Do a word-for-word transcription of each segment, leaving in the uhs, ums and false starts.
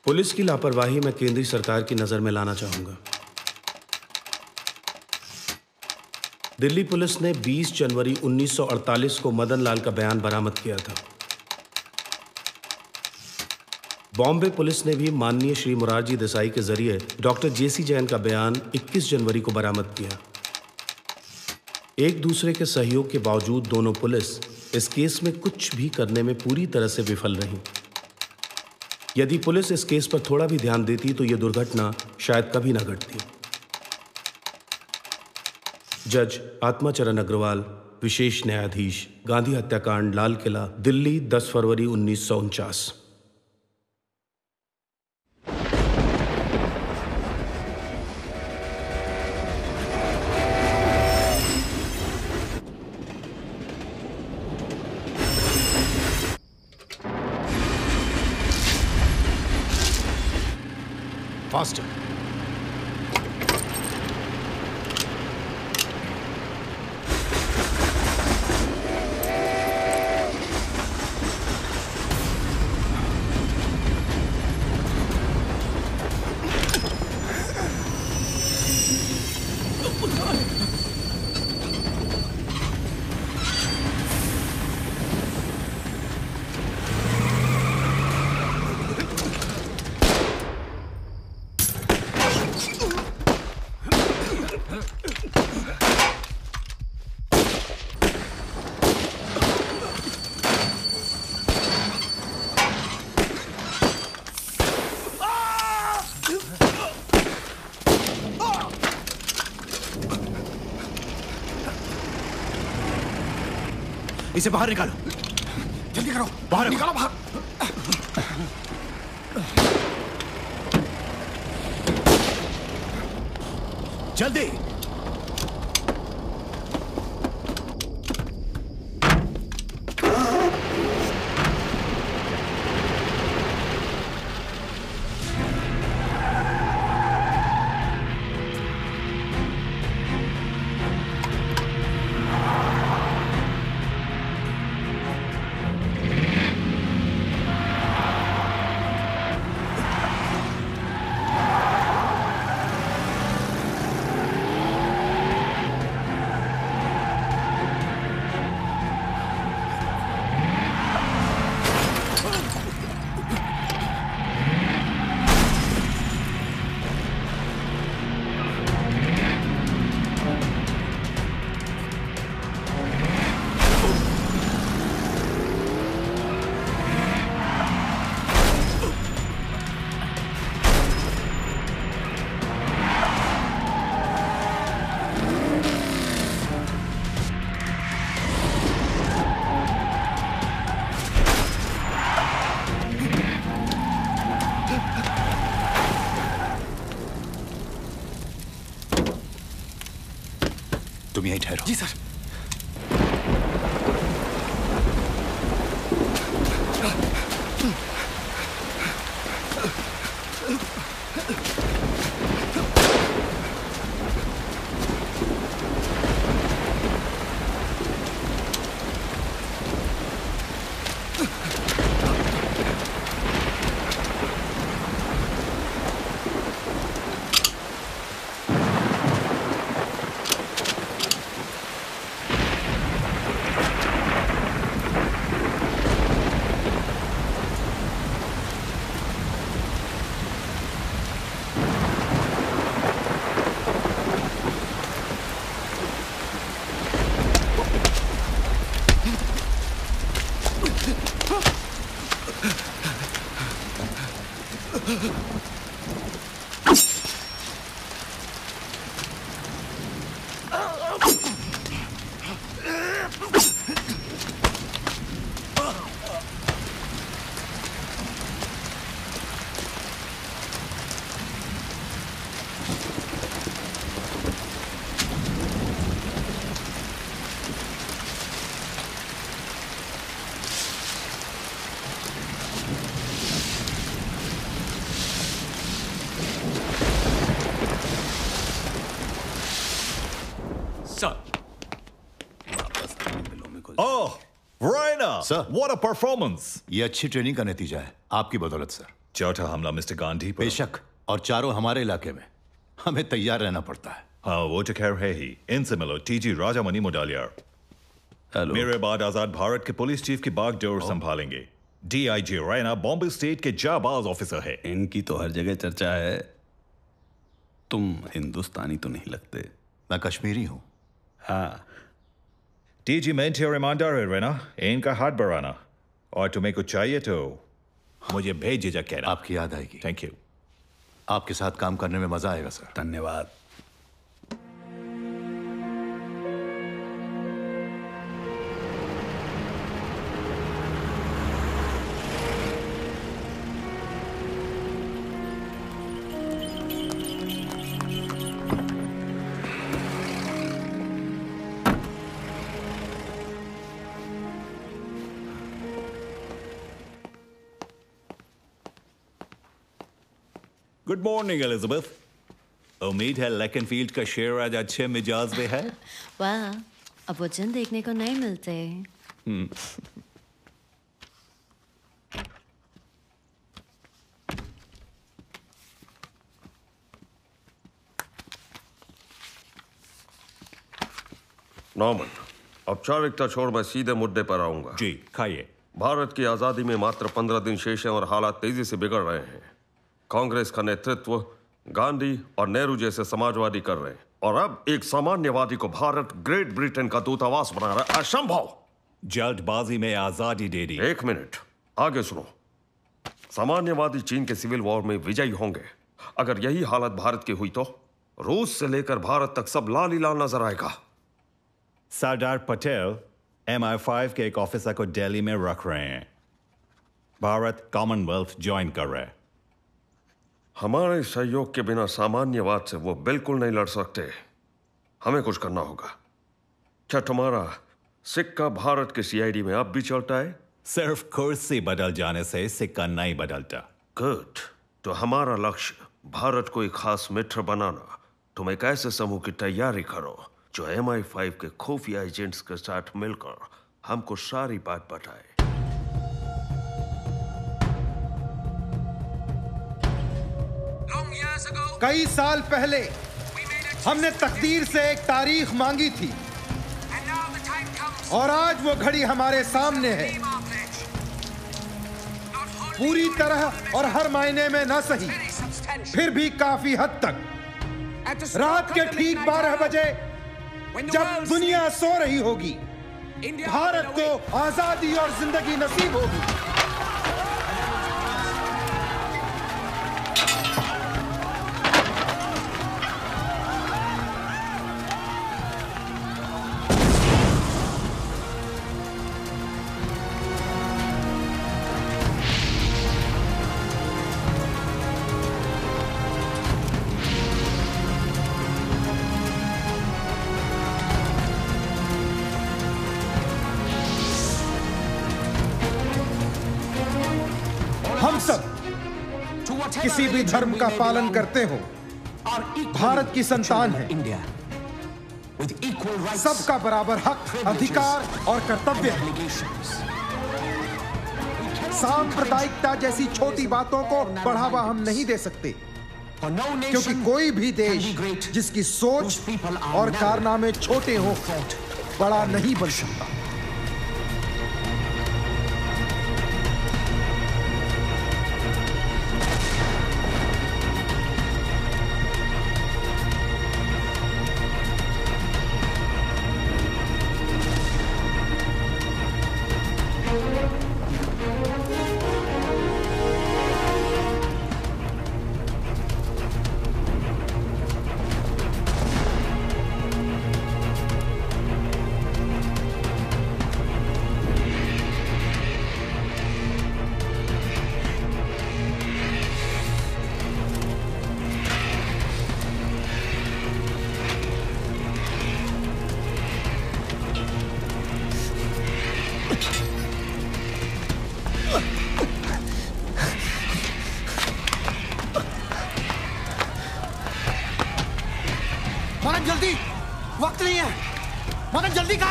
Police की लापरवाही मैं केंद्रीय सरकार की नजर में लाना चाहूंगा। दिल्ली पुलिस ने बीस जनवरी उन्नीस सौ अड़तालीस को मदन लाल का बयान बरामद किया था। बॉम्बे पुलिस ने भी माननीय श्री मोरारजी देसाई के जरिए डॉक्टर जेसी जैन का बयान इक्कीस जनवरी को बरामद किया। एक दूसरे के सहयोग के बावजूद दोनों पुलिस इस केस में कुछ भी करने में पूरी तरह से विफल रही। यदि पुलिस इस केस पर थोड़ा भी ध्यान देती तो यह दुर्घटना शायद कभी ना घटती। जज आत्माचरण अग्रवाल, विशेष न्यायाधीश, गांधी हत्याकांड, लाल किला, दिल्ली, दस फरवरी उन्नीस सौ उनचास। Faster. इसे बाहर निकालो, जल्दी करो, बाहर निकालो, बाहर। जल्दी। तुम यहीं ठहरो। जी sir. Oh, Raina! Sir. What a performance! ये अच्छी ट्रेनिंग का नतीजा है, आपकी बदौलत सर। चौथा हमला मिस्टर गांधी पर। बेशक, और चारों हमारे इलाके में। हमें तैयार रहना पड़ता है। हाँ, वो तो खैर है ही। इनसे मिलो, टीजी राजामणि मुडालियार। हेलो। मेरे बाद आजाद भारत के पुलिस चीफ की बागडोर संभालेंगे। डीआईजी रैना बॉम्बे स्टेट के जाबाज ऑफिसर है। इनकी तो हर जगह चर्चा है। तुम हिंदुस्तानी तो नहीं लगते। मैं कश्मीरी हूं। हाँ। टीजी मेंटे और ईमानदार है रैना, इनका हाथ बढ़ाना। और तुम्हें कुछ चाहिए तो मुझे भेज झिझक कहना। आपकी याद आएगी। Thank you. आपके साथ काम करने में मजा आएगा सर। धन्यवाद। Good morning Elizabeth. उम्मीद है लेकिनफील्ड का शेर आज अच्छे मिजाज में है। वाह, अब वचन देखने को नहीं मिलते। नॉर्मन, औपचारिकता छोड़ मैं सीधे मुद्दे पर आऊंगा। जी खाइए। भारत की आजादी में मात्र पंद्रह दिन शेष हैं और हालात तेजी से बिगड़ रहे हैं। कांग्रेस का नेतृत्व गांधी और नेहरू जैसे समाजवादी कर रहे हैं और अब एक सामान्यवादी को भारत ग्रेट ब्रिटेन का दूतावास बना रहा है। असंभव। जल्दबाजी में आजादी दे दी। एक मिनट, आगे सुनो। सामान्यवादी चीन के सिविल वॉर में विजयी होंगे। अगर यही हालत भारत की हुई तो रूस से लेकर भारत तक सब लाल ही लाल नजर आएगा। Sardar Patel M I five के एक ऑफिसर को दिल्ली में रख रहे हैं। भारत कॉमनवेल्थ ज्वाइन कर रहा है। हमारे सहयोग के बिना सामान्यवाद से वो बिल्कुल नहीं लड़ सकते। हमें कुछ करना होगा। क्या तुम्हारा सिक्का भारत के सीआईडी में अब भी चलता है? सिर्फ कुर्सी बदल जाने से सिक्का नहीं बदलता। गुड। तो हमारा लक्ष्य भारत को एक खास मित्र बनाना। तुम एक ऐसे समूह की तैयारी करो जो एम आई फाइव के खुफिया एजेंट्स के साथ मिलकर हमको सारी बात बताए। कई साल पहले हमने तकदीर से एक तारीख मांगी थी और आज वो घड़ी हमारे सामने है। पूरी तरह और हर मायने में न सही, फिर भी काफी हद तक। रात के ठीक बारह बजे जब दुनिया सो रही होगी, भारत को आजादी और जिंदगी नसीब होगी। हम सब किसी भी धर्म का पालन करते हो, भारत की संतान है। सबका बराबर हक, अधिकार और कर्तव्य है। सांप्रदायिकता जैसी छोटी बातों को बढ़ावा हम नहीं दे सकते, क्योंकि कोई भी देश जिसकी सोच और कारनामे छोटे हो, बड़ा नहीं बन सकता। मदन जल्दी, वक्त नहीं है। मदन जल्दी कर।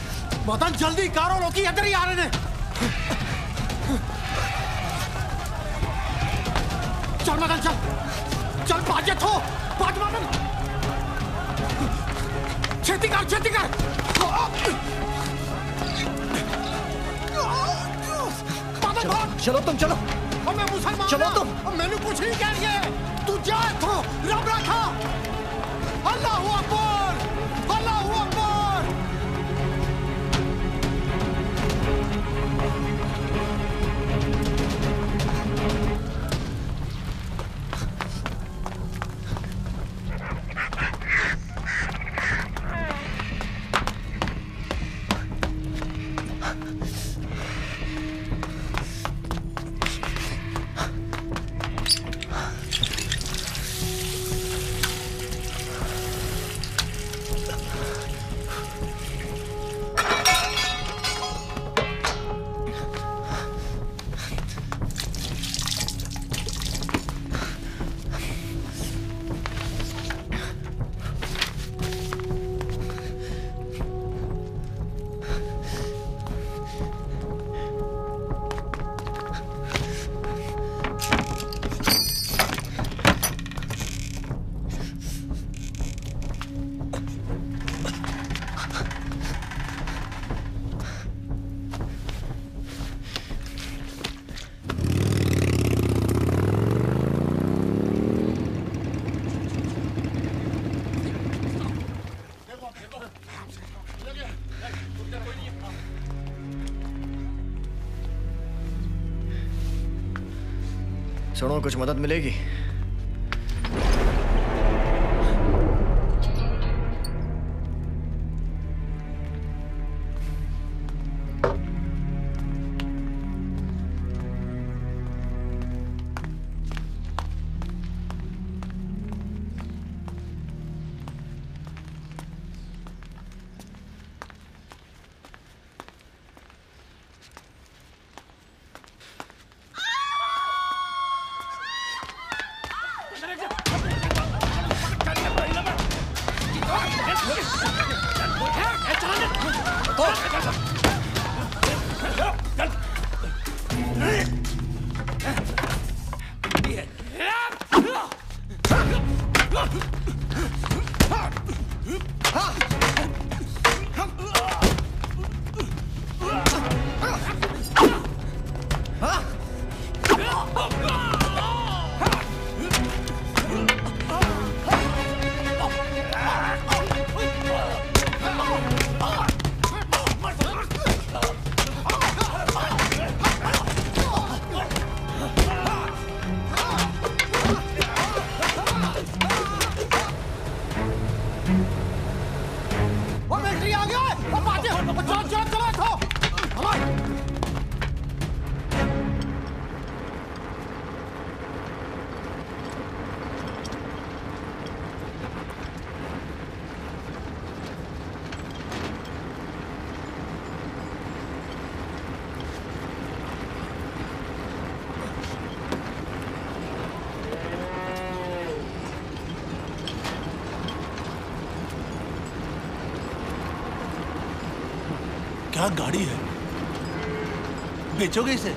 मदन जल्दी करो, लोग इधर ही आ रहे हैं। चल मदन चल चल बाजे थो बाज मदन छेती कर छेती कर मदन चलो तुम चलो और मैं मुसलमान चलो तुम मैंने कुछ नहीं कह रही है तू जा थो रब रखा अल्लाहू अकबर अल्लाहू अकबर सुनो कुछ मदद मिलेगी। क्या गाड़ी है, बेचोगे इसे?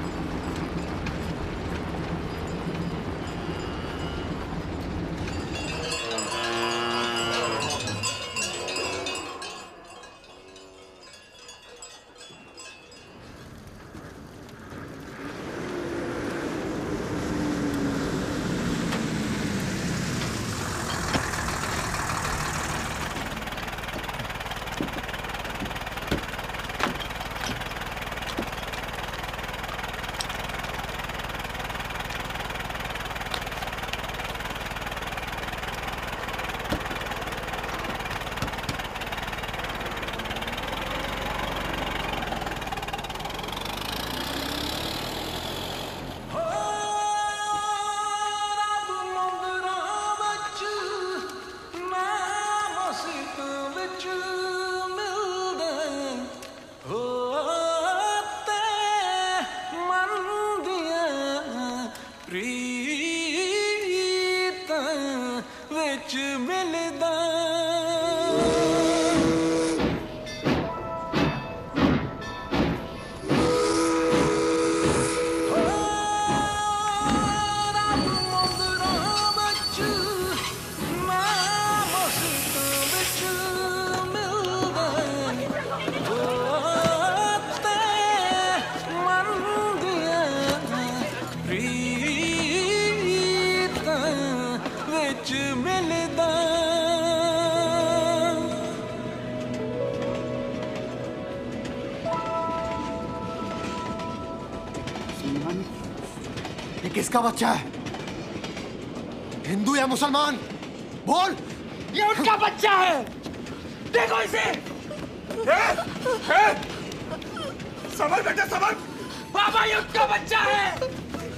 किसका बच्चा है? हिंदू या मुसलमान? बोल। ये उनका बच्चा है। देखो इसे। ए, ए, समझ बेटा समझ। बाबा ये उनका बच्चा है।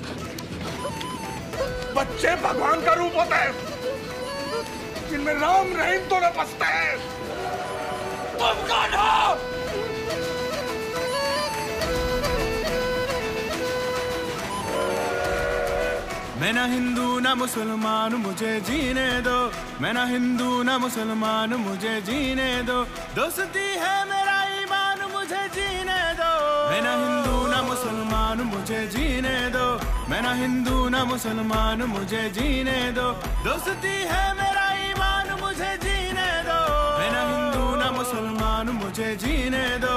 बच्चे भगवान का रूप होता है, जिनमें राम रहीम दोनों बसते हैं। तुम कौन हो? मैं ना हिंदू ना मुसलमान, मुझे जीने दो। मैं ना हिंदू ना मुसलमान, मुझे जीने दो। दोस्ती है मेरा ईमान, मुझे जीने दो। मैं ना हिंदू ना मुसलमान, मुझे जीने दो। मैं ना हिंदू ना मुसलमान, मुझे जीने दो। दोस्ती है मेरा ईमान, मुझे जीने दो। मैं ना हिंदू ना मुसलमान, मुझे जीने दो।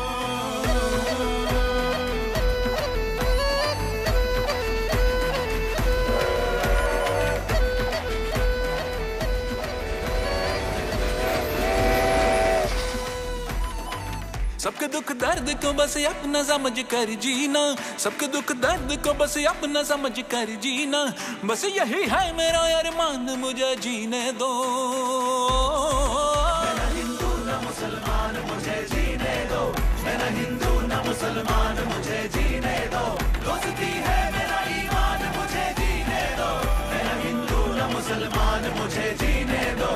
सबके दुख दर्द को बस अपना समझ कर जीना। सबके दुख दर्द को बस अपना समझ कर जीना। बस यही है मेरा अरमान, मुझे जीने दो। मैं ना हिंदू ना मुसलमान, मुझे जीने दो। मैं ना हिंदू ना मुसलमान, मुझे जीने दो। दोस्ती है मेरा ईमान, मुझे जीने दो। मैं ना हिंदू ना मुसलमान, मुझे जीने दो।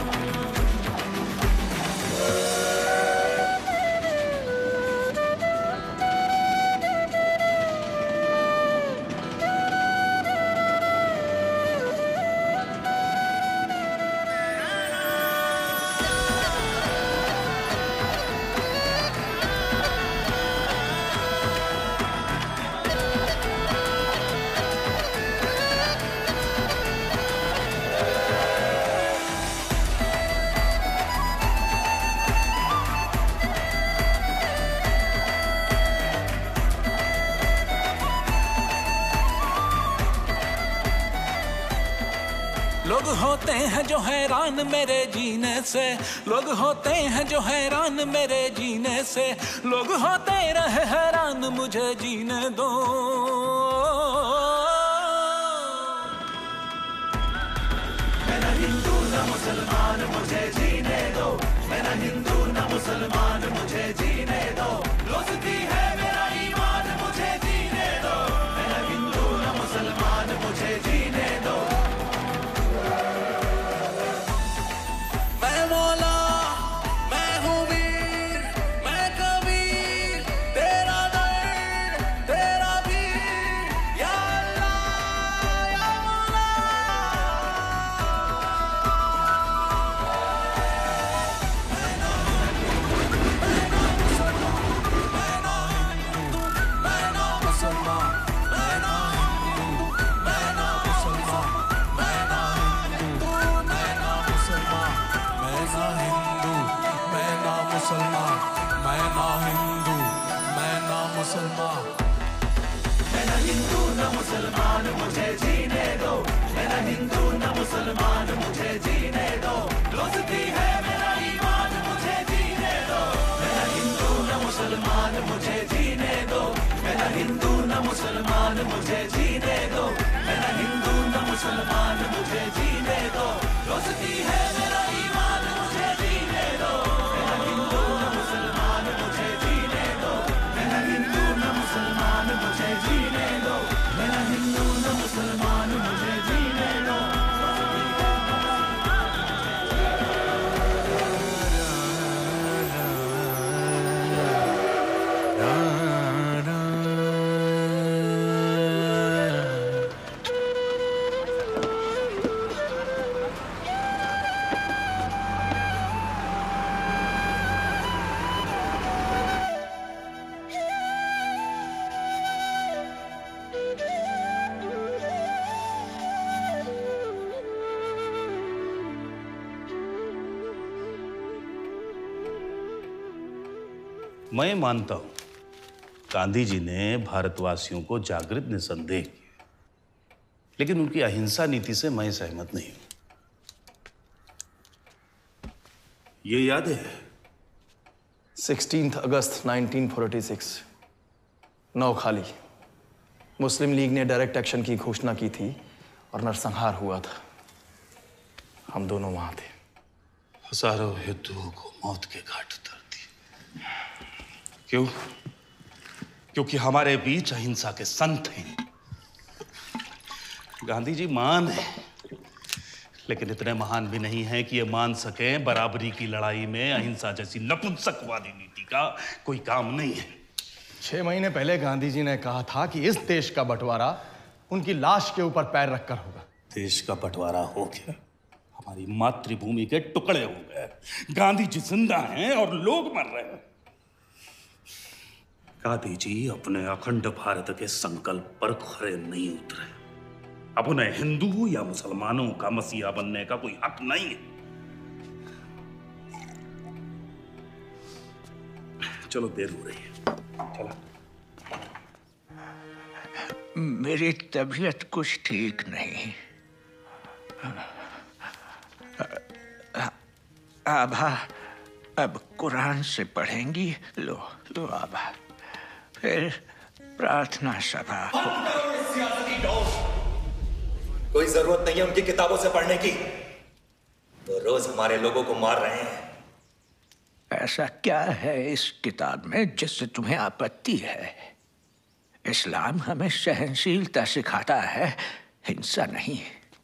लोग होते हैं जो हैरान मेरे जीने से। लोग होते हैं जो हैरान मेरे जीने से। लोग होते रहे हैरान, मुझे जीने दो। मैं ना हिंदू ना मुसलमान, मुझे जीने दो। मैं ना हिंदू ना मुसलमान, मुझे जीने दो। दोस्ती है मेरा ईमान, मुझे जीने दो। मैं ना हिंदू ना मुसलमान, मुझे जीने दो। मैं मौला, मैं हूँ वीर, मैं कबीर। तेरा दर्द, तेरा पीर, या अल्लाह, या मौला। मैं ना हिंदू, मैं ना मुसलमान, मैं ना हिंदू, मैं ना मुसलमान, मैं ना हिंदू, मैं ना मुसलमान, मैं ना हिंदू, मैं ना मुसलमान। मैं ना हिंदू, मैं ना मुसलमान, मैं ना हिंदू, मैं ना मुसलमान। मैं ना हिंदू ना मुसलमान, मुझे जीने दो। मैं ना हिंदू ना मुसलमान, मुझे जीने दो। दोस्ती है मेरा ईमान, मुझे जीने दो। मैं ना हिंदू ना मुसलमान, मुझे जीने दो। मैं ना हिंदू ना मुसलमान, मुझे जीने दो। मैं ना हिंदू ना मुसलमान, मुझे जीने दो। दोस्ती है मेरा ईमान, मुझे जीने दो। मैं ना हिंदू ना मुसलमान, मुझे जीने दो। मैं ना हिंदू ना मुसलमान, मुझे जीने दो। मैं ना हिंदू ना मुसलमान, मुझे जीने दो। मैं मानता हूं गांधी जी ने भारतवासियों को जागृत निसंदेह किया, लेकिन उनकी अहिंसा नीति से मैं सहमत नहीं हूं। ये याद है सोलह अगस्त उन्नीस सौ छियालीस, नौखाली, मुस्लिम लीग ने डायरेक्ट एक्शन की घोषणा की थी और नरसंहार हुआ था। हम दोनों वहां थे। हजारों हिंदुओं को मौत के घाट उतार दिए। क्यों? क्योंकि हमारे बीच अहिंसा के संत हैं। गांधी जी महान हैं, लेकिन इतने महान भी नहीं हैं कि ये मान सकें बराबरी की लड़ाई में अहिंसा जैसी नपुंसकवादी नीति का कोई काम नहीं है। छह महीने पहले गांधी जी ने कहा था कि इस देश का बंटवारा उनकी लाश के ऊपर पैर रखकर होगा। देश का बंटवारा हो गया, हमारी मातृभूमि के टुकड़े हो गए। गांधी जी जिंदा हैं और लोग मर रहे हैं। गांधी जी अपने अखंड भारत के संकल्प पर खरे नहीं उतरे। अब उन्हें हिंदू या मुसलमानों का मसीहा बनने का कोई हक नहीं है। चलो देर हो रही है, चलो। मेरी तबीयत कुछ ठीक नहीं। आभा अब कुरान से पढ़ेंगी। लो लो आभा, फिर प्रार्थना सभा। कोई जरूरत नहीं है उनकी किताबों से पढ़ने की। वो रोज हमारे लोगों को मार रहे हैं। ऐसा क्या है इस किताब में जिससे तुम्हें आपत्ति है? इस्लाम हमें सहनशीलता सिखाता है, हिंसा नहीं।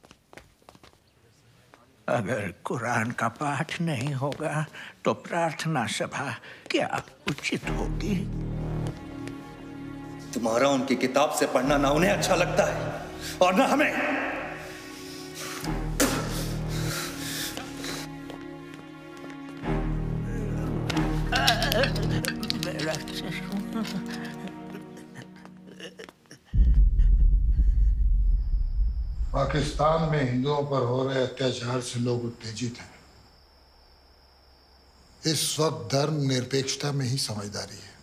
अगर कुरान का पाठ नहीं होगा तो प्रार्थना सभा क्या उचित होगी? तुम्हारा उनकी किताब से पढ़ना ना उन्हें अच्छा लगता है और ना हमें। मेरा पाकिस्तान में हिंदुओं पर हो रहे अत्याचार से लोग उत्तेजित हैं। इस वक्त धर्म निरपेक्षता में ही समझदारी है।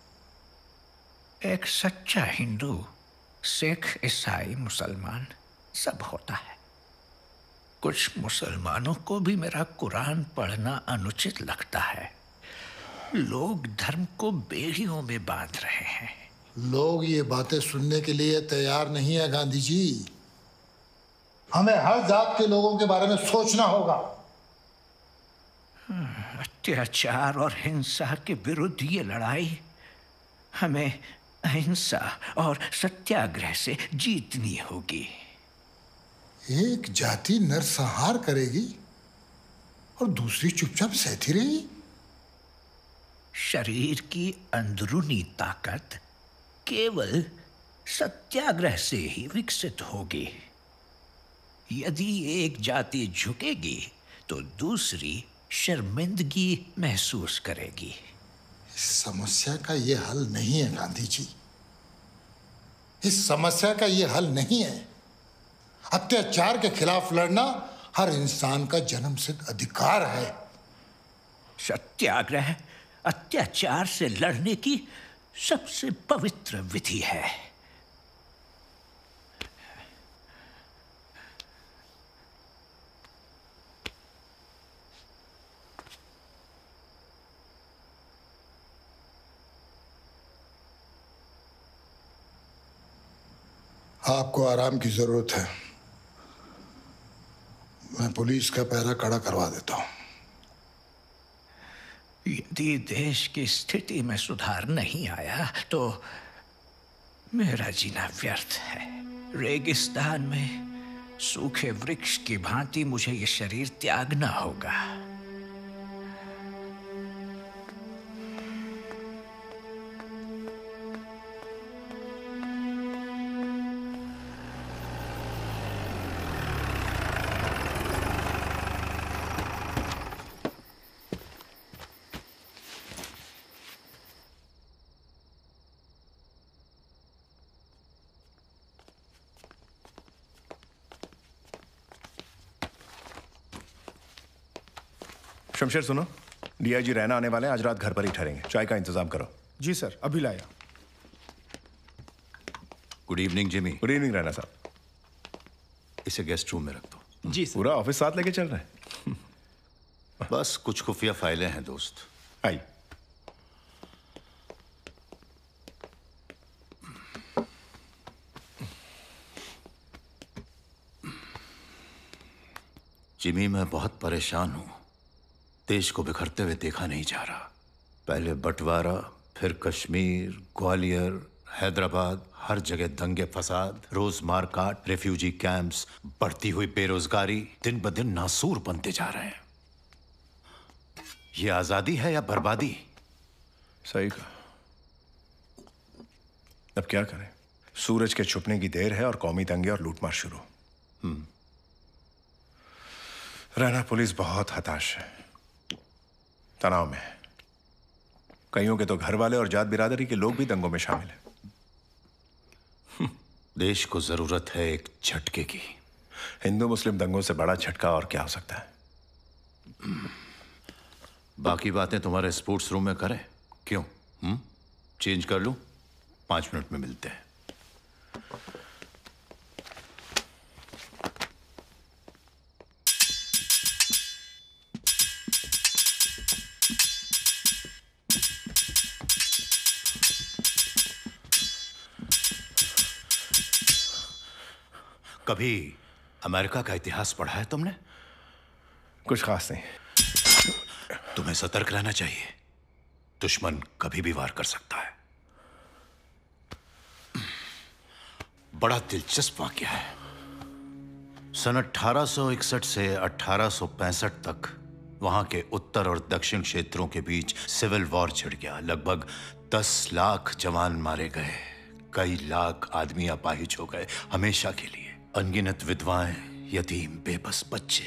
एक सच्चा हिंदू, सिख, ईसाई, मुसलमान सब होता है। कुछ मुसलमानों को भी मेरा कुरान पढ़ना अनुचित लगता है। लोग धर्म को बेड़ियों में बांध रहे हैं। लोग ये बातें सुनने के लिए तैयार नहीं है गांधी जी। हमें हर जात के लोगों के बारे में सोचना होगा। अत्याचार और हिंसा के विरुद्ध ये लड़ाई हमें अहिंसा और सत्याग्रह से जीतनी होगी। एक जाति नरसंहार करेगी और दूसरी चुपचाप सहती रहेगी। शरीर की अंदरूनी ताकत केवल सत्याग्रह से ही विकसित होगी। यदि एक जाति झुकेगी तो दूसरी शर्मिंदगी महसूस करेगी। इस समस्या का ये हल नहीं है गांधी जी। इस समस्या का ये हल नहीं है। अत्याचार के खिलाफ लड़ना हर इंसान का जन्मसिद्ध अधिकार है। सत्याग्रह अत्याचार से लड़ने की सबसे पवित्र विधि है। आपको आराम की जरूरत है। मैं पुलिस का पहरा कड़ा करवा देता हूं। यदि देश की स्थिति में सुधार नहीं आया तो मेरा जीना व्यर्थ है। रेगिस्तान में सूखे वृक्ष की भांति मुझे ये शरीर त्यागना होगा। शमशेर सुनो, डीआईजी रैना आने वाले हैं। आज रात घर पर ही ठहरेंगे। चाय का इंतजाम करो। जी सर, अभी लाया। Good evening Jimmy. Good evening Raina साहब। इसे गेस्ट रूम में रख दो। जी सर। पूरा ऑफिस साथ लेके चल रहे हैं? बस कुछ खुफिया फाइलें हैं दोस्त। आई। जिमी, मैं बहुत परेशान हूं। देश को बिखरते हुए देखा नहीं जा रहा। पहले बंटवारा, फिर कश्मीर, ग्वालियर, हैदराबाद, हर जगह दंगे फसाद, रोज मारकाट, रेफ्यूजी कैंप्स, बढ़ती हुई बेरोजगारी, दिन ब दिन नासूर बनते जा रहे हैं। ये आजादी है या बर्बादी? सही कहा। अब क्या करें? सूरज के छुपने की देर है और कौमी दंगे और लूटमार शुरू। हम्म। रैना पुलिस बहुत हताश है, तनाव में है। कईयों के तो घर वाले और जात बिरादरी के लोग भी दंगों में शामिल हैं। देश को जरूरत है एक झटके की। हिंदू मुस्लिम दंगों से बड़ा झटका और क्या हो सकता है? बाकी बातें तुम्हारे स्पोर्ट्स रूम में करें? क्यों? हम्म? चेंज कर लूं? पांच मिनट में मिलते हैं। कभी अमेरिका का इतिहास पढ़ा है तुमने? कुछ खास नहीं। तुम्हें सतर्क रहना चाहिए। दुश्मन कभी भी वार कर सकता है। बड़ा दिलचस्प वाकया है। सन अठारह सौ इकसठ से अठारह सौ पैंसठ तक वहां के उत्तर और दक्षिण क्षेत्रों के बीच सिविल वॉर छिड़ गया। लगभग दस लाख जवान मारे गए, कई लाख आदमी अपाहिज हो गए हमेशा के लिए। अनगिनत विधवाएं, यतीम, बेबस बच्चे।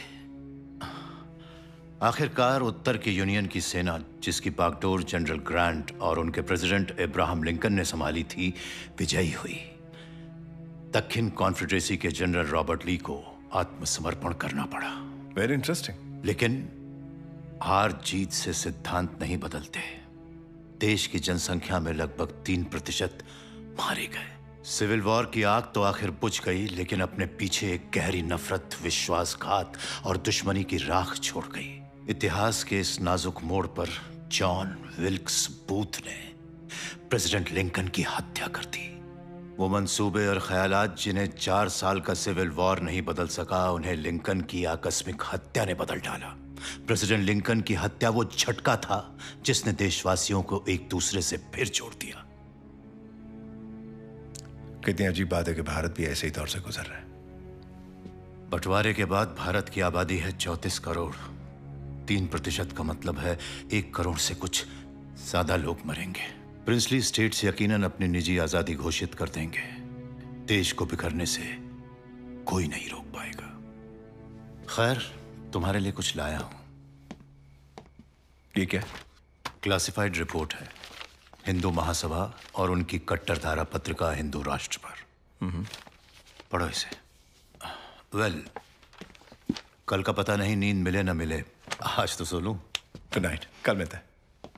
आखिरकार उत्तर की यूनियन की सेना, जिसकी बागडोर जनरल ग्रांट और उनके प्रेसिडेंट अब्राहम लिंकन ने संभाली थी, विजयी हुई। दक्षिण कॉन्फेडरेसी के जनरल रॉबर्ट ली को आत्मसमर्पण करना पड़ा। Very interesting. लेकिन हार जीत से सिद्धांत नहीं बदलते। देश की जनसंख्या में लगभग तीन प्रतिशत मारे गए। सिविल वॉर की आग तो आखिर बुझ गई, लेकिन अपने पीछे एक गहरी नफरत, विश्वासघात और दुश्मनी की राख छोड़ गई। इतिहास के इस नाजुक मोड़ पर जॉन विल्क्स बूथ ने प्रेसिडेंट लिंकन की हत्या कर दी। वो मंसूबे और ख्यालात जिन्हें चार साल का सिविल वॉर नहीं बदल सका, उन्हें लिंकन की आकस्मिक हत्या ने बदल डाला। प्रेसिडेंट लिंकन की हत्या वो झटका था जिसने देशवासियों को एक दूसरे से फिर जोड़ दिया। कितनी अजीब बात है कि भारत भी ऐसे ही दौर से गुजर रहा है। बंटवारे के बाद भारत की आबादी है चौंतीस करोड़। तीन प्रतिशत का मतलब है एक करोड़ से कुछ ज्यादा लोग मरेंगे। प्रिंसली स्टेट्स यकीनन अपनी निजी आजादी घोषित कर देंगे। देश को बिखरने से कोई नहीं रोक पाएगा। खैर, तुम्हारे लिए कुछ लाया हूं। ठीक है। क्लासिफाइड रिपोर्ट है हिंदू महासभा और उनकी कट्टरधारा पत्रिका हिंदू राष्ट्र पर। पढ़ो इसे। वेल, कल का पता नहीं, नींद मिले ना मिले, आज तो सो लूं। गुड नाइट, कल मिलते हैं।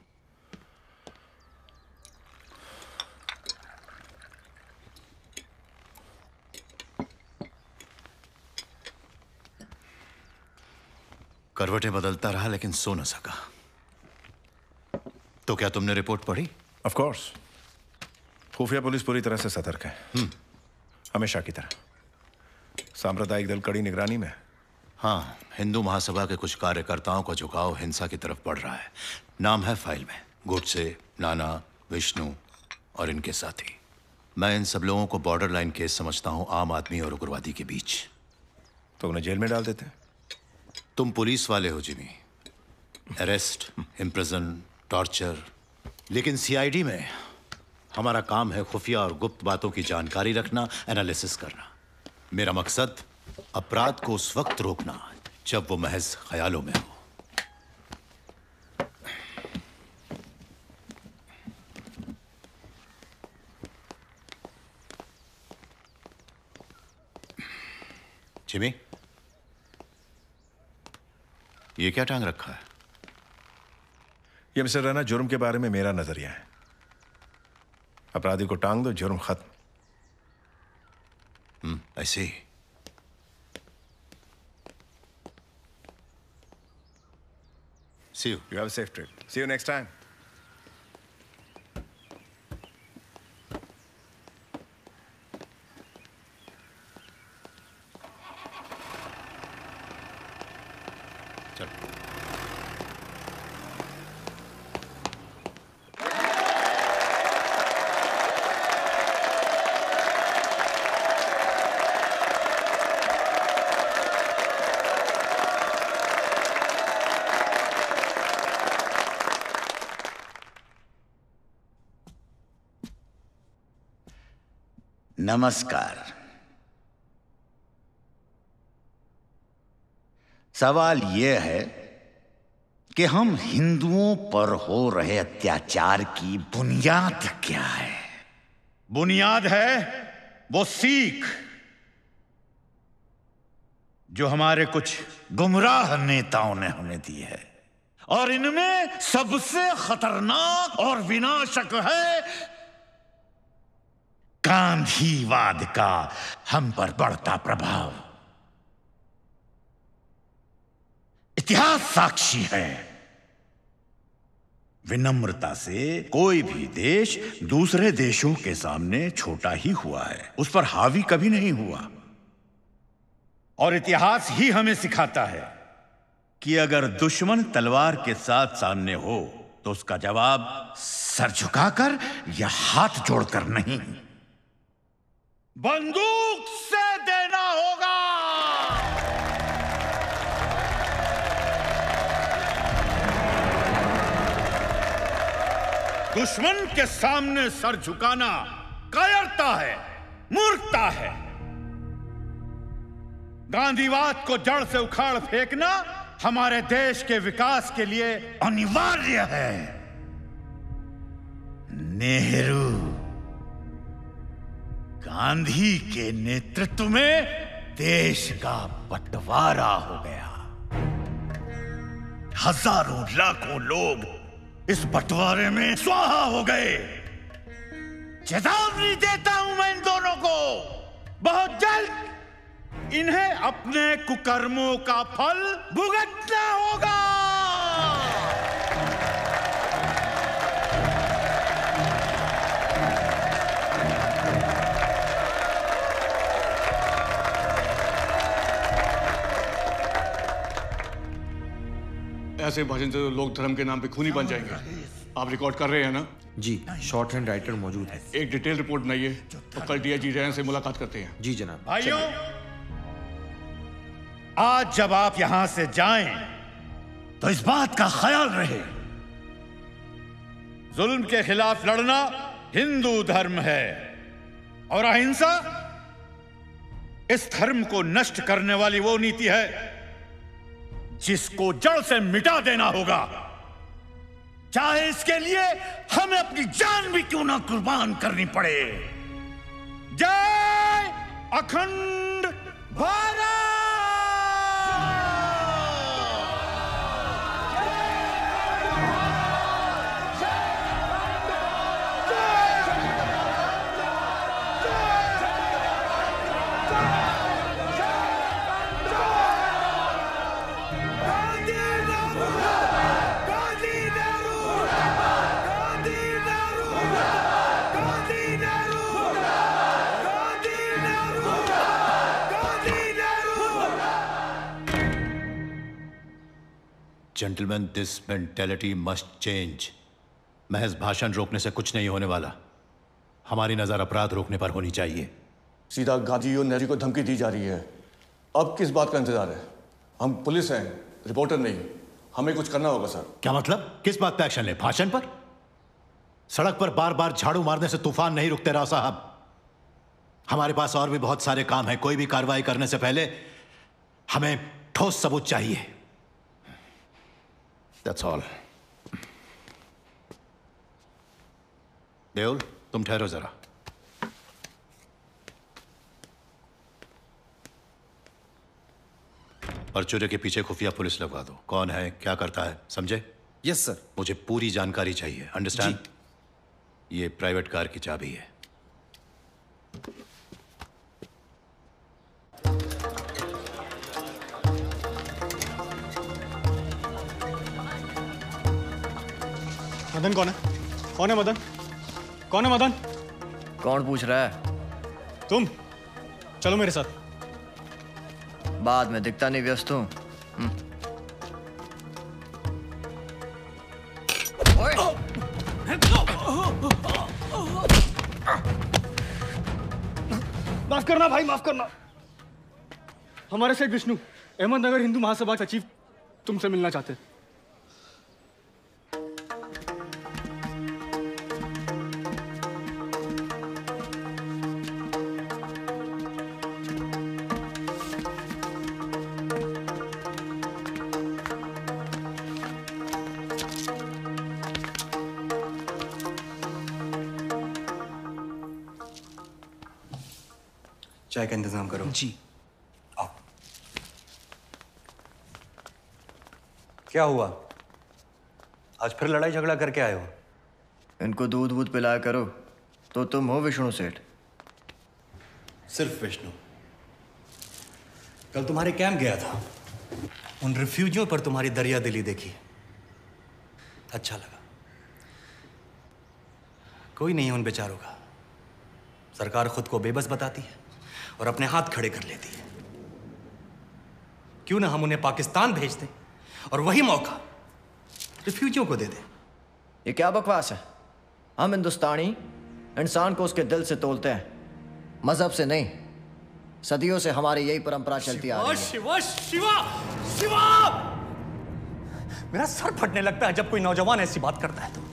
करवटें बदलता रहा लेकिन सो न सका। तो क्या तुमने रिपोर्ट पढ़ी? Of course. खुफिया पुलिस पूरी तरह से सतर्क है, हमेशा की तरह। सांप्रदायिक दल कड़ी निगरानी में। हाँ, हिंदू महासभा के कुछ कार्यकर्ताओं का झुकाव हिंसा की तरफ बढ़ रहा है। नाम है फाइल में, गोडसे, नाना, विष्णु और इनके साथी। मैं इन सब लोगों को बॉर्डर लाइन केस समझता हूं, आम आदमी और उग्रवादी के बीच। तो उन्हें जेल में डाल देते हैं। तुम पुलिस वाले हो जिमी। Arrest, imprison, torture. लेकिन सीआईडी में हमारा काम है खुफिया और गुप्त बातों की जानकारी रखना, एनालिसिस करना। मेरा मकसद अपराध को उस वक्त रोकना जब वो महज ख्यालों में हो। जिमी, ये क्या टांग रखा है? ये मिस्टर रैना, जुर्म के बारे में मेरा नजरिया है। अपराधी को टांग दो, जुर्म खत्म। हम्म, ऐसे ही। See you. You have a safe trip. See you next time. नमस्कार। सवाल यह है कि हम हिंदुओं पर हो रहे अत्याचार की बुनियाद क्या है? बुनियाद है वो सीख जो हमारे कुछ गुमराह नेताओं ने हमें दी है, और इनमें सबसे खतरनाक और विनाशक है गांधीवाद का हम पर बढ़ता प्रभाव। इतिहास साक्षी है, विनम्रता से कोई भी देश दूसरे देशों के सामने छोटा ही हुआ है, उस पर हावी कभी नहीं हुआ। और इतिहास ही हमें सिखाता है कि अगर दुश्मन तलवार के साथ सामने हो तो उसका जवाब सर झुकाकर या हाथ जोड़कर नहीं, बंदूक से देना होगा। दुश्मन के सामने सर झुकाना कायरता है, मूर्खता है। गांधीवाद को जड़ से उखाड़ फेंकना हमारे देश के विकास के लिए अनिवार्य है। नेहरू गांधी के नेतृत्व में देश का बंटवारा हो गया। हजारों लाखों लोग इस बंटवारे में स्वाहा हो गए। चेतावनी देता हूं मैं इन दोनों को, बहुत जल्द इन्हें अपने कुकर्मों का फल भुगतना होगा। ऐसे भाषण से तो लोग धर्म के नाम पे खूनी बन जाएंगे। आप रिकॉर्ड कर रहे हैं ना? जी, शॉर्ट हैंड राइटर मौजूद है। एक डिटेल रिपोर्ट बनाइए और कल डीआईजी जयंत से मुलाकात करते हैं। जी जनाब। भाइयों, आज जब आप यहां से जाएं तो इस बात का ख्याल रहे, जुल्म के खिलाफ लड़ना हिंदू धर्म है और अहिंसा इस धर्म को नष्ट करने वाली वो नीति है जिसको जड़ से मिटा देना होगा, चाहे इसके लिए हमें अपनी जान भी क्यों ना कुर्बान करनी पड़े। जय अखंड Bharat. Gentleman, this mentality must change. महज भाषण रोकने से कुछ नहीं होने वाला। हमारी नजर अपराध रोकने पर होनी चाहिए। सीधा गांधी और नेहरू को धमकी दी जा रही है। अब किस बात का इंतजार है? हम पुलिस हैं, रिपोर्टर नहीं। हमें कुछ करना होगा सर। क्या मतलब? किस बात पे एक्शन ले? भाषण पर? सड़क पर बार बार झाड़ू मारने से तूफान नहीं रुकते राव साहब। हमारे पास और भी बहुत सारे काम हैं। कोई भी कार्रवाई करने से पहले हमें ठोस सबूत चाहिए। That's all. देओल, तुम ठहरो जरा। परचूरे के पीछे खुफिया पुलिस लगवा दो। कौन है, क्या करता है, समझे? Yes sir. मुझे पूरी जानकारी चाहिए। अंडरस्टैंड? ये प्राइवेट कार की चाबी है। मदन कौन है? कौन है मदन? कौन है मदन? कौन पूछ रहा है? तुम चलो मेरे साथ। बाद में दिखता नहीं, व्यस्त हूं। माफ करना भाई, माफ करना। हमारे सेठ विष्णु, अहमदनगर हिंदू महासभा सचिव तुमसे मिलना चाहते हैं। चाय का इंतजाम करो। जी। आओ। क्या हुआ? आज फिर लड़ाई झगड़ा करके आए हो? इनको दूध वूध पिलाया करो। तो तुम हो विष्णु सेठ? सिर्फ विष्णु। कल तुम्हारे कैंप गया था, उन रिफ्यूजियों पर तुम्हारी दरिया दिली देखी, अच्छा लगा। कोई नहीं है उन बेचारों का। सरकार खुद को बेबस बताती है और अपने हाथ खड़े कर लेती है। क्यों ना हम उन्हें पाकिस्तान भेज दें और वही मौका रिफ्यूजियों को दे दें। ये क्या बकवास है? हम हिंदुस्तानी इंसान को उसके दिल से तोलते हैं, मजहब से नहीं। सदियों से हमारी यही परंपरा चलती आ रही है। शिवा शिवा शिवा मेरा सर फटने लगता है जब कोई नौजवान ऐसी बात करता है तो।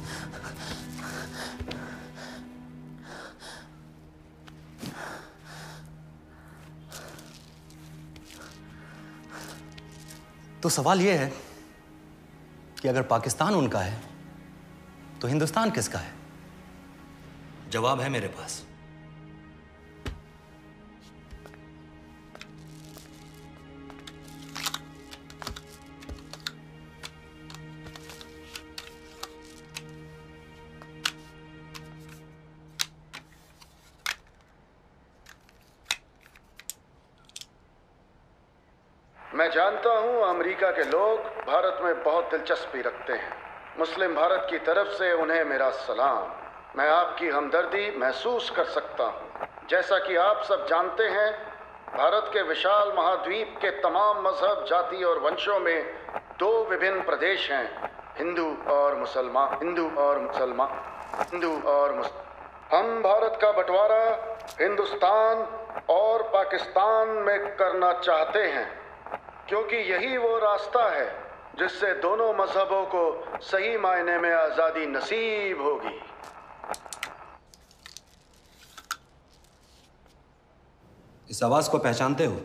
तो सवाल यह है कि अगर पाकिस्तान उनका है तो हिंदुस्तान किसका है? जवाब है मेरे पास। मैं जानता हूं अमेरिका के लोग भारत में बहुत दिलचस्पी रखते हैं। मुस्लिम भारत की तरफ से उन्हें मेरा सलाम। मैं आपकी हमदर्दी महसूस कर सकता हूं। जैसा कि आप सब जानते हैं, भारत के विशाल महाद्वीप के तमाम मजहब, जाति और वंशों में दो विभिन्न प्रदेश हैं, हिंदू और मुसलमान। हिंदू और मुसलमान हिंदू और मुस... हम भारत का बंटवारा हिंदुस्तान और पाकिस्तान में करना चाहते हैं, क्योंकि यही वो रास्ता है जिससे दोनों मजहबों को सही मायने में आजादी नसीब होगी। इस आवाज को पहचानते हो?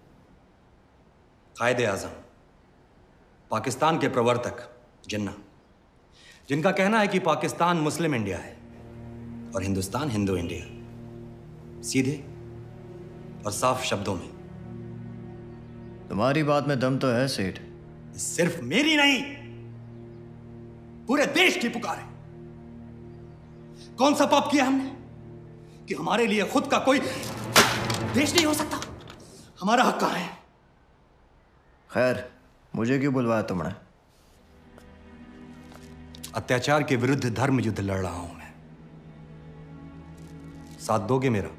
कायदे आजम, पाकिस्तान के प्रवर्तक जिन्ना, जिनका कहना है कि पाकिस्तान मुस्लिम इंडिया है और हिंदुस्तान हिंदू इंडिया। सीधे और साफ शब्दों में। तुम्हारी बात में दम तो है सेठ। सिर्फ मेरी नहीं, पूरे देश की पुकार है। कौन सा पाप किया हमने कि हमारे लिए खुद का कोई देश नहीं हो सकता? हमारा हक कहां है? खैर, मुझे क्यों बुलवाया तुमने? अत्याचार के विरुद्ध धर्म युद्ध लड़ रहा हूं मैं। साथ दोगे मेरा?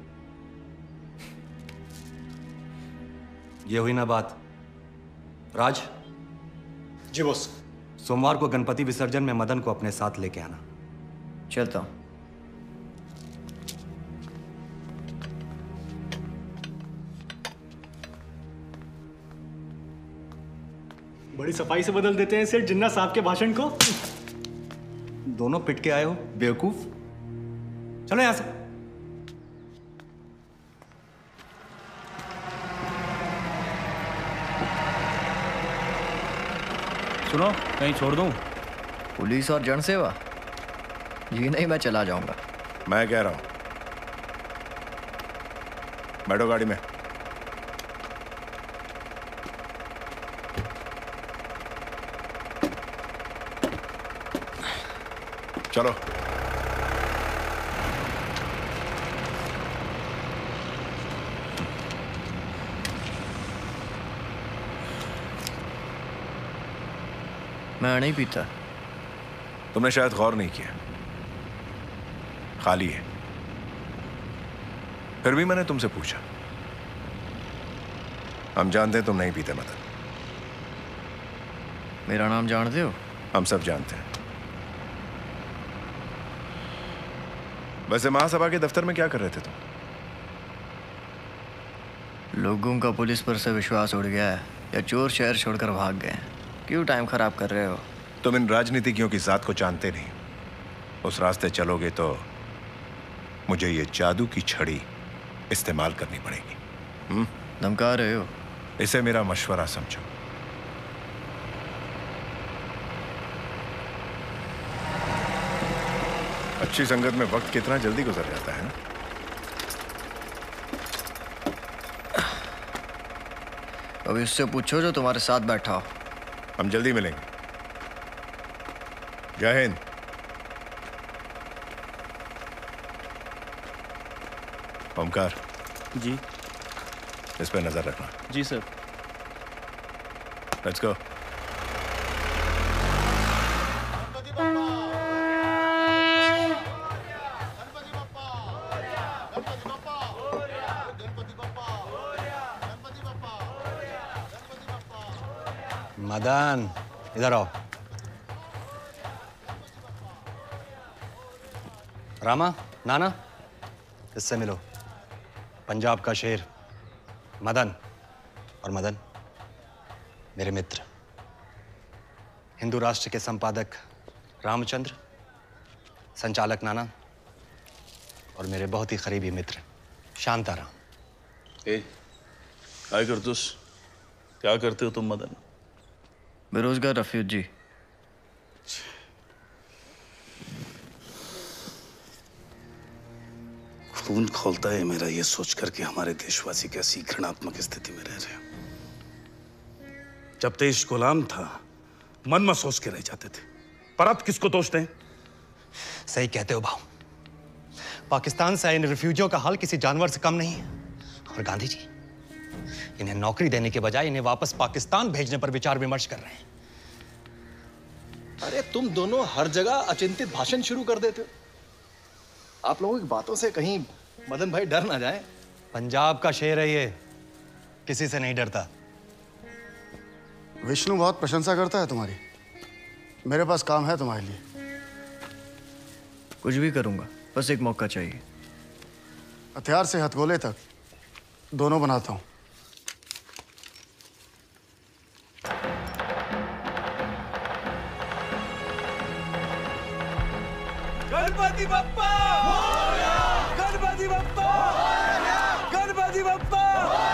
ये हुई ना बात। राज। जी बॉस। सोमवार को गणपति विसर्जन में मदन को अपने साथ लेके आना। चलता हूं। बड़ी सफाई से बदल देते हैं सेठ जिन्ना साहब के भाषण को। दोनों पिट के आए हो बेवकूफ। चलो यहां से। सुनो, कहीं छोड़ दूं? पुलिस और जन सेवा? जी नहीं, मैं चला जाऊंगा। मैं कह रहा हूं, बैठो गाड़ी में। चलो। मैं नहीं पीता। तुमने शायद गौर नहीं किया, खाली है। फिर भी मैंने तुमसे पूछा। हम जानते हैं तुम नहीं पीते मदन। मेरा नाम जानते हो? हम सब जानते हैं। वैसे महासभा के दफ्तर में क्या कर रहे थे तुम? लोगों का पुलिस पर से विश्वास उड़ गया है या चोर शहर छोड़कर भाग गए? क्यों टाइम खराब कर रहे हो? तुम इन राजनीतिज्ञों की जात को जानते नहीं। उस रास्ते चलोगे तो मुझे ये जादू की छड़ी इस्तेमाल करनी पड़ेगी। हम्म? धमका रहे हो? इसे मेरा मशवरा समझो। अच्छी संगत में वक्त कितना जल्दी गुजर जाता है ना? अभी उससे पूछो जो तुम्हारे साथ बैठा हो। हम जल्दी मिलेंगे। जय हिंद। ओमकार जी। इस पे नजर रखना। जी सर। Let's go. मदन, इधर आओ। रामा, नाना, इससे मिलो। पंजाब का शेर मदन। और मदन मेरे मित्र, हिंदू राष्ट्र के संपादक रामचंद्र, संचालक नाना और मेरे बहुत ही करीबी मित्र शांताराम। ए, काय करतोस? क्या करते हो तुम मदन? बेरोजगार रेफ्यूजी। खून खोलता है मेरा ये सोचकर कि हमारे देशवासी कैसी घृणात्मक स्थिति में रह रहे हैं। जब देश गुलाम था मन में सोच के रह जाते थे, पर अब किसको दोष दें? सही कहते हो भाऊ। पाकिस्तान से आए इन रिफ्यूजियों का हाल किसी जानवर से कम नहीं है। और गांधी जी इन्हें नौकरी देने के बजाय इन्हें वापस पाकिस्तान भेजने पर विचार विमर्श कर रहे हैं। अरे तुम दोनों हर जगह अचिंतित भाषण शुरू कर देते हो। आप लोगों की बातों से कहीं मदन भाई डर ना जाए। पंजाब का शेर है ये, किसी से नहीं डरता। विष्णु बहुत प्रशंसा करता है तुम्हारी। मेरे पास काम है तुम्हारे लिए। कुछ भी करूंगा, बस एक मौका चाहिए। हथियार से हथगोले तक दोनों बनाता हूं। गणपति बप्पा! गणपति बप्पा! गणपति बप्पा!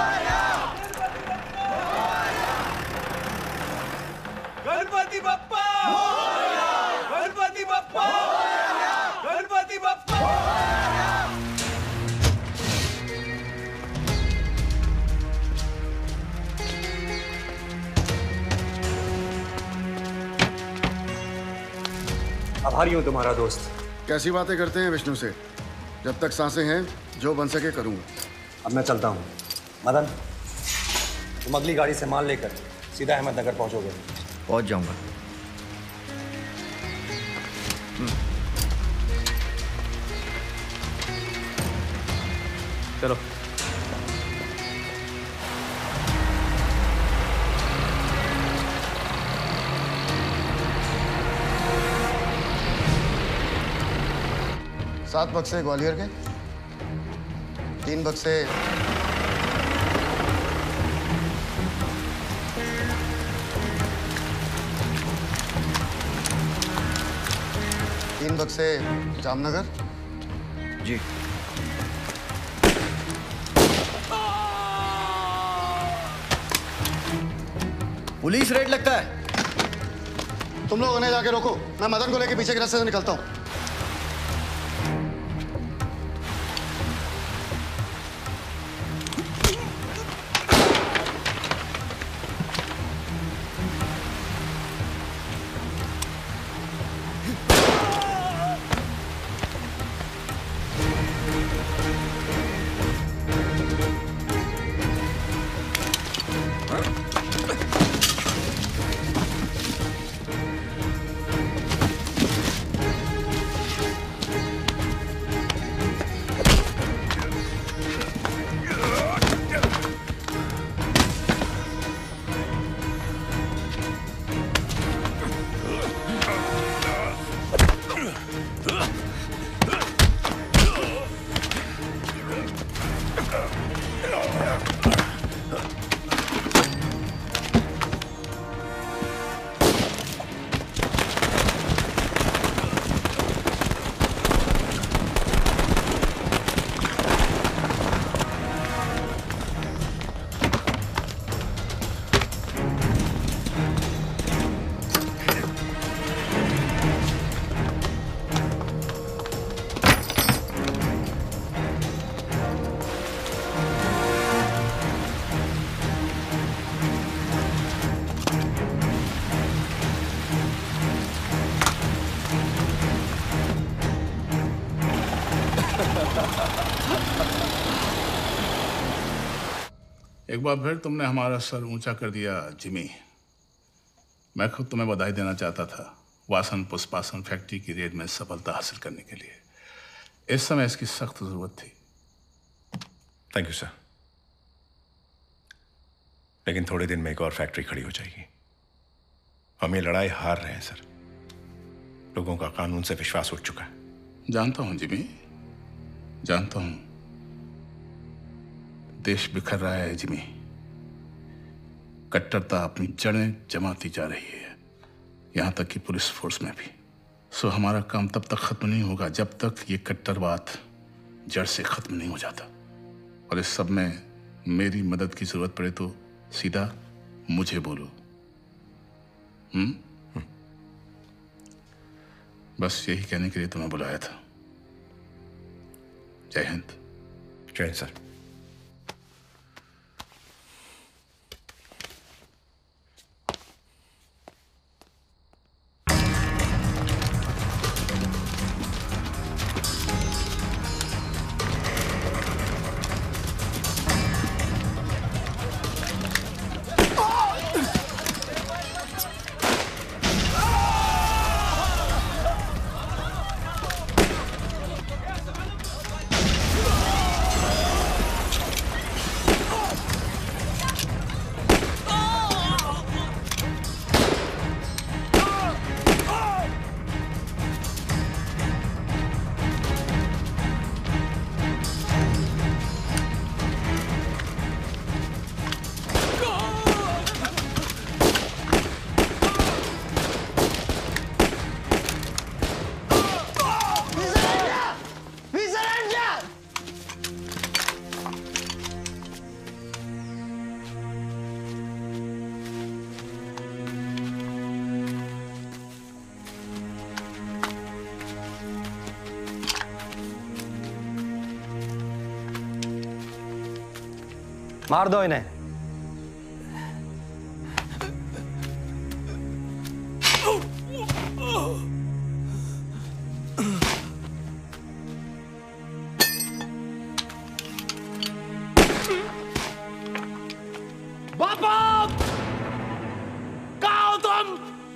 गणपति बप्पा! गणपति बप्पा! गणपति बप्पा! आभारी हूं तुम्हारा दोस्त। कैसी बातें करते हैं विष्णु से? जब तक सांसें हैं जो बन सके करूंगा। अब मैं चलता हूं। मदन, तुम अगली गाड़ी से माल लेकर सीधा अहमदनगर पहुंचोगे। पहुंच जाऊंगा। चलो। सात बक्से ग्वालियर के, तीन बक्से तीन बक्से जामनगर। जी। पुलिस रेड लगता है। तुम लोग उन्हें जाके रोको, मैं मदन को लेके पीछे के रास्ते से निकलता हूं। एक बार फिर तुमने हमारा सर ऊंचा कर दिया जिमी। मैं खुद तुम्हें बधाई देना चाहता था वासन पुष्पासन फैक्ट्री की रेड में सफलता हासिल करने के लिए। इस समय इसकी सख्त जरूरत थी। Thank you sir. लेकिन थोड़े दिन में एक और फैक्ट्री खड़ी हो जाएगी। हम ये लड़ाई हार रहे हैं सर। लोगों का कानून से विश्वास उठ चुका है। जानता हूं जिमी, जानता हूं। देश बिखर रहा है जिमी। कट्टरता अपनी जड़ें जमाती जा रही है, यहां तक कि पुलिस फोर्स में भी। सो हमारा काम तब तक खत्म नहीं होगा जब तक ये कट्टरवाद जड़ से खत्म नहीं हो जाता। और इस सब में मेरी मदद की जरूरत पड़े तो सीधा मुझे बोलो। हम्म? बस यही कहने के लिए तुम्हें बुलाया था। जय हिंद। जय हिंद सर। मार दो इन्हें। बापू, कहाँ हो तुम?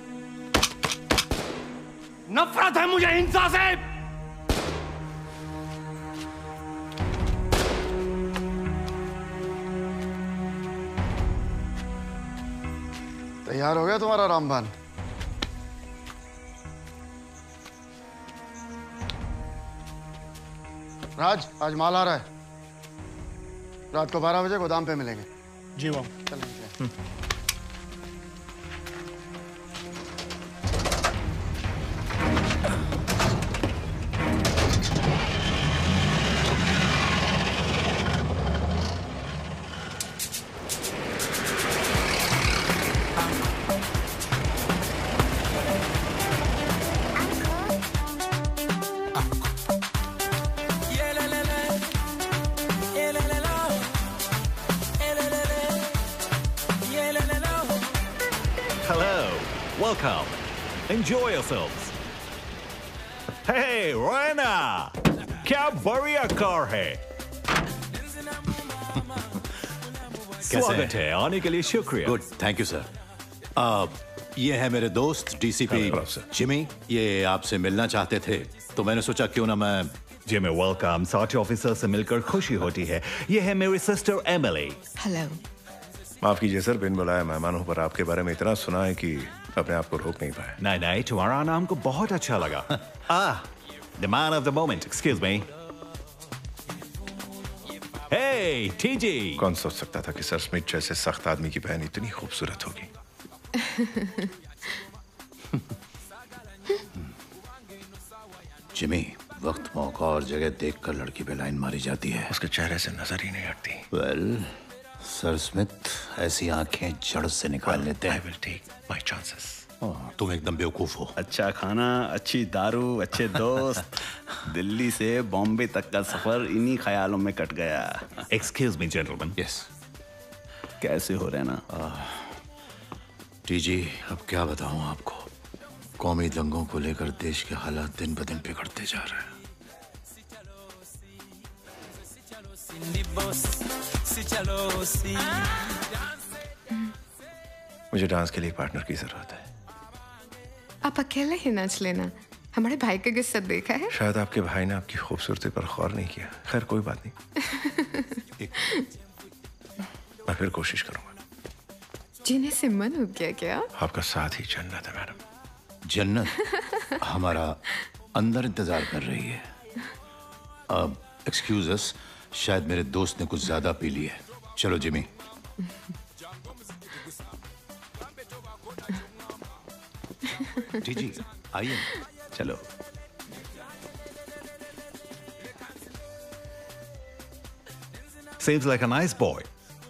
नफरत है मुझे हिंसा से। तैयार हो गया तुम्हारा रामबान? राज, आज माल आ रहा है। रात को बारह बजे गोदाम पे मिलेंगे। जी वाह। चलेंगे। Welcome. Enjoy yourselves. Hey, Raina! क्या बढ़िया कार है। स्वागत है, आने के लिए शुक्रिया। Good, thank you sir. आ, ये है मेरे दोस्त डीसीपी जिमी। ये आपसे मिलना चाहते थे तो मैंने सोचा क्यों ना मैं। Jimmy welcome. साथी ऑफिसर से मिलकर खुशी होती है। ये है मेरी सिस्टर एमिली। हेलो। माफ कीजिए सर, बिन बुलाए मेहमानों पर आपके बारे में इतना सुना है कि अपने आप को रोक नहीं पाए। नहीं नहीं, तुम्हारा नाम को बहुत अच्छा लगा। ah, the man of the moment. Excuse me. Hey, TG. कौन सोच सकता था कि सर स्मिथ जैसे सख्त आदमी की बहन इतनी खूबसूरत होगी। जिमी, वक्त, मौका और जगह देखकर लड़की पे लाइन मारी जाती है। उसके चेहरे से नजर ही नहीं हटती। वेल, सर स्मिथ ऐसी आंखें जड़ से निकाल लेते हैं। I will take my chances. तुम एकदम बेवकूफ हो। अच्छा खाना, अच्छी दारू, अच्छे दोस्त। दिल्ली से बॉम्बे तक का सफर इन्हीं ख्यालों में कट गया। Excuse me, gentlemen. Yes. कैसे हो रहे ना? टीजी, अब क्या बताऊं आपको। कौमी दंगों को लेकर देश के हालात दिन ब दिन बिगड़ते जा रहे हैं। मुझे डांस के लिए एक पार्टनर की जरूरत है। आप अकेले ही नाच लेना। हमारे भाई का गुस्सा देखा है? शायद आपके भाई ने आपकी खूबसूरती पर गौर नहीं किया। खैर कोई बात नहीं। मैं फिर कोशिश करूंगा। जीने से मन हो गया क्या? आपका साथ ही जन्नत है मैडम। जन्नत हमारा अंदर इंतजार कर रही है। अब एक्सक्यूज अस, शायद मेरे दोस्त ने कुछ ज्यादा पी ली है। चलो जिमी। जी जी आइए। चलो। Seems like a nice boy.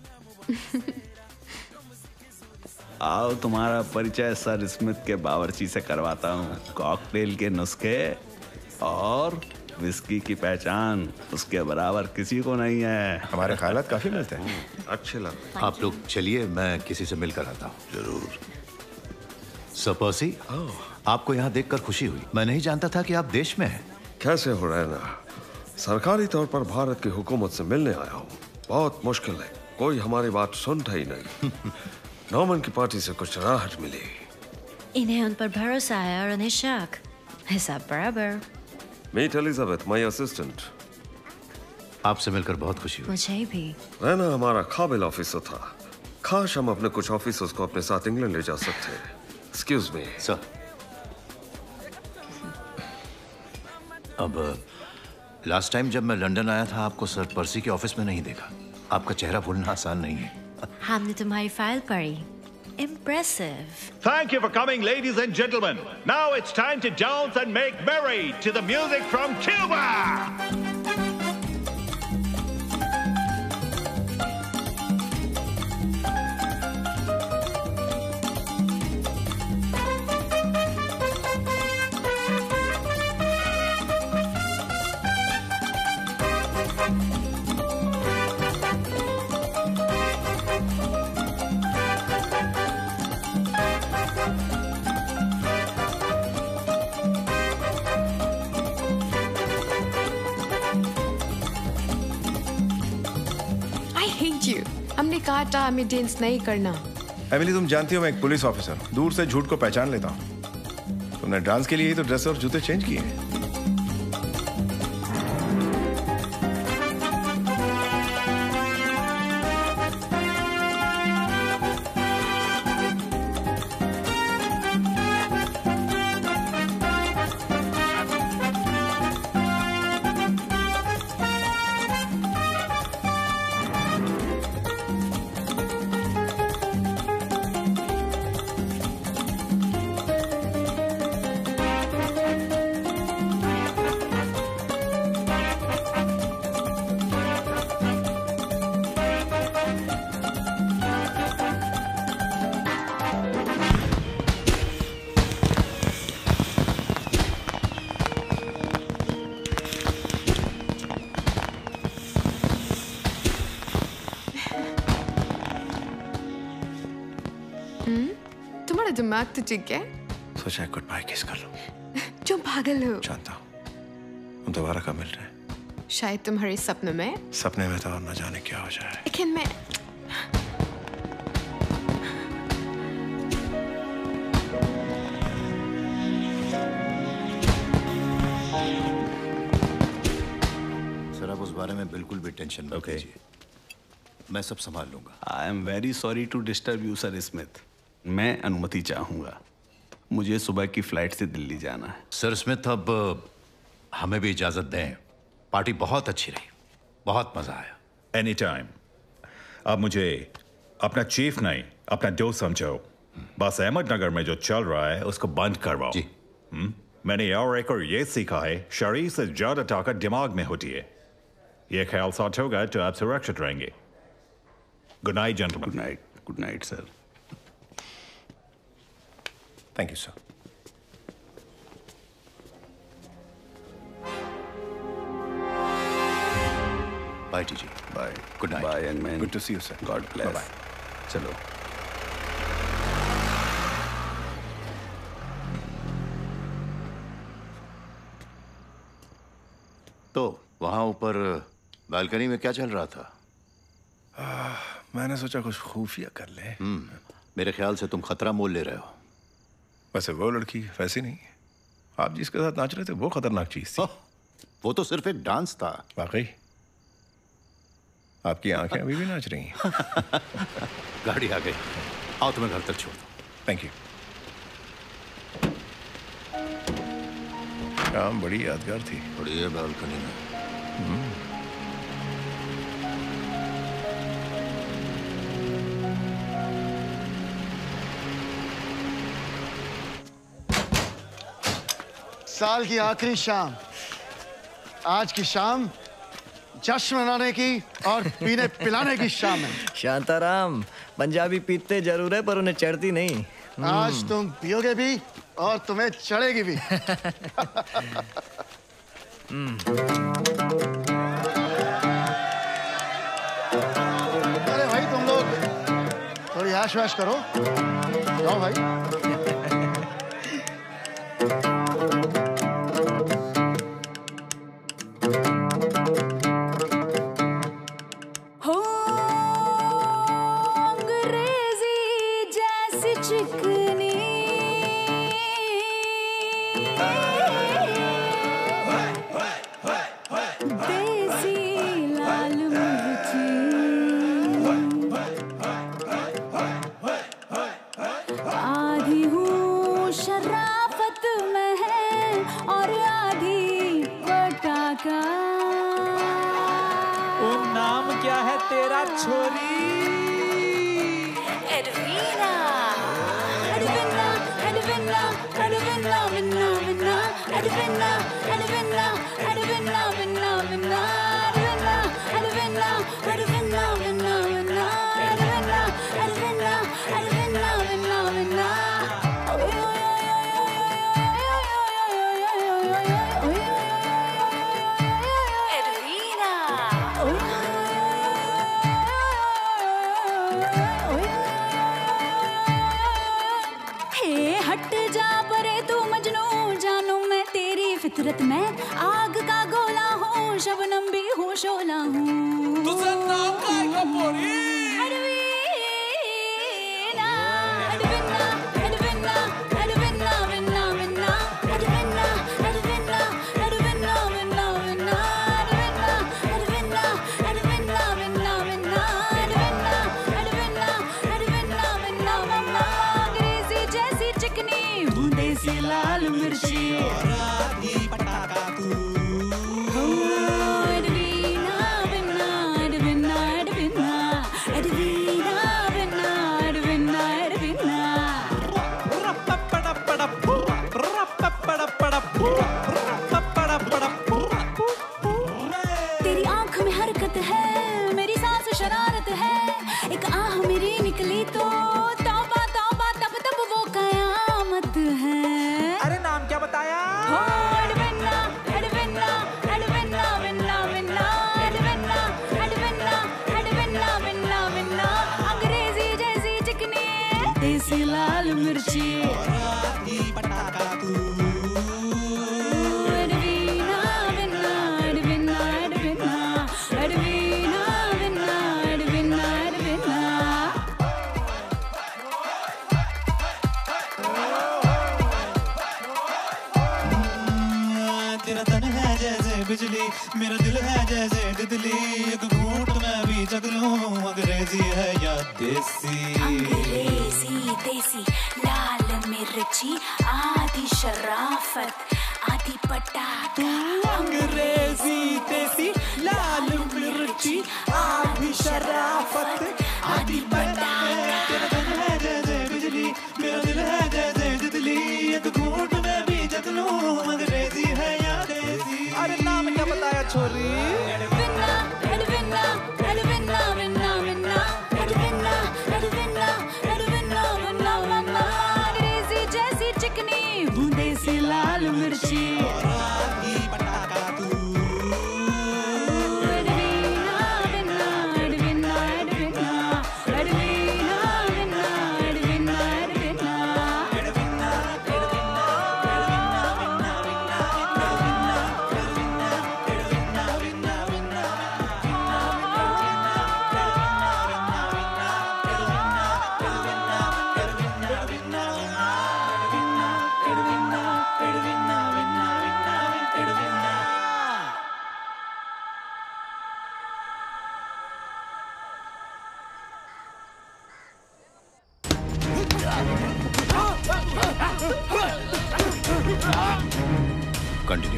आओ तुम्हारा परिचय सर स्मिथ के बावर्ची से करवाता हूँ। कॉकटेल के नुस्खे और विस्की की पहचान उसके बराबर किसी को नहीं है। हमारे ख्यालात काफी मिलते हैं। अच्छे लग। आप लोग चलिए, मैं किसी से मिलकर आता हूँ। जरूर। सर पर्सी, आपको यहाँ देखकर खुशी हुई। मैं नहीं जानता था कि आप देश में हैं। कैसे हो रहना? सरकारी तौर पर भारत की हुकूमत से मिलने आया हूँ। बहुत मुश्किल है, कोई हमारी बात सुनता ही नहीं। नॉर्मन की पार्टी से कुछ राहत मिली। इन्हें उन पर भरोसा है और उन्हें शक। हिसाब बराबर। Meet Elizabeth, my assistant. आपसे मिलकर बहुत खुशी हुई। मुझे भी। रहना हमारा काबिल ऑफिसर था। काश हम अपने कुछ ऑफिसर्स को अपने साथ इंग्लैंड ले जा सकते। Excuse me sir. अब लास्ट टाइम जब मैं लंदन आया था, आपको सर पर्सी के ऑफिस में नहीं देखा। आपका चेहरा भूलना आसान नहीं है। हमने तुम्हारी फाइल पढ़ी। Impressive. Thank you for coming, ladies and gentlemen. Now it's time to dance and make merry to the music from Cuba. हमने कहा था हमें डांस नहीं करना। एमिली, तुम जानती हो मैं एक पुलिस ऑफिसर हूँ। दूर से झूठ को पहचान लेता हूँ। तुमने डांस के लिए ही तो ड्रेस और जूते चेंज किए हैं। दिमाग तो ठीक है। सोचा गुड बाय किस कर लो। जो पागल हो। जानता हूँ। हम दोबारा कब मिल रहे हैं? शायद तुम्हारे सपनों में। सपने में तो और न जाने क्या हो जाए। लेकिन मैं सर, आप उस बारे में बिल्कुल भी टेंशन मत लीजिए। मैं सब संभाल लूंगा। I am very sorry to disturb you sir Smith. मैं अनुमति चाहूंगा। मुझे सुबह की फ्लाइट से दिल्ली जाना है। सर स्मिथ, अब हमें भी इजाजत दें। पार्टी बहुत अच्छी रही, बहुत मजा आया। Any time. अब मुझे अपना चीफ नहीं, अपना दोस्त समझो। बस अहमदनगर में जो चल रहा है उसको बंद करवाओ। जी। हुँ? मैंने और एक और ये सीखा है, शरीर से ज्यादा ताकत दिमाग में होती है। ये ख्याल साथ होगा तो आप सुरक्षित रहेंगे। Good night gentleman. Good night. Good night sir. Thank you sir. Bye TG. Bye. Good night. Bye young man. Good to see you sir. God bless. Bye. चलो। तो वहां ऊपर बालकनी में क्या चल रहा था? आ, मैंने सोचा कुछ खुफिया कर ले। हम्म, मेरे ख्याल से तुम खतरा मोल ले रहे हो। वैसे वो लड़की वैसी नहीं, आप जिसके साथ नाच रहे थे वो खतरनाक चीज थी। वो तो सिर्फ एक डांस था। वाकई आपकी आंखें अभी भी नाच रही हैं। गाड़ी आ गई, आओ तुम्हें घर तक छोड़ दो। Thank you. शाम बड़ी यादगार थी। बड़ी है बालकनी में। हम्म। साल की आखिरी शाम, आज की शाम जश्न मनाने की और पीने पिलाने की शाम है। शांताराम, पंजाबी पीते जरूर है पर उन्हें चढ़ती नहीं। आज तुम पियोगे भी और तुम्हें चढ़ेगी भी। अरे भाई तुम लोग थोड़ी ऐश वैश करो, जाओ भाई। फितरत में आग का गोला हूँ, शबनम भी हूँ, शोला हूँ। तुझे नाम का है पोरी। अडवीना, अडवीना, अडवीना, अडवीना, विन्ना, विन्ना, अडवीना, अडवीना, अडवीना, विन्ना, विन्ना, अडवीना, अडवीना, अडवीना, विन्ना, विन्ना, अडवीना, अडवीना, अडवीना, विन्ना, विन्ना। अंग्रेजी जैसी चिकनी, बूंदे सी लाल मिर्ची। तेरी आंख में हरकत है, मेरी सांस शरारत है, एक आह मेरी निकली तो तौबा तौबा तब तब वो कयामत है। अरे नाम क्या बताया? एडविना, एडविना, एडविना, विन्ना, विन्ना, एडविना, एडविना, एडविना, विन्ना, विन्ना। अंग्रेजी जैसी चिकनी, देसी लाल मिर्ची। बिजली मेरा दिल है जैसे तितली, एक घूंट में भी जग लूं। अंग्रेजी है या देसी? अंग्रेजी देसी लाल मिर्ची, आधी शराफत आधी पटाखा। अंग्रेजी देसी लाल मिर्ची, आधी शराफत आधी पटाखा। तेरा दिल है जैसे बिजली, मेरा दिल है जैसे तितली, एक घूंट में भी जग लूं। अंग्रेजी है या देसी? अरे नाम क्या बताया छोरी? एडविना, एडविना, एडविना, विन्ना, विन्ना, एडविना, एडविना, एडविना, विन्ना, विन्ना। अंग्रेजी जैसी चिकनी, बूंदे सी लाल मिर्ची। कंटिन्यू।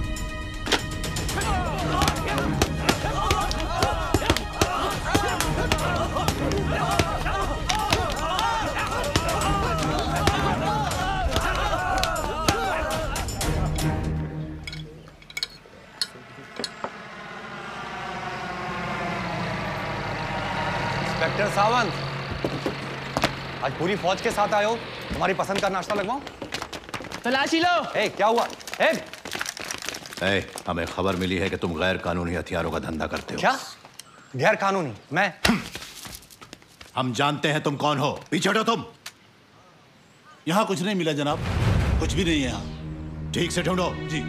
इंस्पेक्टर सावंत, आज पूरी फौज के साथ आए हो, तुम्हारी पसंद का नाश्ता लगवाऊं? तलाशी लो। ए, क्या हुआ? ए, ए, हमें खबर मिली है कि तुम गैर कानूनी हथियारों का धंधा करते हो। क्या? गैर कानूनी? मैं? हम जानते हैं तुम कौन हो। पीछे हटो तुम। यहाँ कुछ नहीं मिला जनाब, कुछ भी नहीं है यहाँ। ठीक से ढूंढो। जी।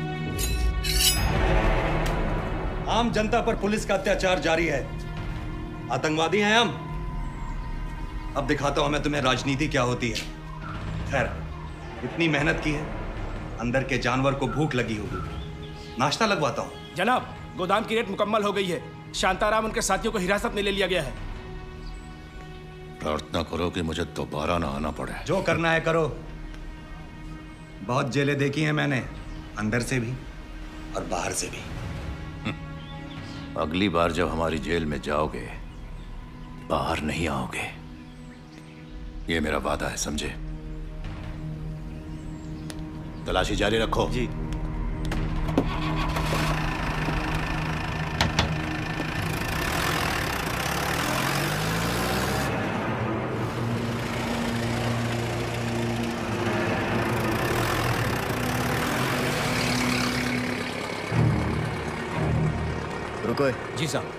आम जनता पर पुलिस का अत्याचार जारी है। आतंकवादी हैं हम। अब दिखाता हूं मैं तुम्हें राजनीति क्या होती है। खैर, इतनी मेहनत की है, अंदर के जानवर को भूख लगी होगी। नाश्ता लगवाता हूं। जनाब, गोदाम की रेट मुकम्मल हो गई है। शांताराम उनके साथियों को हिरासत में ले लिया गया है। प्रार्थना करो कि मुझे दोबारा ना आना पड़े। जो करना है करो। बहुत जेलें देखी हैं मैंने, अंदर से भी और बाहर से भी। अगली बार जब हमारी जेल में जाओगे, बाहर नहीं आओगे। ये मेरा वादा है, समझे? तलाशी जारी रखो। जी। रुको। जी साहब।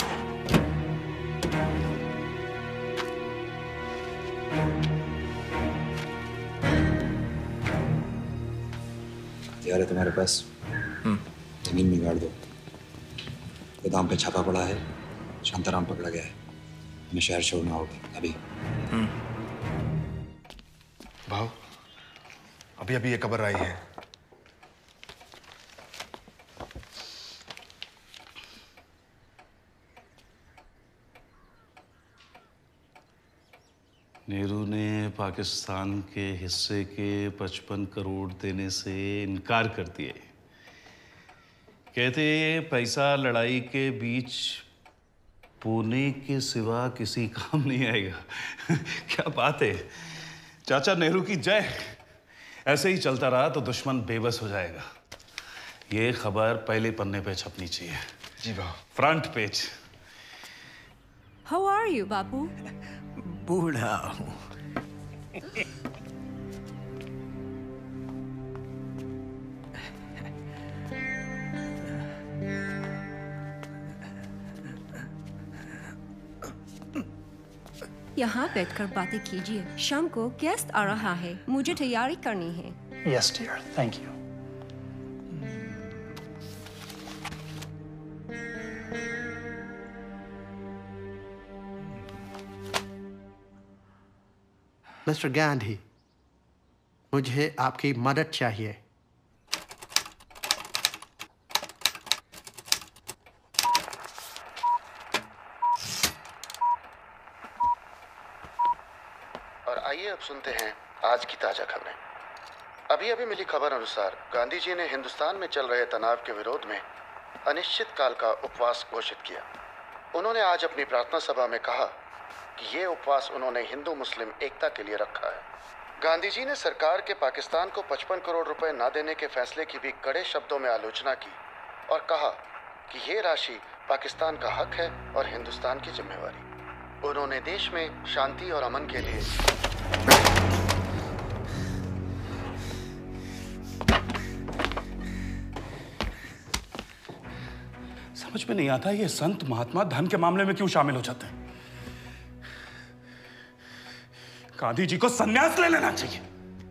यार है तुम्हारे पास? जमीन में गाड़ दो। गोदाम पे छापा पड़ा है, शांताराम पकड़ा गया है। हमें शहर छोड़ना होगा अभी। भाव, अभी अभी ये खबर आई है। नेहरू ने पाकिस्तान के हिस्से के पचपन करोड़ देने से इनकार कर दिए। कहते पैसा लड़ाई के बीच पुणे के सिवा किसी काम नहीं आएगा। क्या बात है। चाचा नेहरू की जय। ऐसे ही चलता रहा तो दुश्मन बेबस हो जाएगा। ये खबर पहले पन्ने पे छपनी चाहिए। जी भाव। Front page. How are you Bapu? बूढ़ा हूं। यहाँ बैठकर बातें कीजिए। शाम को गेस्ट आ रहा है, मुझे तैयारी करनी है। Yes, dear. Thank you. Mister Gandhi, मुझे आपकी मदद चाहिए। और आइए अब सुनते हैं आज की ताजा खबरें। अभी अभी मिली खबर अनुसार गांधी जी ने हिंदुस्तान में चल रहे तनाव के विरोध में अनिश्चित काल का उपवास घोषित किया। उन्होंने आज अपनी प्रार्थना सभा में कहा कि ये उपवास उन्होंने हिंदू मुस्लिम एकता के लिए रखा है। गांधी जी ने सरकार के पाकिस्तान को पचपन करोड़ रुपए न देने के फैसले की भी कड़े शब्दों में आलोचना की और कहा कि ये राशि पाकिस्तान का हक है और हिंदुस्तान की जिम्मेवारी। उन्होंने देश में शांति और अमन के लिए समझ में नहीं आता ये संत महात्मा धन के मामले में क्यों शामिल हो जाते हैं। गांधी जी को संन्यास ले लेना चाहिए।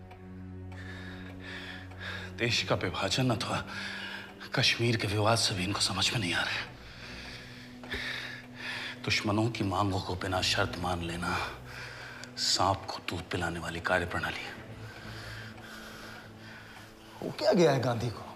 देश का विभाजन अथवा कश्मीर के विवाद से भी इनको समझ में नहीं आ रहा है। दुश्मनों की मांगों को बिना शर्त मान लेना सांप को दूध पिलाने वाली कार्यप्रणाली है। हो क्या गया है गांधी को?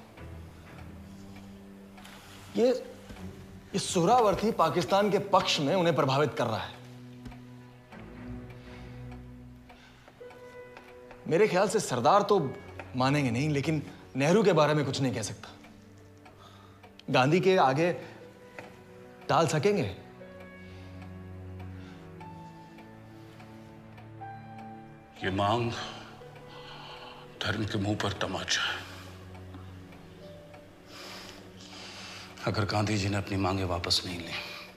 ये ये सुहरावर्ती पाकिस्तान के पक्ष में उन्हें प्रभावित कर रहा है। मेरे ख्याल से सरदार तो मानेंगे नहीं, लेकिन नेहरू के बारे में कुछ नहीं कह सकता। गांधी के आगे टाल सकेंगे? ये मांग धर्म के मुंह पर तमाचा है। अगर गांधी जी ने अपनी मांगे वापस नहीं ली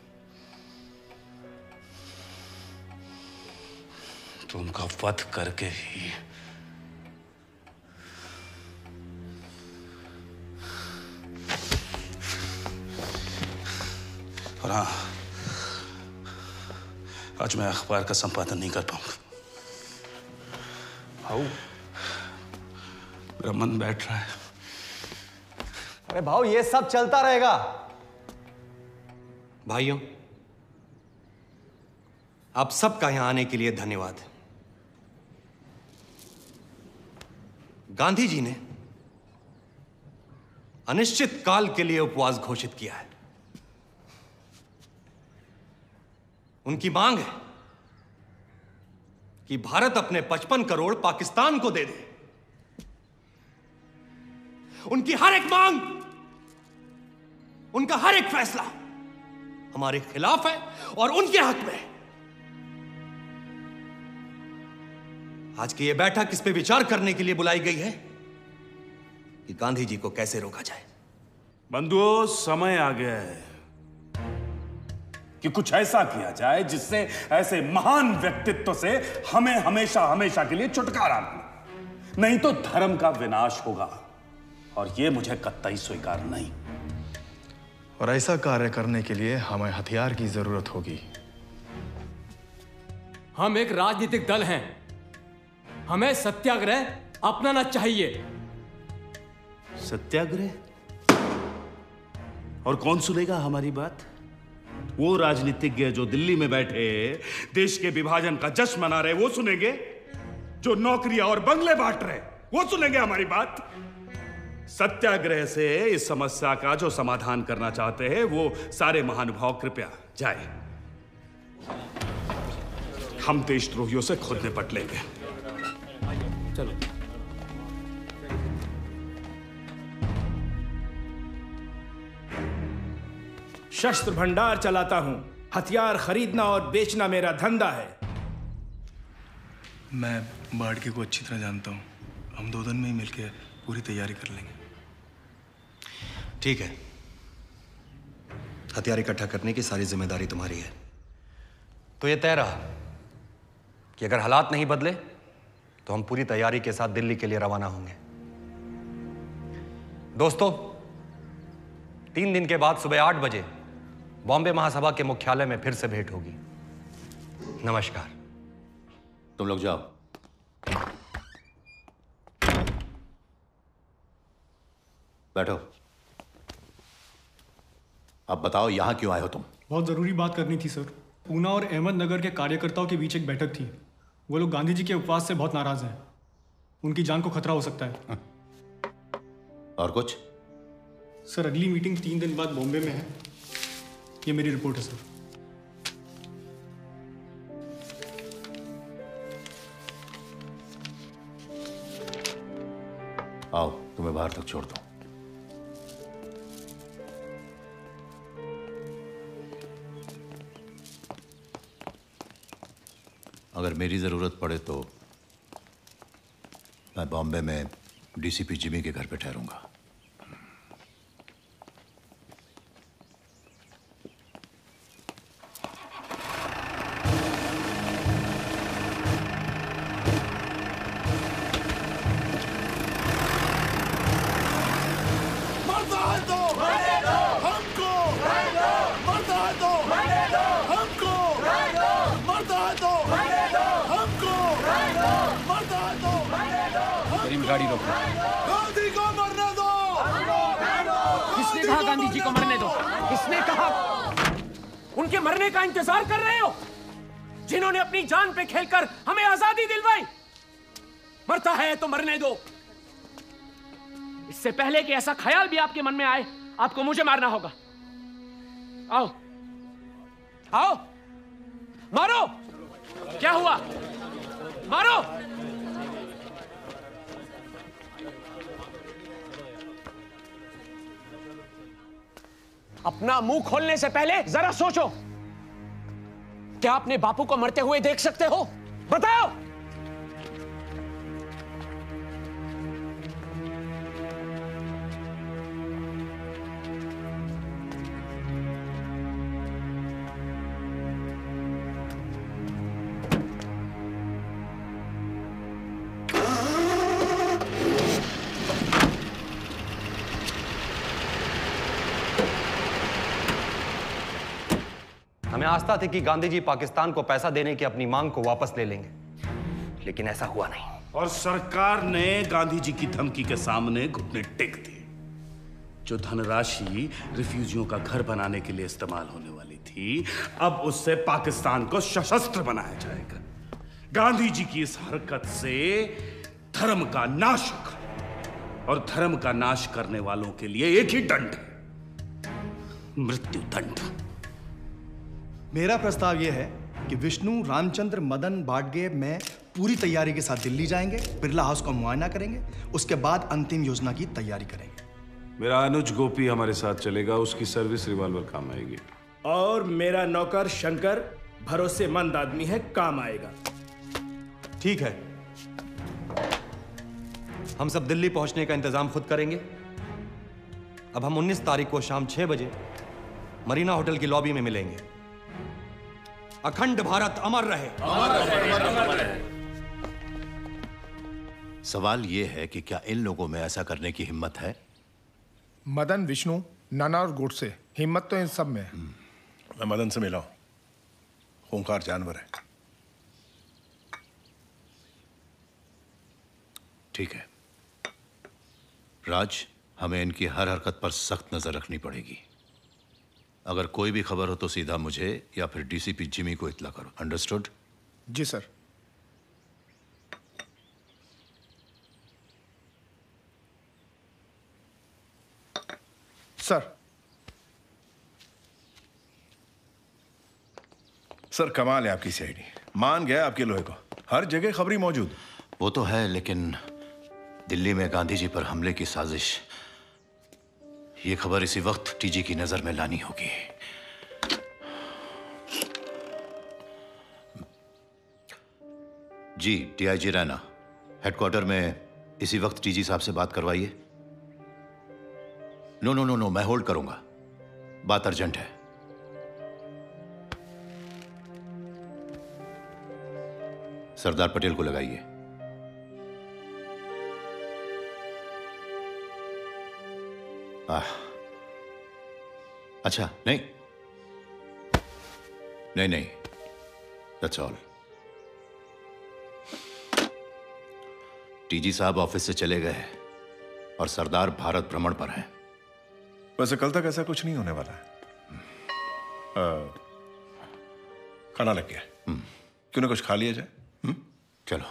तो उनका वध करके ही और हाँ, आज मैं अखबार का संपादन नहीं कर पाऊंगा। भाऊ, मेरा मन बैठ रहा है। अरे भाऊ, ये सब चलता रहेगा। भाइयों, आप सबका यहां आने के लिए धन्यवाद। गांधी जी ने अनिश्चित काल के लिए उपवास घोषित किया है। उनकी मांग है कि भारत अपने पचपन करोड़ पाकिस्तान को दे दे। उनकी हर एक मांग, उनका हर एक फैसला हमारे खिलाफ है और उनके हक में है। आज की यह बैठक इस पे विचार करने के लिए बुलाई गई है कि गांधी जी को कैसे रोका जाए। बंधुओं, समय आ गया है कि कुछ ऐसा किया जाए जिससे ऐसे महान व्यक्तित्व से हमें हमेशा हमेशा के लिए छुटकारा मिले। नहीं तो धर्म का विनाश होगा और यह मुझे कतई स्वीकार नहीं। और ऐसा कार्य करने के लिए हमें हथियार की जरूरत होगी। हम एक राजनीतिक दल हैं, हमें सत्याग्रह अपनाना चाहिए। सत्याग्रह? और कौन सुनेगा हमारी बात? वो राजनीतिज्ञ जो दिल्ली में बैठे देश के विभाजन का जश्न मना रहे वो सुनेंगे? जो नौकरियां और बंगले बांट रहे वो सुनेंगे हमारी बात? सत्याग्रह से इस समस्या का जो समाधान करना चाहते हैं वो सारे महानुभाव कृपया जाए। हम देशद्रोहियों से खुद निपट लेंगे। चलो। शस्त्र भंडार चलाता हूं, हथियार खरीदना और बेचना मेरा धंधा है। मैं बाड़के को अच्छी तरह जानता हूं। हम दो दिन में ही मिलकर पूरी तैयारी कर लेंगे। ठीक है, हथियार इकट्ठा करने की सारी जिम्मेदारी तुम्हारी है। तो ये तय रहा कि अगर हालात नहीं बदले तो हम पूरी तैयारी के साथ दिल्ली के लिए रवाना होंगे। दोस्तों, तीन दिन के बाद सुबह आठ बजे बॉम्बे महासभा के मुख्यालय में फिर से भेंट होगी। नमस्कार। तुम लोग जाओ। बैठो। अब बताओ यहां क्यों आए हो तुम? बहुत जरूरी बात करनी थी सर। पूना और अहमदनगर के कार्यकर्ताओं के बीच एक बैठक थी। वो लोग गांधी जी के उपवास से बहुत नाराज हैं। उनकी जान को खतरा हो सकता है। और कुछ? सर, अगली मीटिंग तीन दिन बाद बॉम्बे में है। ये मेरी रिपोर्ट है सर। आओ, तुम्हें बाहर तक छोड़ दो। अगर मेरी जरूरत पड़े तो मैं बॉम्बे में डीसीपी जिमी के घर पे ठहरूंगा। गाड़ी रोको। गांधी को मरने दो। किसने कहा गांधी जी को मरने दो? किसने कहा? उनके मरने का इंतजार कर रहे हो, जिन्होंने अपनी जान पे खेलकर हमें आजादी दिलवाई। मरता है तो मरने दो। इससे पहले कि ऐसा ख्याल भी आपके मन में आए, आपको मुझे मारना होगा। आओ आओ, मारो। क्या हुआ? मारो। अपना मुंह खोलने से पहले जरा सोचो, क्या अपने बापू को मरते हुए देख सकते हो? बताओ। हमें आस्था थी कि गांधी जी पाकिस्तान को पैसा देने की अपनी मांग को वापस ले लेंगे, लेकिन ऐसा हुआ नहीं। और सरकार ने गांधी जी की धमकी के सामने घुटने टेक दिए। जो धनराशि रिफ्यूजियों का घर बनाने के लिए इस्तेमाल होने वाली थी, अब उससे पाकिस्तान को सशस्त्र बनाया जाएगा। गांधी जी की इस हरकत से धर्म का नाश होगा, और धर्म का नाश करने वालों के लिए एक ही दंड है, मृत्यु दंड। मेरा प्रस्ताव यह है कि विष्णु, रामचंद्र, मदन, बाडगे में पूरी तैयारी के साथ दिल्ली जाएंगे, बिरला हाउस का मुआयना करेंगे, उसके बाद अंतिम योजना की तैयारी करेंगे। मेरा अनुज गोपी हमारे साथ चलेगा, उसकी सर्विस रिवॉल्वर काम आएगी। और मेरा नौकर शंकर भरोसेमंद आदमी है, काम आएगा। ठीक है, हम सब दिल्ली पहुंचने का इंतजाम खुद करेंगे। अब हम उन्नीस तारीख को शाम छह बजे मरीना होटल की लॉबी में मिलेंगे। अखंड भारत अमर रहे, अमर रहे, अमर रहे। सवाल यह है कि क्या इन लोगों में ऐसा करने की हिम्मत है? मदन, विष्णु, नाना और गोडसे, हिम्मत तो इन सब में है। मैं मदन से मिला हूं, खूंखार जानवर है। ठीक है राज, हमें इनकी हर हरकत पर सख्त नजर रखनी पड़ेगी। अगर कोई भी खबर हो तो सीधा मुझे या फिर डीसीपी जिमी को इत्तला करो। अंडरस्टूड? जी सर। सर सर कमाल है आपकी सीआईडी, मान गया आपके लोहे को, हर जगह खबरी मौजूद। वो तो है, लेकिन दिल्ली में गांधी जी पर हमले की साजिश, ये खबर इसी वक्त टीजी की नजर में लानी होगी। जी टीआईजी रैना, हेडक्वार्टर में इसी वक्त टीजी साहब से बात करवाइए। नो नो नो नो मैं होल्ड करूंगा, बात अर्जेंट है। सरदार पटेल को लगाइए। आह, अच्छा नहीं नहीं नहीं दैट्स ऑल। टीजी साहब ऑफिस से चले गए और सरदार भारत भ्रमण पर हैं। वैसे कल तक ऐसा कुछ नहीं होने वाला है। आ, खाना लग गया, क्यों ना कुछ खा लिया जाए? हुँ? चलो।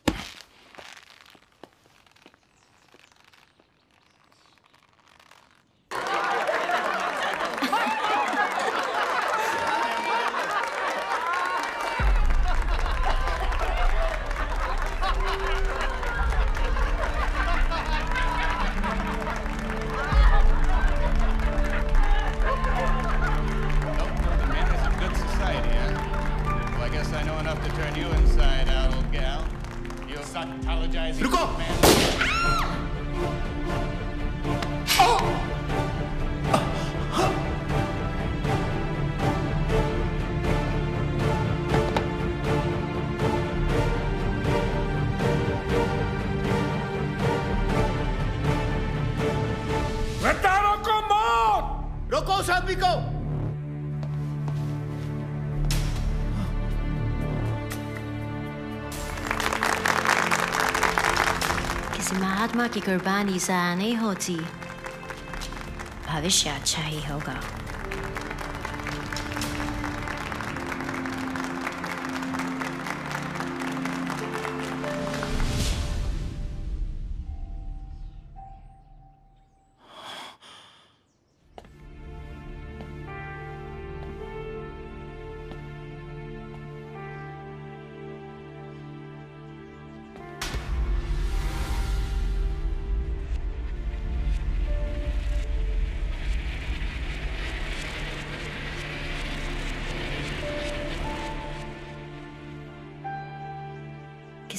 महात्मा की कुर्बानी ज़ाया नहीं होती, भविष्य अच्छा ही होगा।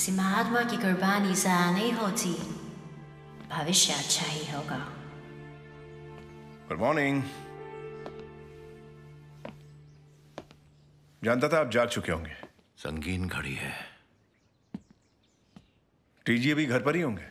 किसी महात्मा की कुर्बानी ज़ाया नहीं होती, भविष्य अच्छा ही होगा। Good morning. जानता था आप जाग चुके होंगे। संगीन घड़ी है। टीजी भी घर पर ही होंगे।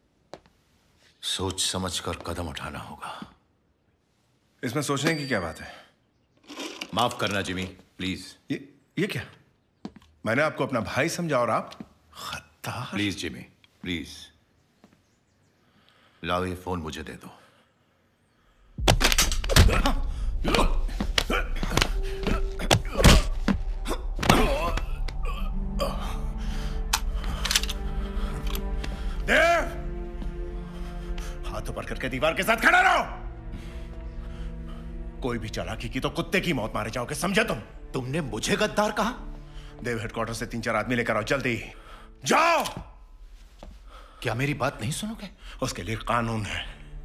सोच समझकर कदम उठाना होगा। इसमें सोचने की क्या बात है? माफ करना जिमी, प्लीज। ये ये क्या? मैंने आपको अपना भाई समझा और आप खद्दार। Please Jimmy, please. लाओ ये फोन मुझे दे दो। देव, हाथ ऊपर करके दीवार के साथ खड़ा रहो। कोई भी चालाकी की तो कुत्ते की मौत मारे जाओगे, समझे तुम? तुमने मुझे गद्दार कहा? देव, हेडक्वार्टर से तीन चार आदमी लेकर आओ, जल्दी जाओ। क्या मेरी बात नहीं सुनोगे? उसके लिए कानून है।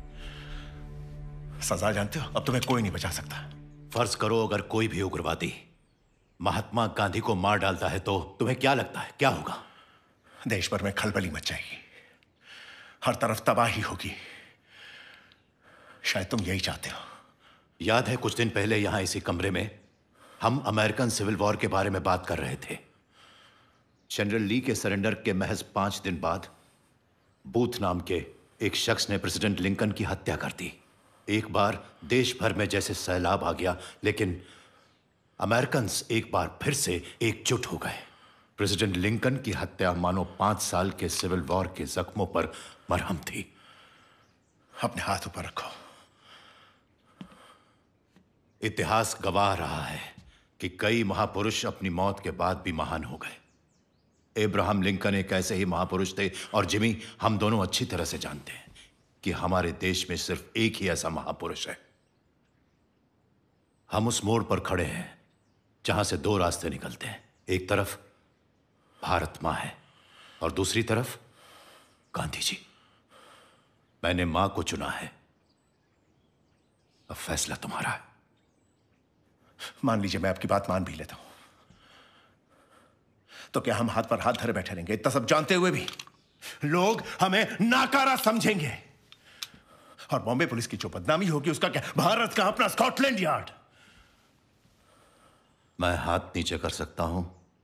सजा जानते हो? अब तुम्हें कोई नहीं बचा सकता। फर्ज करो अगर कोई भी उग्रवादी महात्मा गांधी को मार डालता है तो तुम्हें क्या लगता है क्या होगा? देश भर में खलबली मच जाएगी, हर तरफ तबाही होगी। शायद तुम यही चाहते हो। याद है कुछ दिन पहले यहां इसी कमरे में हम अमेरिकन सिविल वॉर के बारे में बात कर रहे थे। जनरल ली के सरेंडर के महज पांच दिन बाद बूथ नाम के एक शख्स ने प्रेसिडेंट लिंकन की हत्या कर दी। एक बार देश भर में जैसे सैलाब आ गया, लेकिन अमेरिकन एक बार फिर से एकजुट हो गए। प्रेसिडेंट लिंकन की हत्या मानो पांच साल के सिविल वॉर के जख्मों पर मरहम थी। अपने हाथ ऊपर रखो। इतिहास गवाह रहा है कि कई महापुरुष अपनी मौत के बाद भी महान हो गए। एब्राहम लिंकन एक ऐसे ही महापुरुष थे, और जिमी, हम दोनों अच्छी तरह से जानते हैं कि हमारे देश में सिर्फ एक ही ऐसा महापुरुष है। हम उस मोड़ पर खड़े हैं जहां से दो रास्ते निकलते हैं। एक तरफ भारत मां है और दूसरी तरफ गांधी जी। मैंने मां को चुना है, अब फैसला तुम्हारा है। मान लीजिए मैं आपकी बात मान भी लेता हूं, तो क्या हम हाथ पर हाथ धरे बैठे रहेंगे? इतना सब जानते हुए भी लोग हमें नाकारा समझेंगे, और बॉम्बे पुलिस की जो बदनामी होगी उसका क्या? भारत का अपना स्कॉटलैंड यार्ड। मैं हाथ नीचे कर सकता हूं,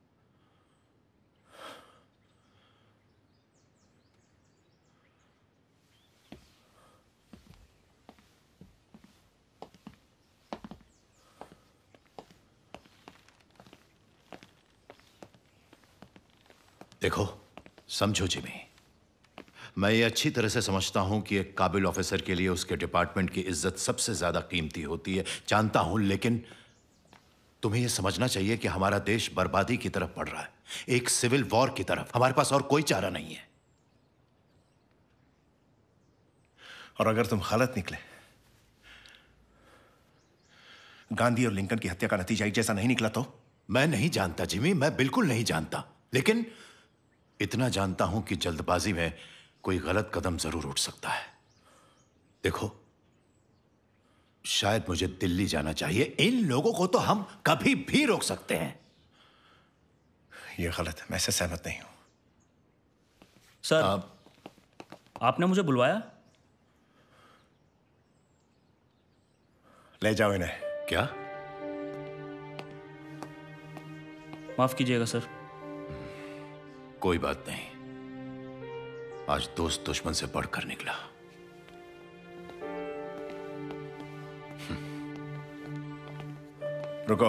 देखो समझो जिमी, मैं ये अच्छी तरह से समझता हूं कि एक काबिल ऑफिसर के लिए उसके डिपार्टमेंट की इज्जत सबसे ज्यादा कीमती होती है, जानता हूं। लेकिन तुम्हें यह समझना चाहिए कि हमारा देश बर्बादी की तरफ बढ़ रहा है, एक सिविल वॉर की तरफ। हमारे पास और कोई चारा नहीं है। और अगर तुम गलत निकले, गांधी और लिंकन की हत्या का नतीजा एक जैसा नहीं निकला तो? मैं नहीं जानता जिमी, मैं बिल्कुल नहीं जानता, लेकिन इतना जानता हूं कि जल्दबाजी में कोई गलत कदम जरूर उठ सकता है। देखो, शायद मुझे दिल्ली जाना चाहिए। इन लोगों को तो हम कभी भी रोक सकते हैं। यह गलत है, मैं इससे सहमत नहीं हूं। सर, आप... आपने मुझे बुलवाया? ले जाओ इन्हें। क्या? माफ कीजिएगा सर। कोई बात नहीं, आज दोस्त दुश्मन से बढ़कर निकला। रुको,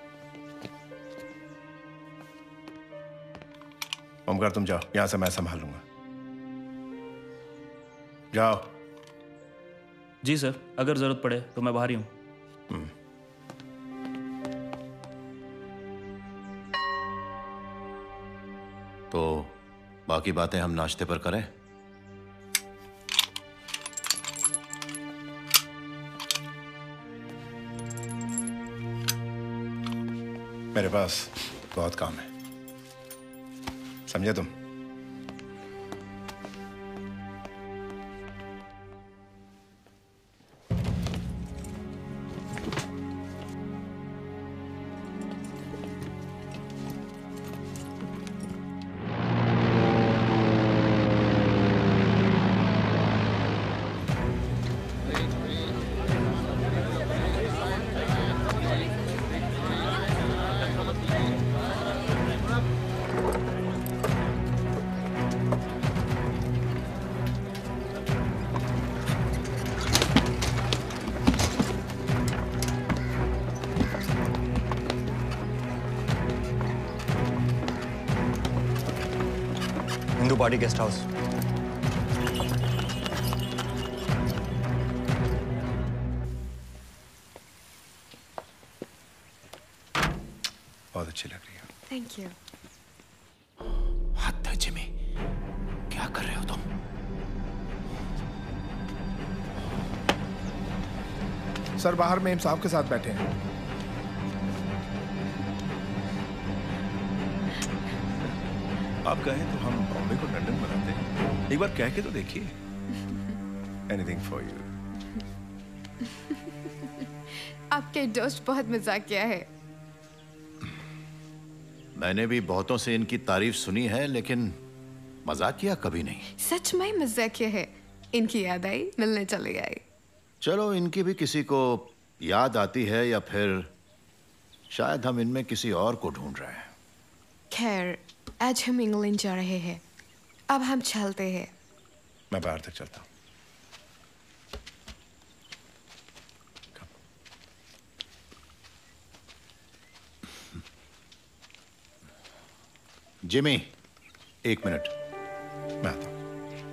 ओमकार तुम जाओ, यहां से मैं संभालूंगा। जाओ। जी सर, अगर जरूरत पड़े तो मैं बाहर ही हूं। तो बाकी बातें हम नाश्ते पर करें? मेरे पास बहुत काम है, समझे तुम? Body guest house. बहुत अच्छी लग रही है। Thank you. हद है जिमी, क्या कर रहे हो तुम? सर बाहर मेम साहब के साथ बैठे हैं। आप कहें तो हम बॉम्बे को लंदन बनाते हैं। एक बार कह के तो देखिए। Anything for you. आपके दोस्त बहुत मजाकिया है। मैंने भी बहुतों से इनकी तारीफ सुनी है, लेकिन मजाकिया कभी नहीं। सच में मजाकिया है। इनकी याद आई, मिलने चले गए। चलो, इनकी भी किसी को याद आती है, या फिर शायद हम इनमें किसी और को ढूंढ रहे हैं। खैर, आज हम इंग्लैंड जा रहे हैं। अब हम चलते हैं। मैं बाहर तक चलता हूँ। जिमी, एक मिनट। मैं आता हूँ।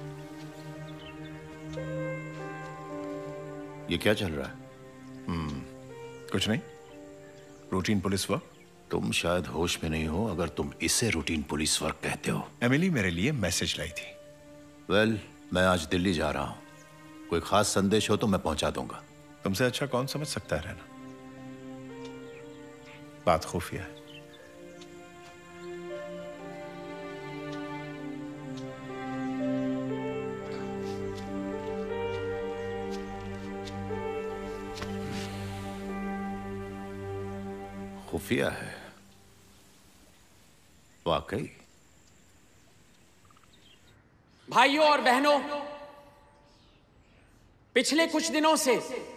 ये क्या चल रहा है? हम्म, कुछ नहीं। Routine police work. तुम शायद होश में नहीं हो अगर तुम इसे रूटीन पुलिस वर्क कहते हो। एमिली मेरे लिए मैसेज लाई थी। वेल, well, मैं आज दिल्ली जा रहा हूं। कोई खास संदेश हो तो मैं पहुंचा दूंगा। तुमसे अच्छा कौन समझ सकता है रहना। बात खुफिया है। खुफिया है वाकई। भाइयों और बहनों, पिछले कुछ दिनों से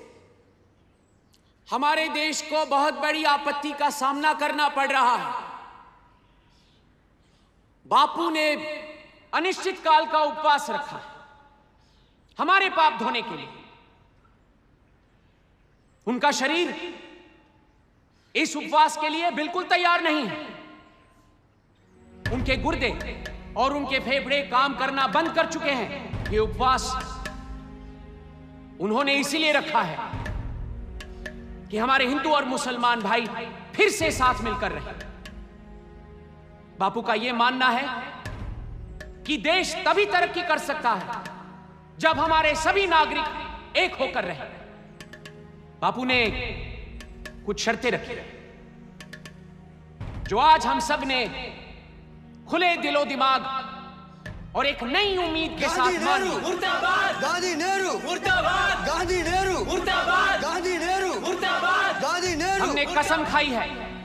हमारे देश को बहुत बड़ी आपत्ति का सामना करना पड़ रहा है। बापू ने अनिश्चित काल का उपवास रखा हमारे पाप धोने के लिए। उनका शरीर इस उपवास के लिए बिल्कुल तैयार नहीं है। उनके गुर्दे और उनके फेफड़े काम करना बंद कर चुके हैं। ये उपवास उन्होंने इसीलिए रखा है कि हमारे हिंदू और मुसलमान भाई फिर से साथ मिलकर रहें। बापू का यह मानना है कि देश तभी तरक्की कर सकता है जब हमारे सभी नागरिक एक होकर रहें। बापू ने कुछ शर्तें रखी जो आज हम सब ने खुले दिलो दिमाग और एक नई उम्मीद के साथ मान ली। मुर्दाबाद गांधी नेहरू, मुर्दाबाद गांधी नेहरू, मुर्दाबाद गांधी नेहरू, मुर्दाबाद गांधी नेहरू। हमने कसम खाई है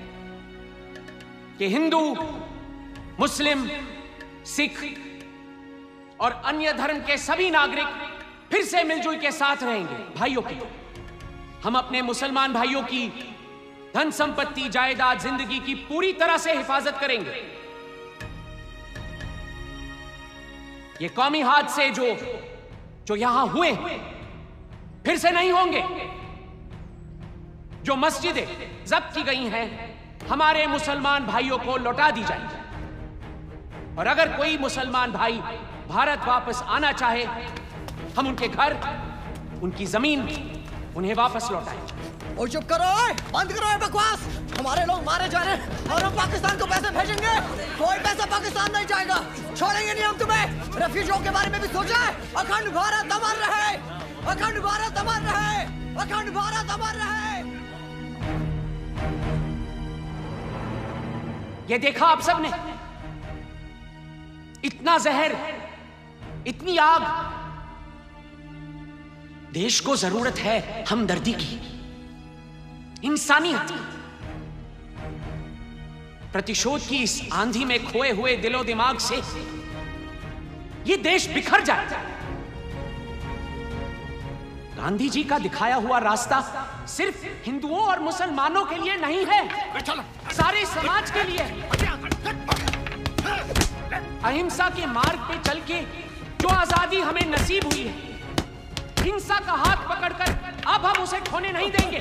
कि हिंदू, मुस्लिम, सिख और अन्य धर्म के सभी नागरिक फिर से मिलजुल के साथ रहेंगे। भाइयों की हम अपने मुसलमान भाइयों की धन संपत्ति, जायदाद, जिंदगी की पूरी तरह से हिफाजत करेंगे। ये कौमी हादसे जो जो यहां हुए फिर से नहीं होंगे। जो मस्जिदें जब्त की गई हैं हमारे मुसलमान भाइयों को लौटा दी जाएगी। और अगर कोई मुसलमान भाई भारत वापस आना चाहे, हम उनके घर, उनकी जमीन उन्हें वापस लौटाएंगे। और चुप करो, बंद करो ये बकवास। हमारे लोग मारे जा रहे हैं और हम पाकिस्तान को पैसे भेजेंगे। कोई पैसा पाकिस्तान नहीं जाएगा। छोड़ेंगे नहीं हम तुम्हें। रेफ्यूजियों के बारे में भी सोचा है। अखंड भारत अमर रहे, अखंड भारत अमर रहे, अखंड भारत अमर रहे। ये देखा आप सबने, इतना जहर, इतनी आग। देश को जरूरत है हमदर्दी की, इंसानियत, प्रतिशोध की इस आंधी में खोए हुए दिलो दिमाग से ये देश बिखर जाए। गांधी जी का दिखाया हुआ रास्ता सिर्फ हिंदुओं और मुसलमानों के लिए नहीं है, सारे समाज के लिए। अहिंसा के मार्ग पे चल के जो आजादी हमें नसीब हुई है, हिंसा का हाथ पकड़कर अब हम उसे खोने नहीं देंगे।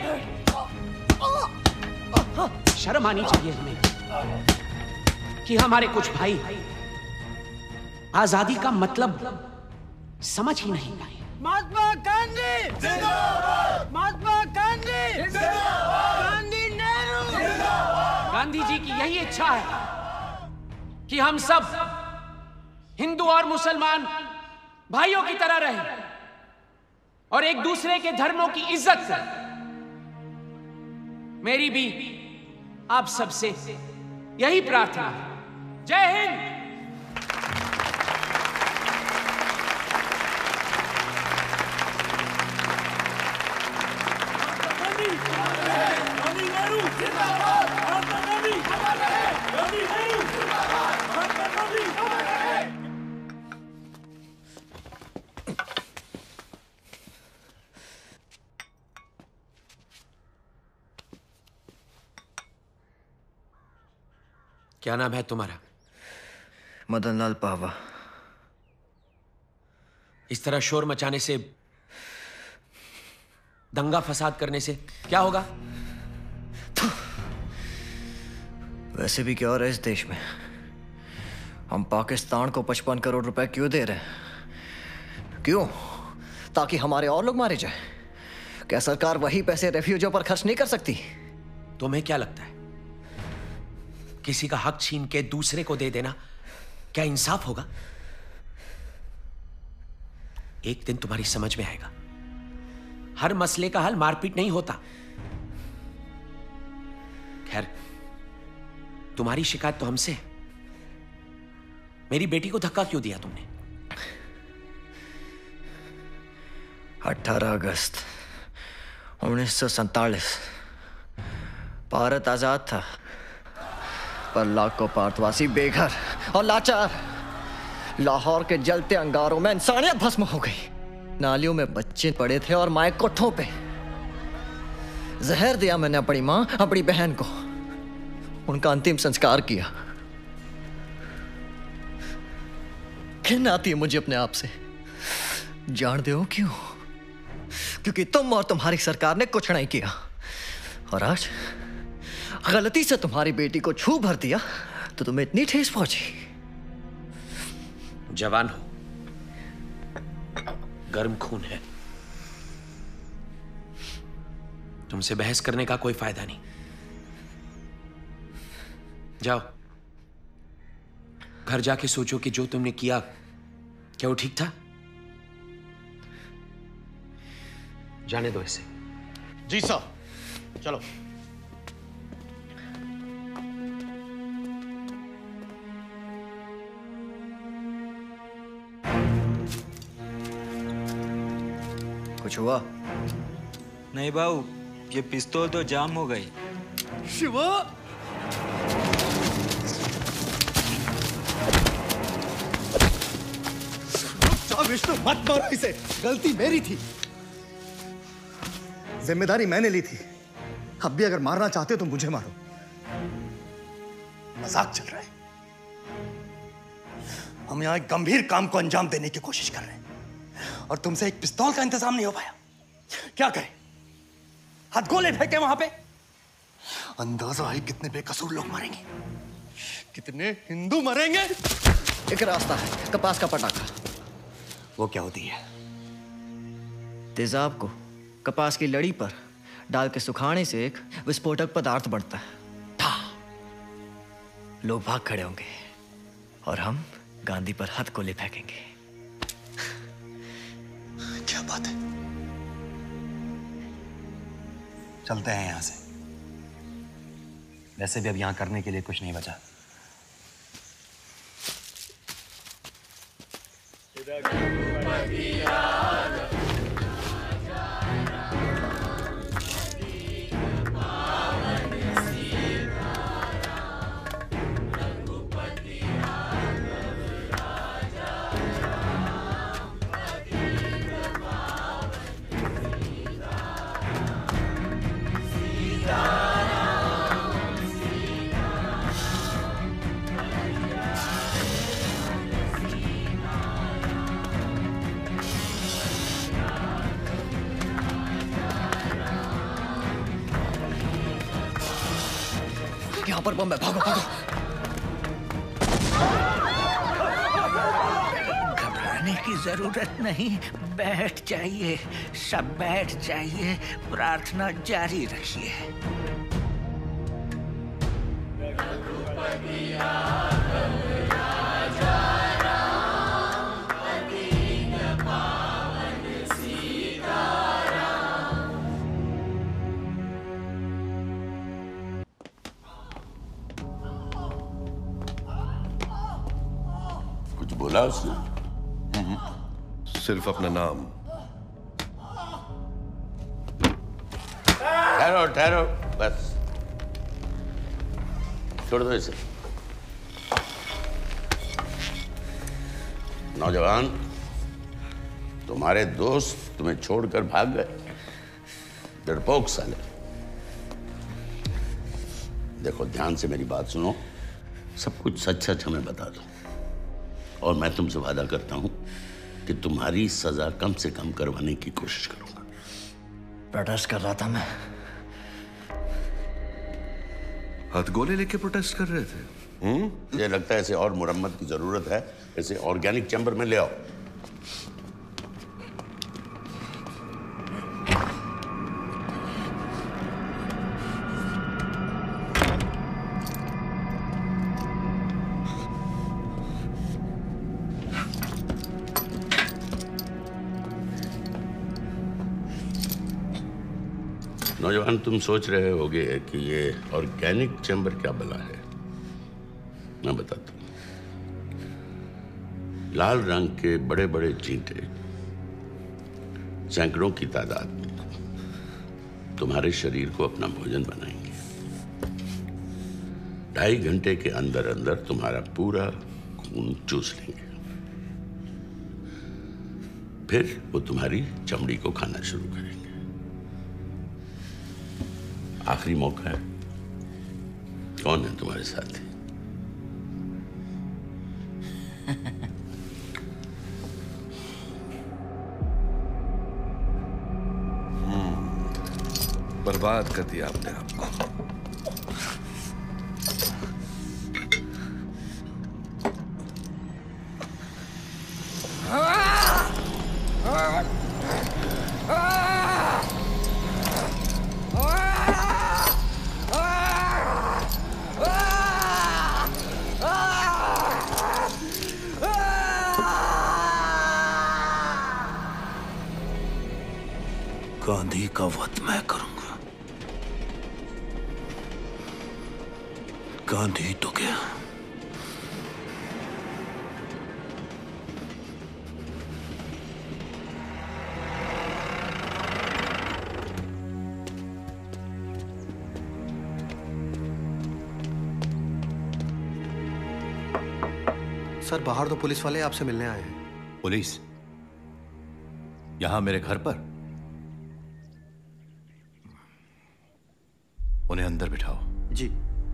शर्म आनी चाहिए हमें कि हमारे कुछ भाई आजादी का मतलब समझ ही नहीं पाए। महात्मा गांधी जिंदाबाद, महात्मा गांधी जिंदाबाद, गांधी नेहरू जिंदाबाद। गांधी जी की यही इच्छा है कि हम सब हिंदू और मुसलमान भाइयों की तरह रहें और एक दूसरे के धर्मों की इज्जत करें। मेरी भी आप सबसे यही प्रार्थना है। जय हिंद। क्या नाम है तुम्हारा? मदन लाल पावा। इस तरह शोर मचाने से, दंगा फसाद करने से क्या होगा? वैसे भी क्या हो रहा है इस देश में? हम पाकिस्तान को पचपन करोड़ रुपए क्यों दे रहे हैं? क्यों? ताकि हमारे और लोग मारे जाए? क्या सरकार वही पैसे रेफ्यूजियों पर खर्च नहीं कर सकती? तुम्हें क्या लगता है किसी का हक छीन के दूसरे को दे देना क्या इंसाफ होगा? एक दिन तुम्हारी समझ में आएगा, हर मसले का हल मारपीट नहीं होता। खैर, तुम्हारी शिकायत तो हमसे है। मेरी बेटी को धक्का क्यों दिया तुमने? अठारह अगस्त उन्नीस सौ सैतालीस भारत आजाद था, पर लाखों भारतवासी बेघर और लाचार। लाहौर के जलते अंगारों में इंसानियत भस्म हो गई। नालियों में बच्चे पड़े थे और माए कोठों पे। जहर दिया मैंने अपनी मां, अपनी बहन को। उनका अंतिम संस्कार किया। घिन आती है मुझे अपने आप से। जानते हो क्यों? क्योंकि तुम और तुम्हारी सरकार ने कुछ नहीं किया, और आज गलती से तुम्हारी बेटी को छू भर दिया तो तुम्हें इतनी ठेस पहुंची। जवान हो, गर्म खून है, तुमसे बहस करने का कोई फायदा नहीं। जाओ, घर जाके सोचो कि जो तुमने किया क्या वो ठीक था? जाने दो इसे। जी सर, चलो। कुछ हुआ? नहीं बाबू, ये पिस्तौल तो जाम हो गई। शिवा! विष्णु, मत मारो इसे। गलती मेरी थी, जिम्मेदारी मैंने ली थी। अब भी अगर मारना चाहते हो तो मुझे मारो। मजाक चल रहा है। हम यहां एक गंभीर काम को अंजाम देने की कोशिश कर रहे हैं और तुमसे एक पिस्तौल का इंतजाम नहीं हो पाया। क्या करें? हथगोले फेंके वहां पे। अंदाजा है कितने बेकसूर लोग मरेंगे, कितने हिंदू मरेंगे। एक रास्ता है, कपास का पटाखा। वो क्या होती है? तेजाब को कपास की लड़ी पर डाल के सुखाने से एक विस्फोटक पदार्थ बढ़ता है। ठा! लोग भाग खड़े होंगे और हम गांधी पर हथगोले फेंकेंगे। क्या बात है? चलते हैं यहां से। वैसे भी अब यहां करने के लिए कुछ नहीं बचा। यहाँ पर बम है, भागो भागो। उठने की जरूरत नहीं, बैठ जाइए, सब बैठ जाइए, प्रार्थना जारी रखिए। कुछ बोला उसने? सिर्फ अपना नाम। ठहरो ठहरो, बस छोड़ दो इसे। नौजवान, तुम्हारे दोस्त तुम्हें छोड़कर भाग गए, डरपोक साले। देखो, ध्यान से मेरी बात सुनो, सब कुछ सच सच हमें बता दो, और मैं तुमसे वादा करता हूं कि तुम्हारी सजा कम से कम करवाने की कोशिश करूंगा। प्रोटेस्ट कर रहा था मैं। हथगोले लेके प्रोटेस्ट कर रहे थे? हम्म? मुझे लगता है इसे और मुरम्मत की जरूरत है, इसे ऑर्गेनिक चैम्बर में ले आओ। नौजवान, तुम सोच रहे होगे कि ये ऑर्गेनिक चैम्बर क्या बला है। मैं बताता हूं। लाल रंग के बड़े बड़े चींटे सैकड़ों की तादाद में तुम्हारे शरीर को अपना भोजन बनाएंगे। ढाई घंटे के अंदर अंदर तुम्हारा पूरा खून चूस लेंगे। फिर वो तुम्हारी चमड़ी को खाना शुरू करेंगे। आखिरी मौका है, कौन है तुम्हारे साथी? बर्बाद कर दिया आपने आपको। गांधी का वध मैं करूंगा। गांधी तो क्या, सर बाहर तो पुलिस वाले आपसे मिलने आए हैं। पुलिस यहां मेरे घर पर? उन्हें अंदर बिठाओ। जी।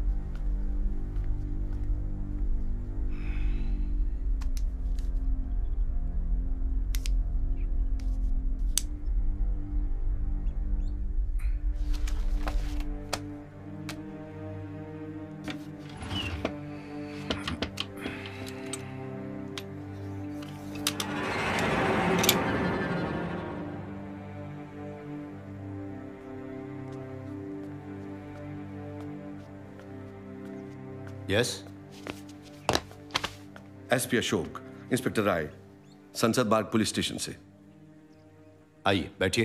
Yes. SP Ashok, inspector Rai, संसद बाग पुलिस स्टेशन से। आइए बैठिए।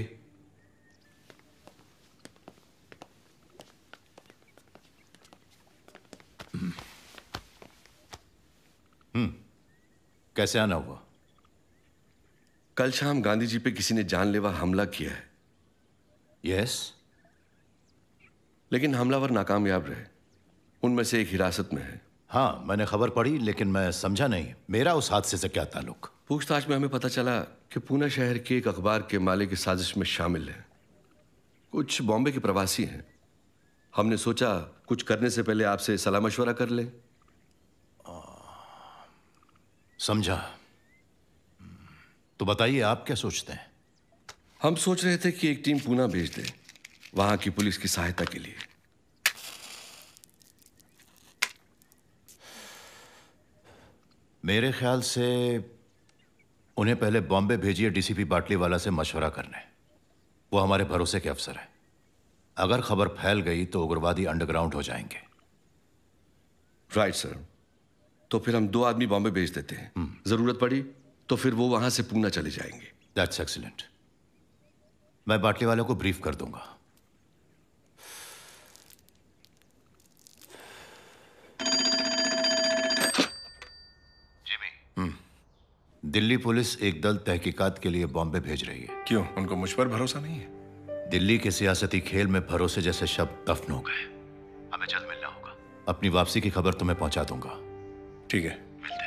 हम्म कैसे आना हुआ? कल शाम गांधी जी पे किसी ने जानलेवा हमला किया है। यस। लेकिन हमलावर नाकामयाब रहे। उनमें से एक हिरासत में है। हाँ, मैंने खबर पढ़ी, लेकिन मैं समझा नहीं मेरा उस हादसे से क्या ताल्लुक। पूछताछ में हमें पता चला कि पूना शहर के एक अखबार के मालिक इस साजिश में शामिल हैं। कुछ बॉम्बे के प्रवासी हैं। हमने सोचा कुछ करने से पहले आपसे सलाह मशवरा कर लें। समझा। तो बताइए आप क्या सोचते हैं? हम सोच रहे थे कि एक टीम पूना भेज दें, वहां की पुलिस की सहायता के लिए। मेरे ख्याल से उन्हें पहले बॉम्बे भेजिए डीसीपी बाटलीवाला से मशवरा करने। वो हमारे भरोसे के अफसर हैं। अगर खबर फैल गई तो उग्रवादी अंडरग्राउंड हो जाएंगे। Right sir. तो फिर हम दो आदमी बॉम्बे भेज देते हैं। जरूरत पड़ी तो फिर वो वहां से पूना चले जाएंगे। That's excellent. मैं बाटलीवाला को ब्रीफ कर दूंगा। दिल्ली पुलिस एक दल तहकीकात के लिए बॉम्बे भेज रही है। क्यों? उनको मुझ पर भरोसा नहीं है? दिल्ली के सियासती खेल में भरोसे जैसे शब्द दफन हो गए। हमें जल्द मिलना होगा। अपनी वापसी की खबर तुम्हें पहुंचा दूंगा। ठीक है।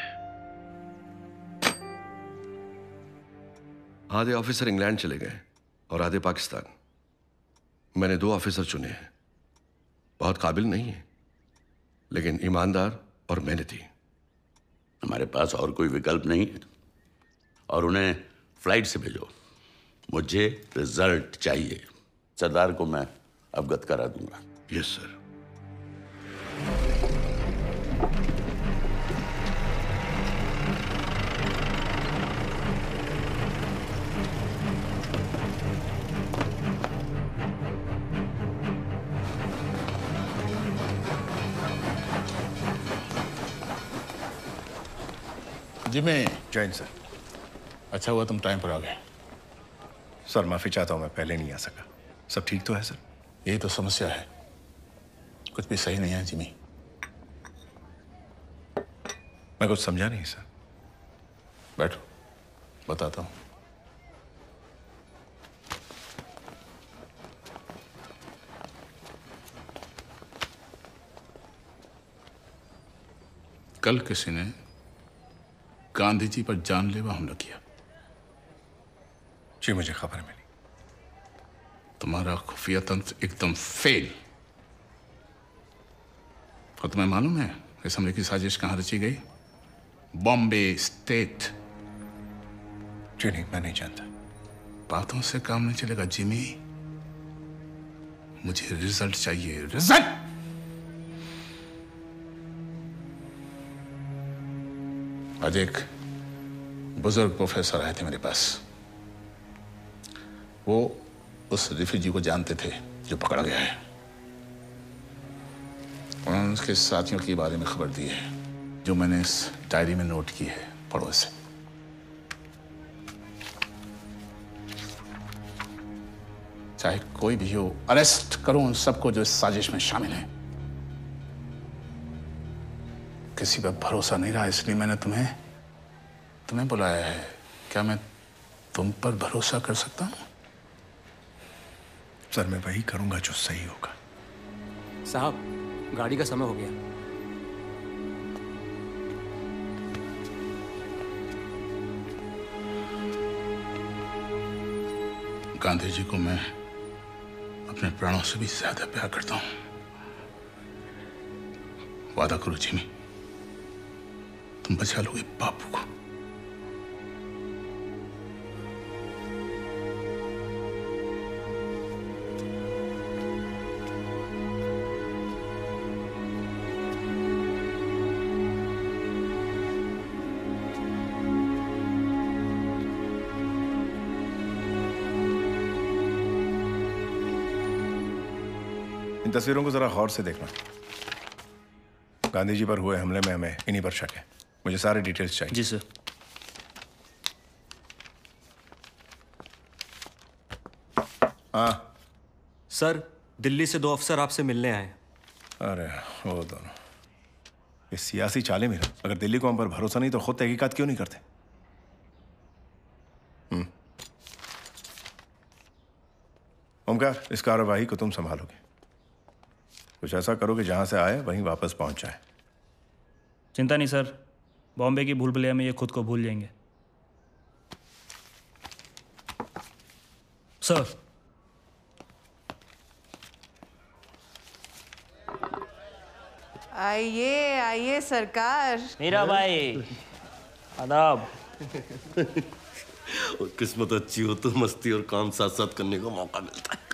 आधे ऑफिसर इंग्लैंड चले गए और आधे पाकिस्तान। मैंने दो ऑफिसर चुने हैं। बहुत काबिल नहीं है, लेकिन ईमानदार और मेहनती। हमारे पास और कोई विकल्प नहीं है और उन्हें फ्लाइट से भेजो। मुझे रिजल्ट चाहिए। सरदार को मैं अवगत करा दूंगा। Yes sir. Jimmy. Jain sir. अच्छा हुआ तुम टाइम पर आ गए। सर माफी चाहता हूं, मैं पहले नहीं आ सका। सब ठीक तो है सर? यही तो समस्या है, कुछ भी सही नहीं है जिमी। मैं कुछ समझा नहीं सर। बैठो, बताता हूं। कल किसी ने गांधी जी पर जानलेवा हमला किया। जी मुझे खबर मिली। तुम्हारा खुफिया तंत्र एकदम फेल। और तुम्हें मालूम है इस हमले की साजिश कहां रची गई? बॉम्बे स्टेट। जी नहीं, मैं नहीं जानता। बातों से काम नहीं चलेगा जिमी। मुझे रिजल्ट चाहिए, रिजल्ट। आज एक बुजुर्ग प्रोफेसर आए थे मेरे पास। वो उस रिफ्यूजी को जानते थे जो पकड़ा गया है। उन्होंने उसके साथियों के बारे में खबर दी है जो मैंने इस डायरी में नोट की है। पढ़ो इसे। चाहे कोई भी हो, अरेस्ट करो उन सबको जो इस साजिश में शामिल हैं। किसी पर भरोसा नहीं रहा, इसलिए मैंने तुम्हें तुम्हें बुलाया है। क्या मैं तुम पर भरोसा कर सकता हूं? सर मैं वही करूंगा जो सही होगा। साहब, गाड़ी का समय हो गया। गांधी जी को मैं अपने प्राणों से भी ज्यादा प्यार करता हूं। वादा करो जिमी, तुम बचा लोगे बापू को। इन तस्वीरों को जरा गौर से देखना। गांधी जी पर हुए हमले में हमें इन्हीं पर शक है। मुझे सारे डिटेल्स चाहिए। जी सर। हाँ सर, दिल्ली से दो अफसर आपसे मिलने आए। अरे वो दोनों ये सियासी चाले मेरा। अगर दिल्ली को हम पर भरोसा नहीं तो खुद तहकीकात क्यों नहीं करते? हम्म ओमकार, इस कार्यवाही को तुम संभालोगे। कुछ ऐसा करो कि जहां से आए वहीं वापस पहुंच जाए। चिंता नहीं सर, बॉम्बे की भूल भुलैया में ये खुद को भूल जाएंगे। सर। आइए आइए सरकार। मीरा भाई, आदाब। और किस्मत अच्छी हो तो मस्ती और काम साथ साथ करने का मौका मिलता है।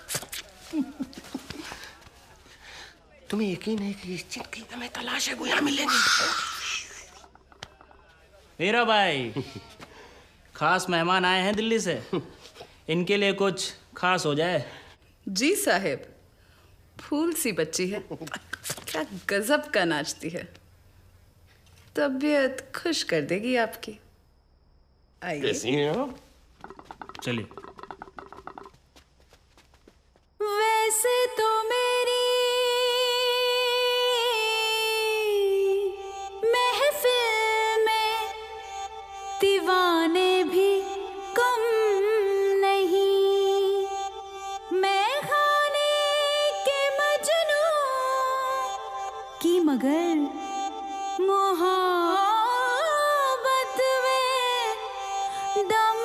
तुम्हें यकीन है कि इस चिट्ठी हमें तलाश है, वो यहाँ मिलेंगे? मीरा भाई, खास मेहमान आए हैं दिल्ली से, इनके लिए कुछ खास हो जाए। जी साहेब, फूल सी बच्ची है, क्या गजब का नाचती है, तबीयत खुश कर देगी आपकी। आइए। कैसी हैं आप? चलिए। वैसे तो मेरी महफिल में दीवाने भी कम नहीं, मैं खाने के मजनू की मगर मोहब्बत में दम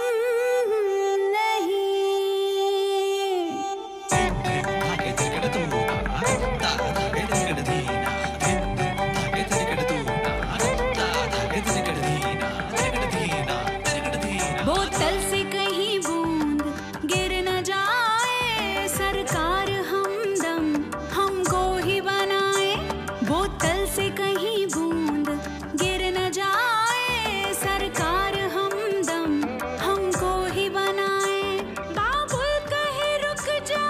बोतल से कहीं बूंद गिर न जाए, सरकार हमदम हमको ही बनाए। बोतल से कहीं बूंद गिर न जाए, सरकार हमदम हमको ही बनाए। बाबुल कहे रुक जा,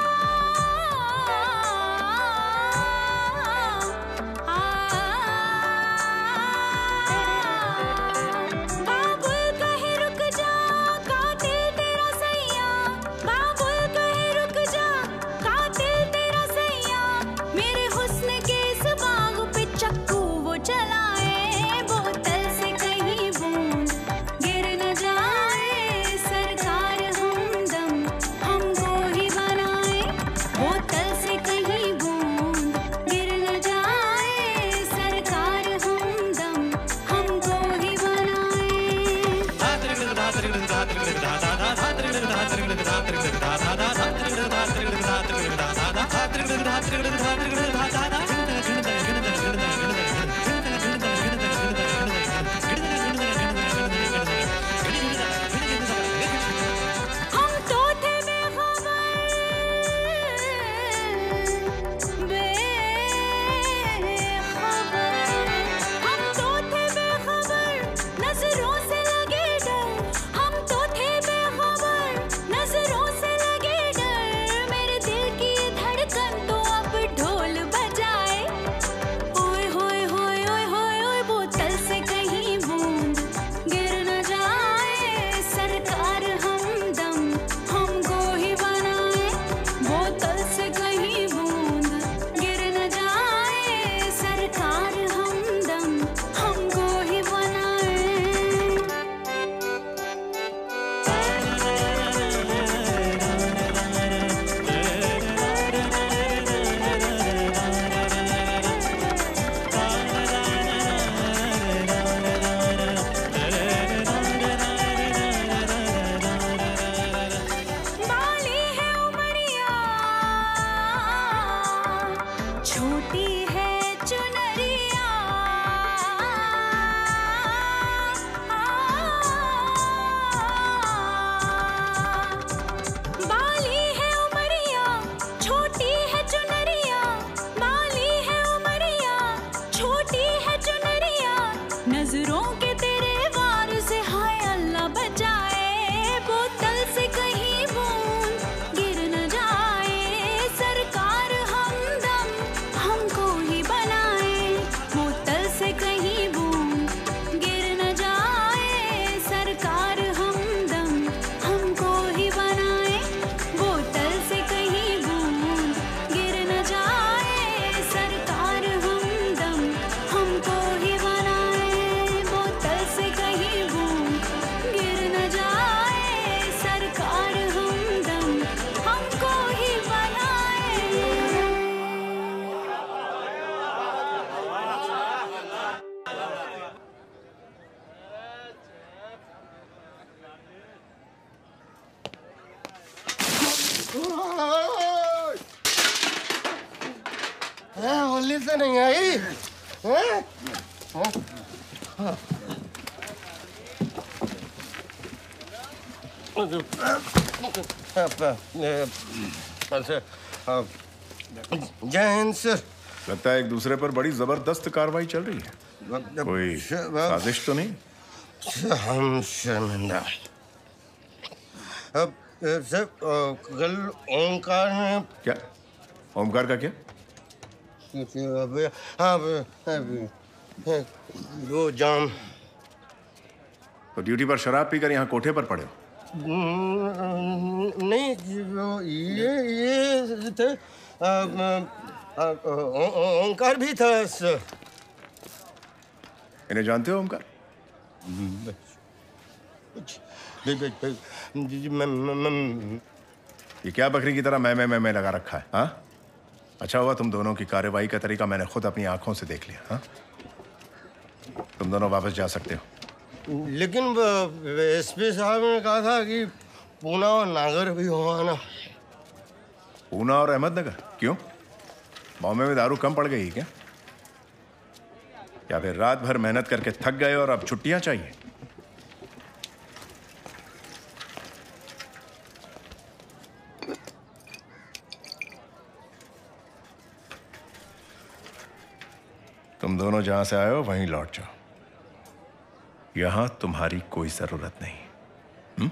बाबुल कहे रुक जा, कातिल तेरा सैया। बाबुल कहे रुक जा, कातिल तेरा सैया। मेरे हुस्न के इस बाग पे चक्कू वो चलाए। बोतल से कहीं बूंद गिर न जाए, सरकार हमदम हमको ही बनाए। बोतल से कहीं बूंद गिर न जाए, सरकार हमदम हमको ही बनाए। हम तो थे बेखबर, बेखबर। हम तो थे बेखबर, नजरों से लगे डर। हम तो थे बेखबर, नजरों से लगे डर। मेरे दिल की धड़कन तो अब ढोल बजाए। ओए होए होए ओए होए ओए, बोतल से कहीं बूंद गिर न जाए, सरकार हमदम हमको ही बनाए। बोतल से कहीं बूंद गिर न जाए, सरकार हमदम हमको ही बनाए। बाली है उमरिया, छोटी है चुनरिया। बाली है उमरिया, छोटी है चुनरिया। बाली है उमरिया, छोटी है चुनरिया। नजरों के तेरे वार से हाय अल्लाह बचाए। बोतल से कहीं बूंद गिर न जाए, सरकार हमदम हमको ही बनाए। बोतल से कहीं बूंद गिर न जाए, सरकार हमदम हमको ही बनाए। बोतल से कहीं बूंद गिर न जाए, सरकार हमदम हमको ही बनाए। बोतल से कहीं बूंद गिर न जाए, सरकार हमदम हमको ही बनाए। होली से नहीं आई हैं? जय हिंद सर। लगता है एक दूसरे पर बड़ी जबरदस्त कार्रवाई चल रही है। कोई साजिश तो नहीं? हम शर्मिंदा अब सर कल ओंकार ने क्या ओमकार का क्या? हाँ वो जाम। तो ड्यूटी पर शराब पीकर यहाँ कोठे पर पड़े हो? नहीं ये ये थे ओंकार भी था सर। इन्हें जानते हो ओमकार? ये क्या बकरी की तरह मैं मैं मैं मैं लगा रखा है? हाँ, अच्छा हुआ तुम दोनों की कार्यवाही का तरीका मैंने खुद अपनी आंखों से देख लिया। हाँ, तुम दोनों वापस जा सकते हो। लेकिन एसपी साहब ने कहा था कि पूना और नागर भी हो आना। पूना और अहमदनगर क्यों? बॉम्बे में दारू कम पड़ गई क्या? या फिर रात भर मेहनत करके थक गए और अब छुट्टियां चाहिए? तुम दोनों जहां से आए हो वहीं लौट जाओ। यहां तुम्हारी कोई जरूरत नहीं। हुँ?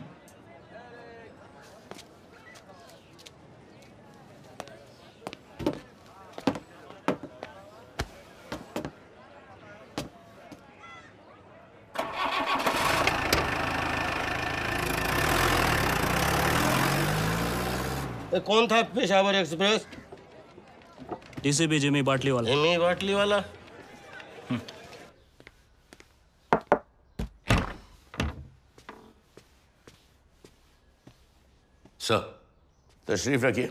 कौन था पेशावर एक्सप्रेस? डीसीपी जिमी बाटली वाला। जिमी बाटली वाला। सर तशरीफ रखिए।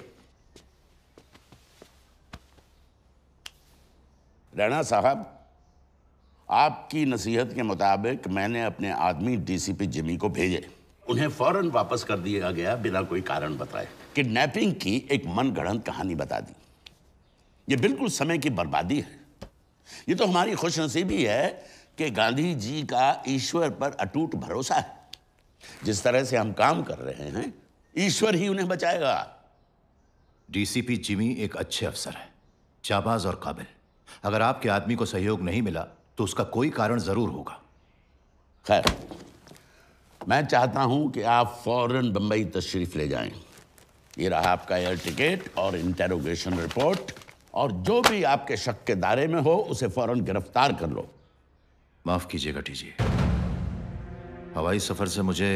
राणा साहब, आपकी नसीहत के मुताबिक मैंने अपने आदमी डीसीपी जिमी को भेजे। उन्हें फौरन वापस कर दिया गया बिना कोई कारण बताए। किडनैपिंग की एक मनगढ़ंत कहानी बता दी। ये बिल्कुल समय की बर्बादी है। ये तो हमारी खुशनसीबी है कि गांधी जी का ईश्वर पर अटूट भरोसा है। जिस तरह से हम काम कर रहे हैं, ईश्वर ही उन्हें बचाएगा। डीसीपी जिमी एक अच्छे अफसर हैं, जाबाज और काबिल। अगर आपके आदमी को सहयोग नहीं मिला तो उसका कोई कारण जरूर होगा। खैर, मैं चाहता हूं कि आप फौरन बंबई तशरीफ ले जाएं। ये रहा आपका एयर टिकट और इंटेरोगेशन रिपोर्ट, और जो भी आपके शक के दायरे में हो उसे फौरन गिरफ्तार कर लो। माफ कीजिएगा टीजी, हवाई सफर से मुझे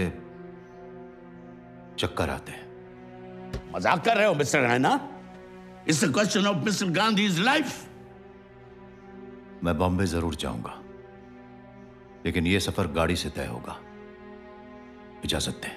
चक्कर आते हैं। मजाक कर रहे हो mister Raina? It's a question of mister Gandhi's life. मैं बॉम्बे जरूर जाऊंगा, लेकिन यह सफर गाड़ी से तय होगा। इजाजत दें।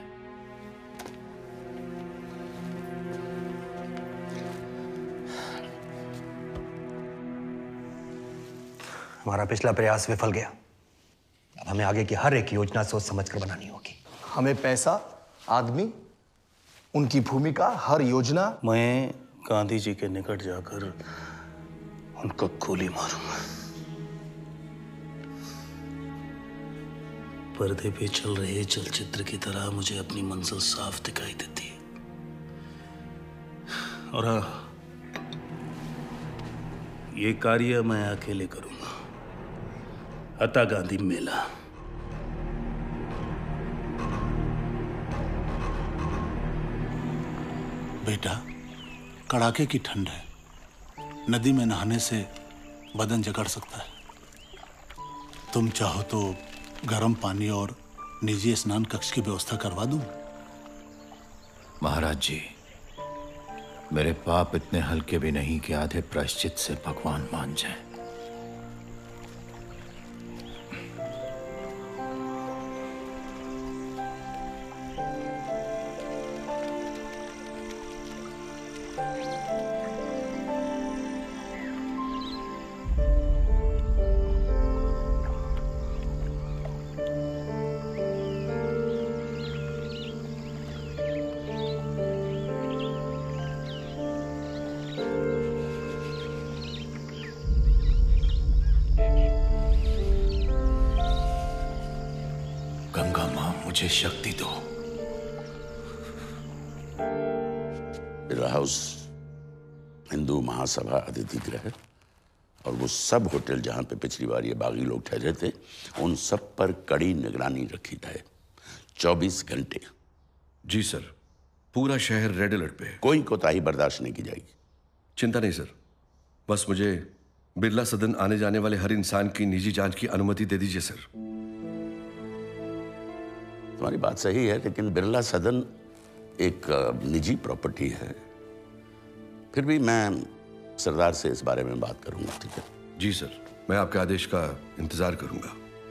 हमारा पिछला प्रयास विफल गया। अब हमें आगे की हर एक योजना सोच समझकर बनानी होगी। हमें पैसा, आदमी, उनकी भूमिका, हर योजना। मैं गांधी जी के निकट जाकर उनको गोली मारूंगा। पर्दे पे चल रहे चलचित्र की तरह मुझे अपनी मंजिल साफ दिखाई देती है। और हाँ, ये कार्य मैं अकेले करूंगा। अतः गांधी मेला। बेटा, कड़ाके की ठंड है। नदी में नहाने से बदन जकड़ सकता है। तुम चाहो तो गर्म पानी और निजी स्नान कक्ष की व्यवस्था करवा दूं। महाराज जी, मेरे पाप इतने हल्के भी नहीं कि आधे प्रायश्चित से भगवान मान जाए। गंगा मां, मुझे शक्ति दो। हाउस, हिंदू महासभा अतिथि गृह और वो सब होटल जहां पे पिछली बार ये बागी लोग ठहरे थे, उन सब पर कड़ी निगरानी रखी जाए। चौबीस घंटे जी सर, पूरा शहर रेड अलर्ट पे है। कोई कोताही बर्दाश्त नहीं की जाएगी। चिंता नहीं सर, बस मुझे बिरला सदन आने जाने वाले हर इंसान की निजी जांच की अनुमति दे दीजिए सर। तुम्हारी बात सही है, लेकिन बिरला सदन एक निजी प्रॉपर्टी है। फिर भी मैं सरदार से इस बारे में बात करूंगा, ठीक है? जी सर, मैं आपके आदेश का इंतजार करूंगा।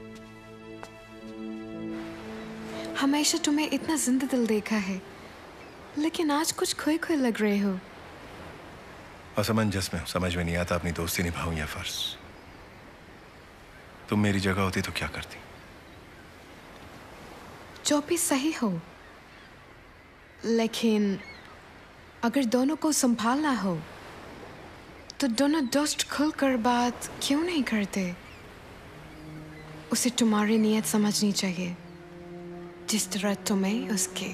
हमेशा तुम्हें इतना जिंदा दिल देखा है, लेकिन आज कुछ खोए खोए लग रहे हो। असमंजस में हूं, समझ में नहीं आता अपनी दोस्ती निभाऊं या फर्ज। तुम मेरी जगह होती तो क्या करती? जो भी सही हो, लेकिन अगर दोनों को संभालना हो तो दोनों दोस्त खुलकर बात क्यों नहीं करते? उसे तुम्हारी नीयत समझनी चाहिए, जिस तरह तुम्हें उसके।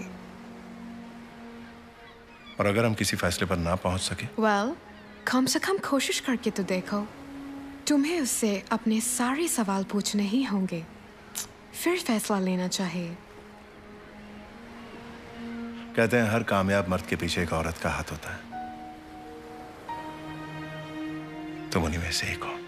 और अगर हम किसी फैसले पर ना पहुंच सके? वेल, कम से कम कोशिश करके तो देखो। तुम्हें उससे अपने सारे सवाल पूछने ही होंगे, फिर फैसला लेना चाहिए। कहते हैं हर कामयाब मर्द के पीछे एक औरत का हाथ होता है। तुम उन्हीं में से एक हो।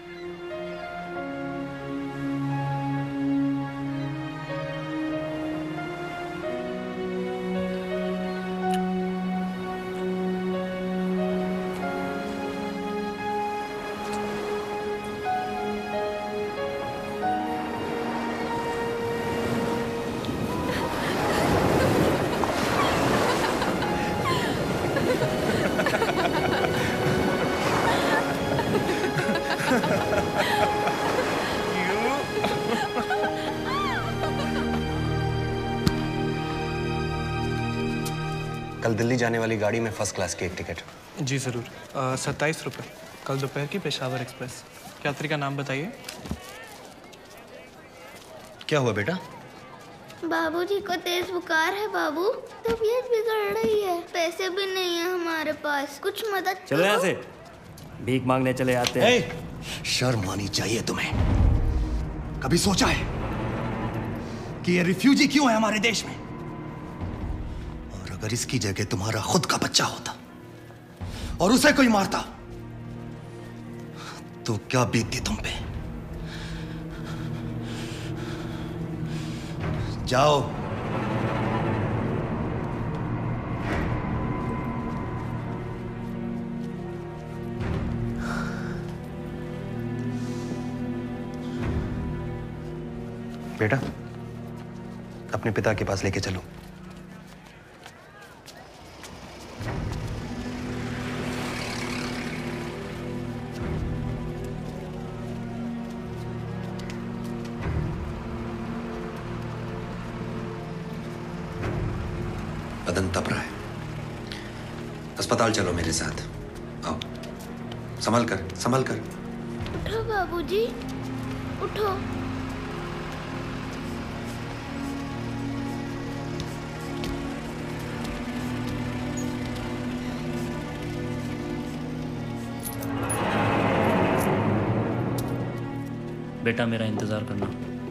कल दिल्ली जाने वाली गाड़ी में फर्स्ट क्लास की एक टिकट। जी ज़रूर। सत्ताईस रुपये कल दोपहर की पेशावर एक्सप्रेस। यात्री का नाम बताइए। क्या हुआ बेटा? बाबूजी को तेज बुखार है बाबू, तबीयत बिगड़ रही है, पैसे भी नहीं है हमारे पास, कुछ मदद करो। चलो यहाँ से, भीख मांगने चले आते हैं। hey, शर्म आनी चाहिए तुम्हें। कभी सोचा है कि ये रिफ्यूजी क्यों है हमारे देश में? और अगर इसकी जगह तुम्हारा खुद का बच्चा होता और उसे कोई मारता तो क्या बीतती तुम पे? जाओ। बेटा, अपने पिता के पास लेके चलो। बदन तप रहा है, अस्पताल चलो मेरे साथ। आओ, संभल कर, संभल कर। उठो बाबूजी, उठो। बेटा मेरा इंतजार करना।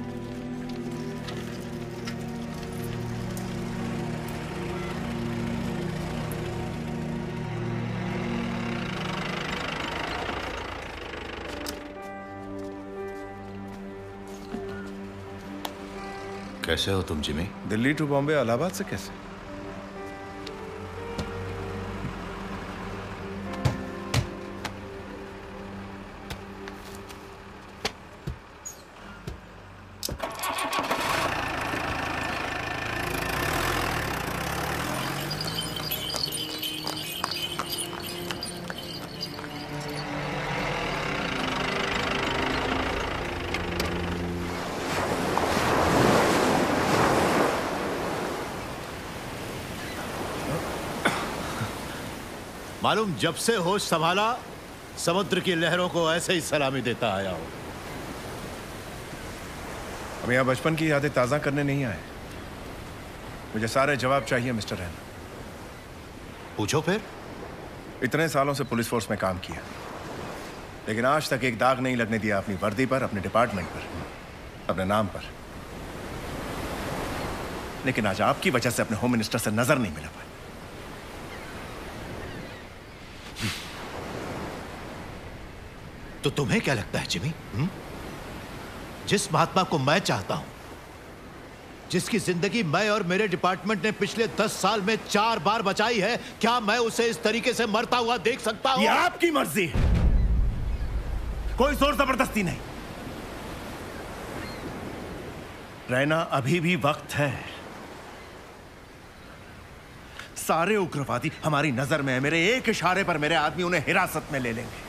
कैसे हो तुम जिमी? दिल्ली टू बॉम्बे इलाहाबाद से कैसे? मालूम जब से होश संभाला समुद्र की लहरों को ऐसे ही सलामी देता आया हूं। हम यहाँ बचपन की यादें ताज़ा करने नहीं आए। मुझे सारे जवाब चाहिए मिस्टर रैना। पूछो फिर। इतने सालों से पुलिस फोर्स में काम किया, लेकिन आज तक एक दाग नहीं लगने दिया अपनी वर्दी पर, अपने डिपार्टमेंट पर, अपने नाम पर। लेकिन आज आपकी वजह से अपने होम मिनिस्टर से नजर नहीं मिला पाए। तो तुम्हें क्या लगता है जिमी, हुँ? जिस महात्मा को मैं चाहता हूं, जिसकी जिंदगी मैं और मेरे डिपार्टमेंट ने पिछले दस साल में चार बार बचाई है, क्या मैं उसे इस तरीके से मरता हुआ देख सकता हूं? ये आपकी मर्जी है, कोई जोर जबरदस्ती नहीं। रहना अभी भी वक्त है। सारे उग्रवादी हमारी नजर में है। मेरे एक इशारे पर मेरे आदमी उन्हें हिरासत में ले लेंगे।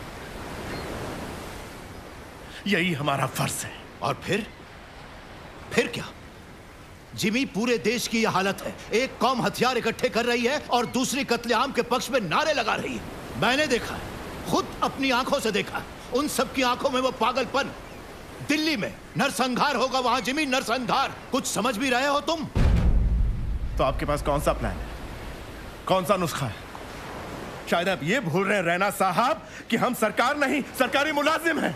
यही हमारा फर्ज है। और फिर फिर क्या? जिमी, पूरे देश की यह हालत है। एक कौम हथियार इकट्ठे कर रही है और दूसरी कत्लेआम के पक्ष में नारे लगा रही है। मैंने देखा, खुद अपनी आंखों से देखा। उन सबकी आंखों में वो पागलपन। दिल्ली में नरसंहार होगा वहां जिमी, नरसंहार। कुछ समझ भी रहे हो तुम? तो आपके पास कौन सा प्लान है, कौन सा नुस्खा है? शायद आप ये भूल रहे हैं रैना साहब कि हम सरकार नहीं, सरकारी मुलाजिम हैं।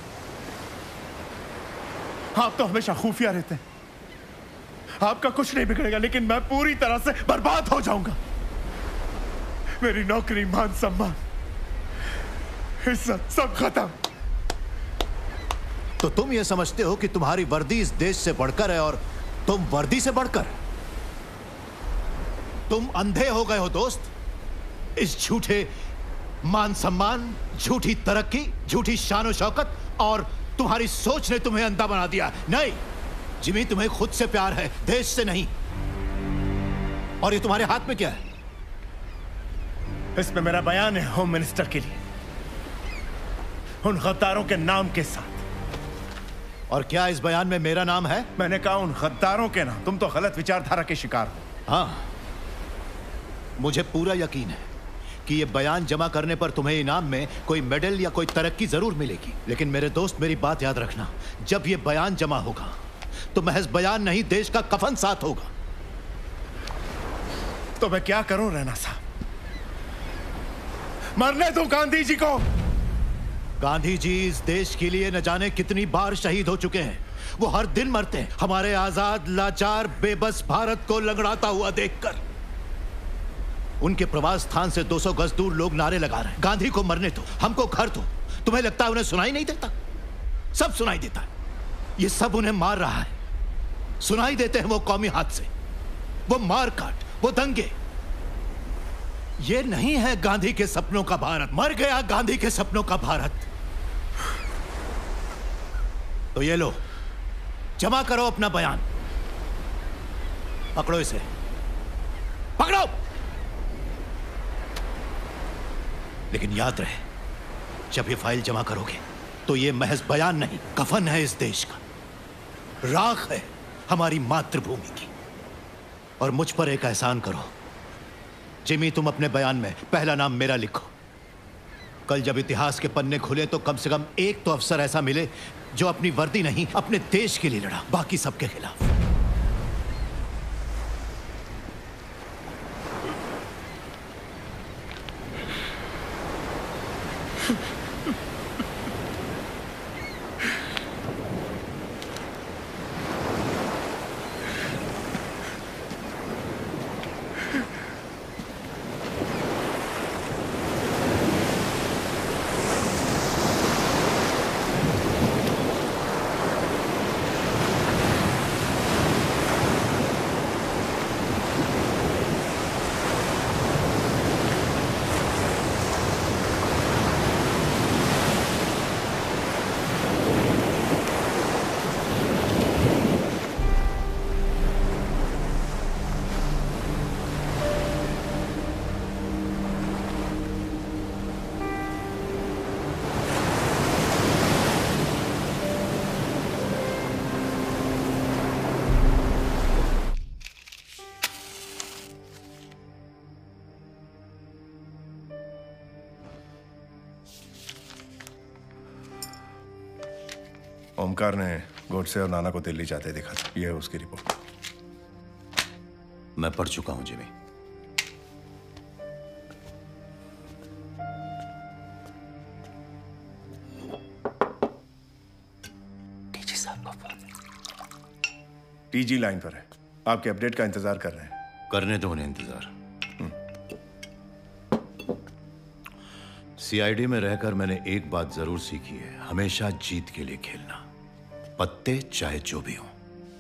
आप तो हमेशा खुफिया रहते हैं। आपका कुछ नहीं बिगड़ेगा, लेकिन मैं पूरी तरह से बर्बाद हो जाऊंगा। मेरी नौकरी, मान सम्मान, इज्जत सब खत्म। तो तुम ये समझते हो कि तुम्हारी वर्दी इस देश से बढ़कर है और तुम वर्दी से बढ़कर? तुम अंधे हो गए हो दोस्त। इस झूठे मान सम्मान, झूठी तरक्की, झूठी शान और शौकत और तुम्हारी सोच ने तुम्हें अंधा बना दिया। नहीं जिमी, तुम्हें खुद से प्यार है, देश से नहीं। और ये तुम्हारे हाथ में क्या है? इसमें मेरा बयान है होम मिनिस्टर के लिए, उन गद्दारों के नाम के साथ। और क्या इस बयान में मेरा नाम है? मैंने कहा उन गद्दारों के नाम। तुम तो गलत विचारधारा के शिकार हो। हाँ, मुझे पूरा यकीन है कि ये बयान जमा करने पर तुम्हें इनाम में कोई मेडल या कोई तरक्की जरूर मिलेगी। लेकिन मेरे दोस्त, मेरी बात याद रखना, जब ये बयान जमा होगा तो महज बयान नहीं, देश का कफन साथ होगा। तो मैं क्या करूं रैना साहब? मरने दो गांधी जी को। गांधी जी इस देश के लिए न जाने कितनी बार शहीद हो चुके हैं। वो हर दिन मरते हैं हमारे आजाद, लाचार, बेबस भारत को लंगड़ाता हुआ देखकर। उनके प्रवास स्थान से दो सौ गज दूर लोग नारे लगा रहे हैं, गांधी को मरने दो, हमको घर दो। तुम्हें लगता है उन्हें सुनाई नहीं देता? सब सुनाई देता है। ये सब उन्हें मार रहा है। सुनाई देते हैं वो कौमी हादसे, वो मार काट, वो दंगे। ये नहीं है गांधी के सपनों का भारत। मर गया गांधी के सपनों का भारत। तो ये लो, जमा करो अपना बयान। पकड़ो इसे, पकड़ो। लेकिन याद रहे, जब ये फाइल जमा करोगे तो ये महज बयान नहीं, कफन है इस देश का, राख है हमारी मातृभूमि की। और मुझ पर एक एहसान करो जिमी, तुम अपने बयान में पहला नाम मेरा लिखो। कल जब इतिहास के पन्ने खुले तो कम से कम एक तो अफसर ऐसा मिले जो अपनी वर्दी नहीं, अपने देश के लिए लड़ा, बाकी सबके खिलाफ। ओमकार ने गोडसे और नाना को दिल्ली जाते देखा था। यह है उसकी रिपोर्ट। मैं पढ़ चुका हूं जिमी। टीजी लाइन पर है। आपके अपडेट का इंतजार कर रहे हैं। करने दो उन्हें इंतजार। सीआईडी में रहकर मैंने एक बात जरूर सीखी है, हमेशा जीत के लिए खेलना, पत्ते चाहे जो भी हो।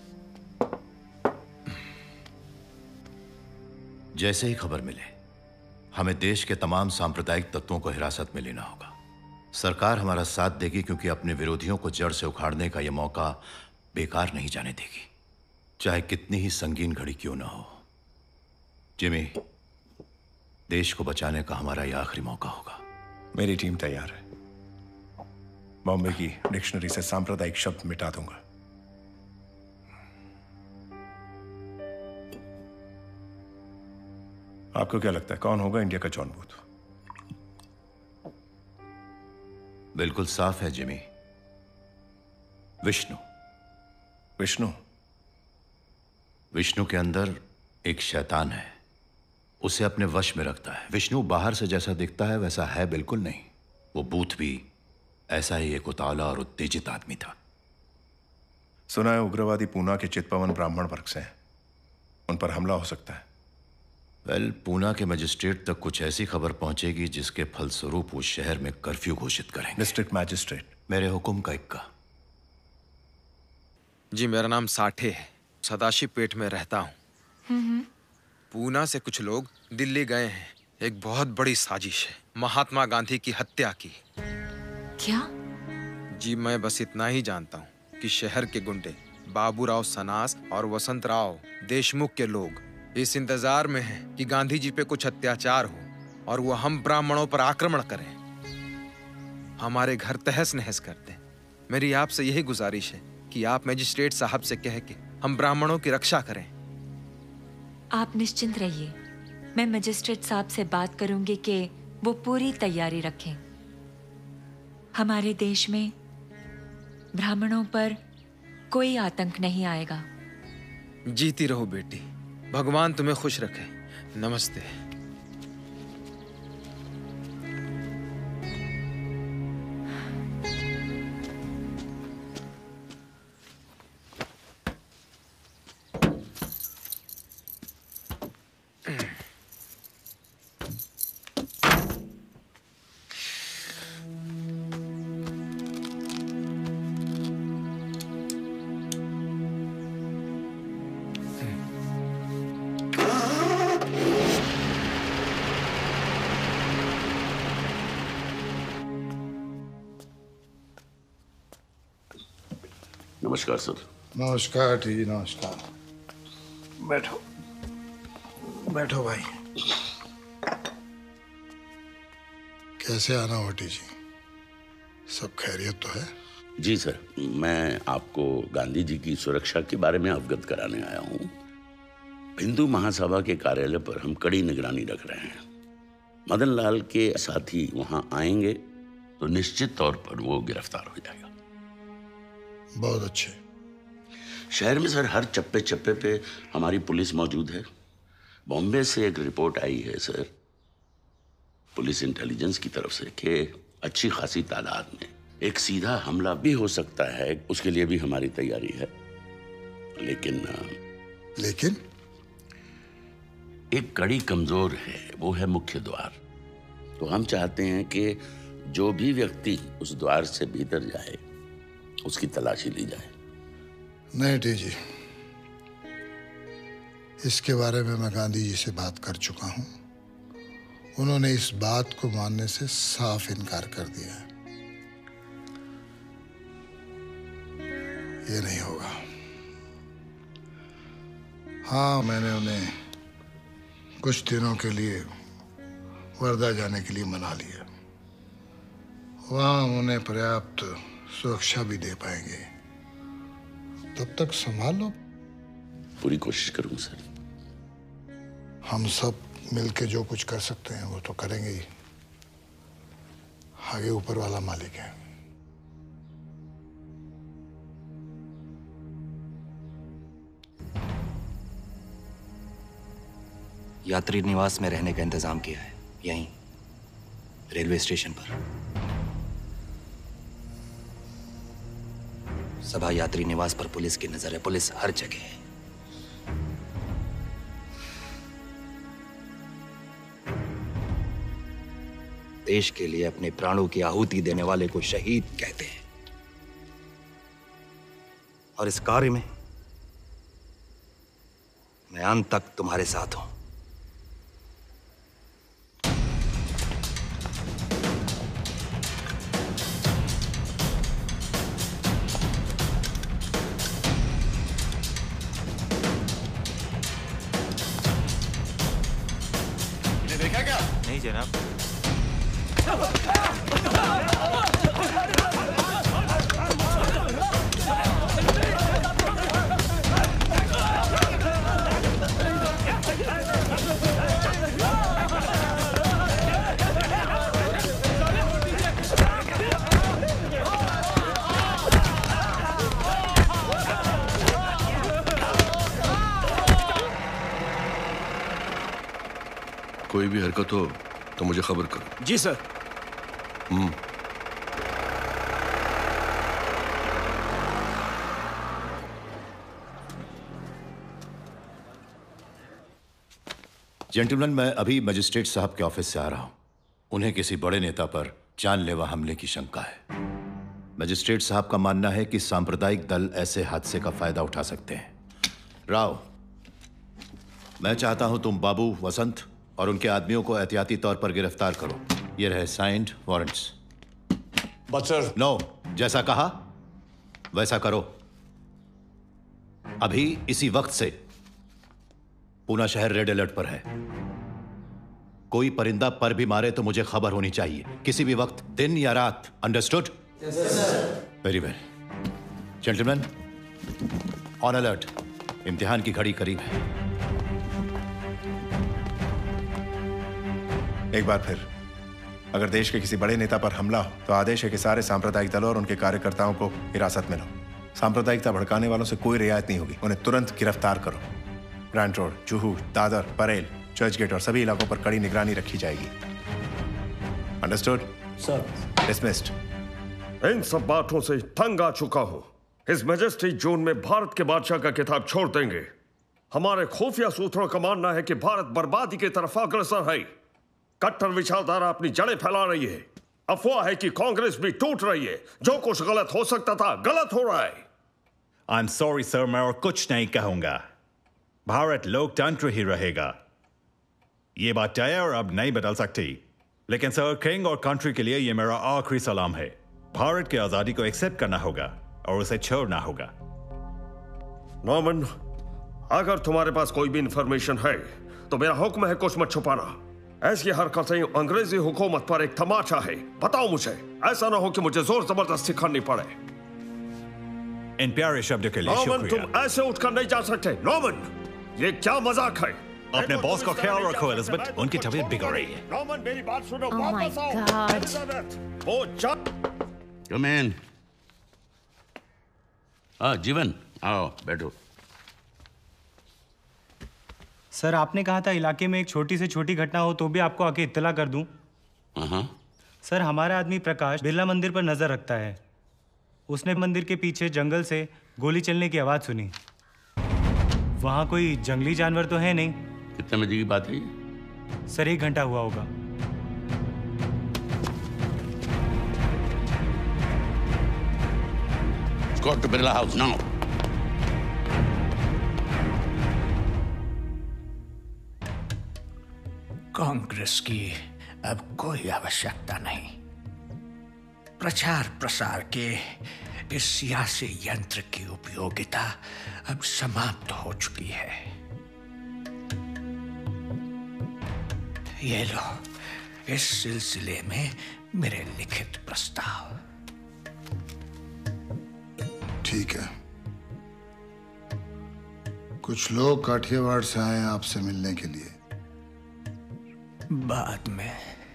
जैसे ही खबर मिले हमें देश के तमाम सांप्रदायिक तत्वों को हिरासत में लेना होगा। सरकार हमारा साथ देगी क्योंकि अपने विरोधियों को जड़ से उखाड़ने का यह मौका बेकार नहीं जाने देगी, चाहे कितनी ही संगीन घड़ी क्यों ना हो। जिमी, देश को बचाने का हमारा यह आखिरी मौका होगा। मेरी टीम तैयार है। बॉम्बे की डिक्शनरी से सांप्रदायिक शब्द मिटा दूंगा। आपको क्या लगता है कौन होगा इंडिया का जॉन बूथ? बिल्कुल साफ है जिमी, विष्णु। विष्णु? विष्णु के अंदर एक शैतान है, उसे अपने वश में रखता है। विष्णु बाहर से जैसा दिखता है वैसा है बिल्कुल नहीं। वो बूथ भी ऐसा ही एक उतावला और उत्तेजित आदमी था। सुना है उग्रवादी पूना के चितपवन ब्राह्मण वर्ग से हैं, उन पर हमला हो सकता है। वेल, पूना के मजिस्ट्रेट तक कुछ ऐसी खबर पहुंचेगी जिसके फलस्वरूप वो शहर में कर्फ्यू घोषित करेंगे। District magistrate? मेरे हुक्म का इक्का। जी, मेरा नाम साठे है, सदाशिव पेट में रहता हूँ। पूना से कुछ लोग दिल्ली गए हैं, एक बहुत बड़ी साजिश है, महात्मा गांधी की हत्या की। क्या? जी, मैं बस इतना ही जानता हूँ कि शहर के गुंडे बाबूराव सनास और वसंत राव देशमुख के लोग इस इंतजार में हैं कि गांधी जी पे कुछ अत्याचार हो और वो हम ब्राह्मणों पर आक्रमण करें, हमारे घर तहस नहस कर दें। मेरी आपसे यही गुजारिश है कि आप मजिस्ट्रेट साहब से कह के हम ब्राह्मणों की रक्षा करें। आप निश्चिंत रहिए, मैं मजिस्ट्रेट साहब से बात करूंगी कि वो पूरी तैयारी रखें। हमारे देश में ब्राह्मणों पर कोई आतंक नहीं आएगा। जीती रहो बेटी, भगवान तुम्हें खुश रखे। नमस्ते। नमस्कार सर। नमस्कार जी, नमस्कार। बैठो बैठो भाई। कैसे आना होटी जी, सब खैरियत तो है? जी सर, मैं आपको गांधी जी की सुरक्षा के बारे में अवगत कराने आया हूँ। हिंदू महासभा के कार्यालय पर हम कड़ी निगरानी रख रहे हैं। मदन लाल के साथी वहाँ आएंगे तो निश्चित तौर पर वो गिरफ्तार हो जाएगा। बहुत अच्छे। शहर में सर हर चप्पे चप्पे पे हमारी पुलिस मौजूद है। बॉम्बे से एक रिपोर्ट आई है सर, पुलिस इंटेलिजेंस की तरफ से, कि अच्छी खासी तादाद में एक सीधा हमला भी हो सकता है। उसके लिए भी हमारी तैयारी है। लेकिन लेकिन एक कड़ी कमजोर है, वो है मुख्य द्वार। तो हम चाहते हैं कि जो भी व्यक्ति उस द्वार से भीतर जाए उसकी तलाशी ली जाए। नहीं टी जी, इसके बारे में मैं गांधी जी से बात कर चुका हूं। उन्होंने इस बात को मानने से साफ इनकार कर दिया है। ये नहीं होगा। हाँ, मैंने उन्हें कुछ दिनों के लिए वर्धा जाने के लिए मना लिया। वहां उन्हें पर्याप्त सुरक्षा भी दे पाएंगे। तब तक संभाल लो। पूरी कोशिश करूंगा सर। हम सब मिलके जो कुछ कर सकते हैं वो तो करेंगे ही। आगे ऊपर वाला मालिक है। यात्री निवास में रहने का इंतजाम किया है, यहीं रेलवे स्टेशन पर। सभा यात्री निवास पर पुलिस की नजर है, पुलिस हर जगह है। देश के लिए अपने प्राणों की आहुति देने वाले को शहीद कहते हैं। और इस कार्य में मैं अंत तक तुम्हारे साथ हूं। देखा क्या? नहीं जनाब। कोई भी हरकत हो तो मुझे खबर करो। जी सर। हम्म। जेंटलमैन, मैं अभी मजिस्ट्रेट साहब के ऑफिस से आ रहा हूं। उन्हें किसी बड़े नेता पर जानलेवा हमले की शंका है। मजिस्ट्रेट साहब का मानना है कि सांप्रदायिक दल ऐसे हादसे का फायदा उठा सकते हैं। राव, मैं चाहता हूं तुम बाबू, वसंत और उनके आदमियों को एहतियाती तौर पर गिरफ्तार करो। ये रहे signed warrants. But sir. No, जैसा कहा वैसा करो। अभी इसी वक्त से पूना शहर रेड अलर्ट पर है। कोई परिंदा पर भी मारे तो मुझे खबर होनी चाहिए, किसी भी वक्त, दिन या रात। Understood? Very well. Gentleman, on alert. इम्तिहान की घड़ी करीब है। एक बार फिर, अगर देश के किसी बड़े नेता पर हमला हो तो आदेश है कि सारे सांप्रदायिक दलों और उनके कार्यकर्ताओं को हिरासत में लो। सांप्रदायिकता भड़काने वालों से कोई रियायत नहीं होगी। उन्हें तुरंत गिरफ्तार करो। Grant Road, Juhu, Dadar, Parel, Churchgate और सभी इलाकों पर कड़ी निगरानी रखी जाएगी। अंडरस्टूड? सर। डिसमिस्ड। इन सब बातों से तंग आ चुका हूं। इस मैजेस्टी जोन में भारत के बादशाह का किताब छोड़ देंगे। हमारे खुफिया सूत्रों का मानना है कि भारत बर्बादी की तरफ अग्रसर है। कट्टर विचारधारा अपनी जड़ें फैला रही है। अफवाह है कि कांग्रेस भी टूट रही है। जो कुछ गलत हो सकता था, गलत हो रहा है। आई एम सॉरी सर, मैं और कुछ नहीं कहूंगा। भारत लोकतंत्र ही रहेगा। ये बात तय और अब नहीं बदल सकती। लेकिन सर, किंग और कंट्री के लिए ये मेरा आखिरी सलाम है। भारत की आजादी को एक्सेप्ट करना होगा और उसे छोड़ना होगा। नॉर्मन, अगर तुम्हारे पास कोई भी इंफॉर्मेशन है तो मेरा हुक्म है कुछ मत छुपाना। ऐसी हरकतें अंग्रेजी हुकूमत पर एक तमाचा है। बताओ मुझे, ऐसा ना हो कि मुझे जोर जबरदस्ती करनी पड़े। इन प्यारे शब्द के लिए नॉर्मन, शुक्रिया। तुम ऐसे उठकर नहीं जा सकते। नॉर्मन, ये क्या मजाक है? अपने बॉस का ख्याल रखो एलिजाबेथ, उनकी तबीयत बिगड़ रही है। नॉर्मन, मेरी बात सुनो। Oh my वापस आओ। God. एलिजाबेथ, ओ जा। कम इन। हाँ जीवन, आओ बैठो। सर, आपने कहा था इलाके में एक छोटी से छोटी घटना हो तो भी आपको आके इत्तला कर दूं। हाँ। सर, हमारा आदमी प्रकाश बिरला मंदिर पर नजर रखता है। उसने मंदिर के पीछे जंगल से गोली चलने की आवाज सुनी। वहाँ कोई जंगली जानवर तो है नहीं। कितने बजे की बात है ये? सर, एक घंटा हुआ होगा। Go to Birla House now. Congress की अब कोई आवश्यकता नहीं। प्रचार प्रसार के इस सियासी यंत्र की उपयोगिता अब समाप्त हो चुकी है। ये लो, इस सिलसिले में मेरे लिखित प्रस्ताव। ठीक है। कुछ लोग काठियावाड़ से आए हैं आपसे मिलने के लिए। बाद में,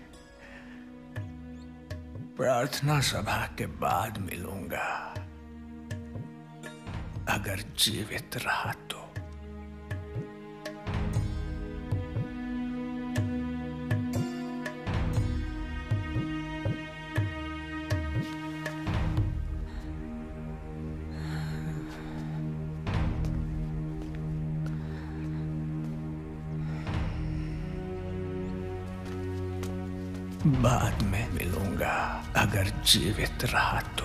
प्रार्थना सभा के बाद मिलूंगा, अगर जीवित रहा तो। बाद में मिलूंगा अगर जीवित रहा तो।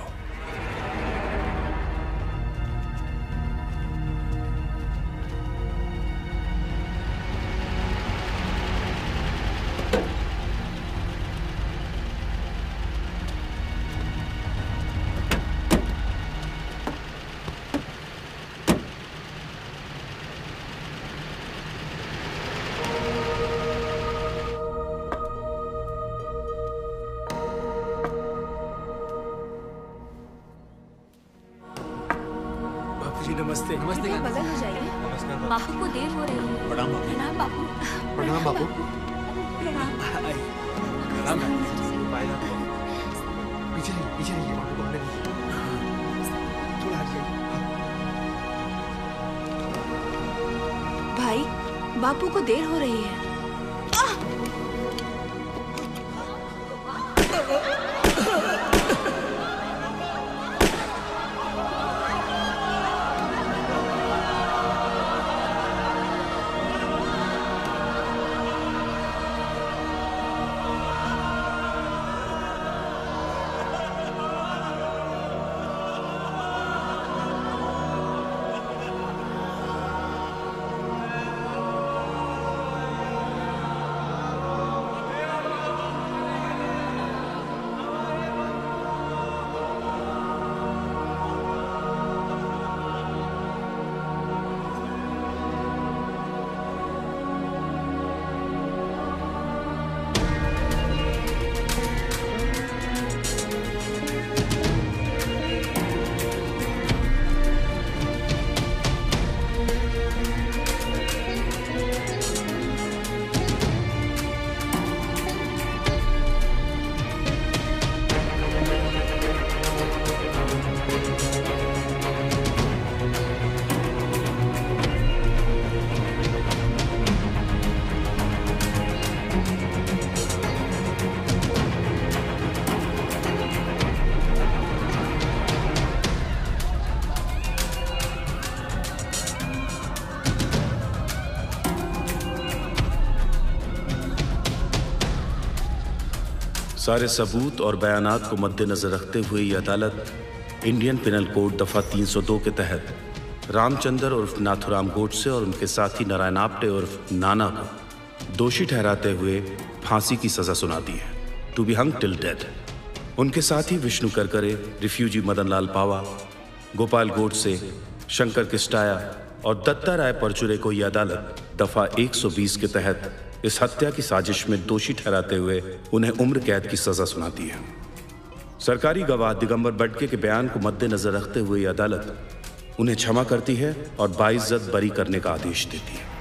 नमस्ते नमस्ते बगल हो जाइए। बापू को देर हो रही है। प्रणाम बापू। प्रणाम बापू। प्रणाम बापू। प्रणाम। प्रणाम पीछे पीछे बापू को थोड़ा हट भाई बापू को देर हो रही है। सारे सबूत और बयानात को मद्देनजर रखते हुए ये अदालत इंडियन पिनल कोड दफा तीन सौ दो के तहत रामचंद्र उर्फ नाथुराम गोडसे और उनके साथी नारायण आप्टे उर्फ नाना को दोषी ठहराते हुए फांसी की सजा सुनाती है, to be hung till death. उनके साथी विष्णु करकरे, रिफ्यूजी मदन लाल पावा, गोपाल गोडसे, शंकर किस्टाया और दत्ता राय परचुरे को यह अदालत दफा एक सौ बीस के तहत इस हत्या की साजिश में दोषी ठहराते हुए उन्हें उम्र कैद की सजा सुनाती है। सरकारी गवाह दिगंबर बडके के बयान को मद्देनजर रखते हुए यह अदालत उन्हें क्षमा करती है और बाइज्जत बरी करने का आदेश देती है।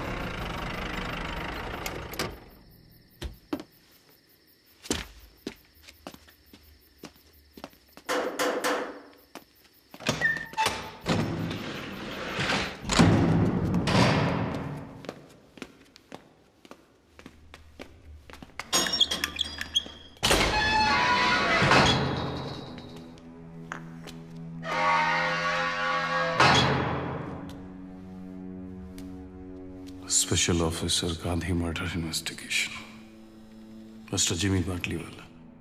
Special officer Gandhi murder investigation, mister Jimmy Batliwala.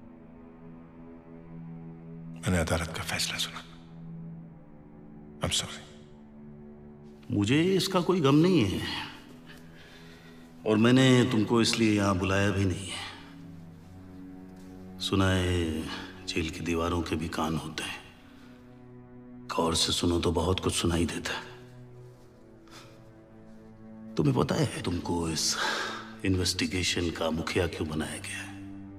मैंने अदालत का फैसला सुना। I'm sorry। मुझे इसका कोई गम नहीं है और मैंने तुमको इसलिए यहां बुलाया भी नहीं है। सुना है जेल की दीवारों के भी कान होते हैं, गौर से सुनो तो बहुत कुछ सुनाई देता है। तुम्हें पता है तुमको इस इन्वेस्टिगेशन का मुखिया क्यों बनाया गया है?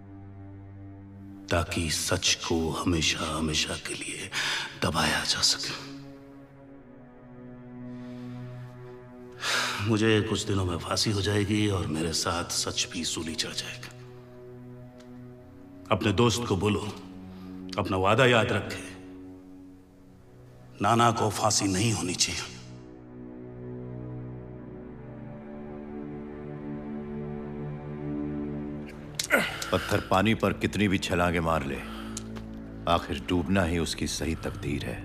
ताकि सच को हमेशा हमेशा के लिए दबाया जा सके। मुझे कुछ दिनों में फांसी हो जाएगी और मेरे साथ सच भी सूली चढ़ जाएगा। अपने दोस्त को बोलो अपना वादा याद रखे, नाना को फांसी नहीं होनी चाहिए। पत्थर पानी पर कितनी भी छलांगे मार ले, आखिर डूबना ही उसकी सही तकदीर है।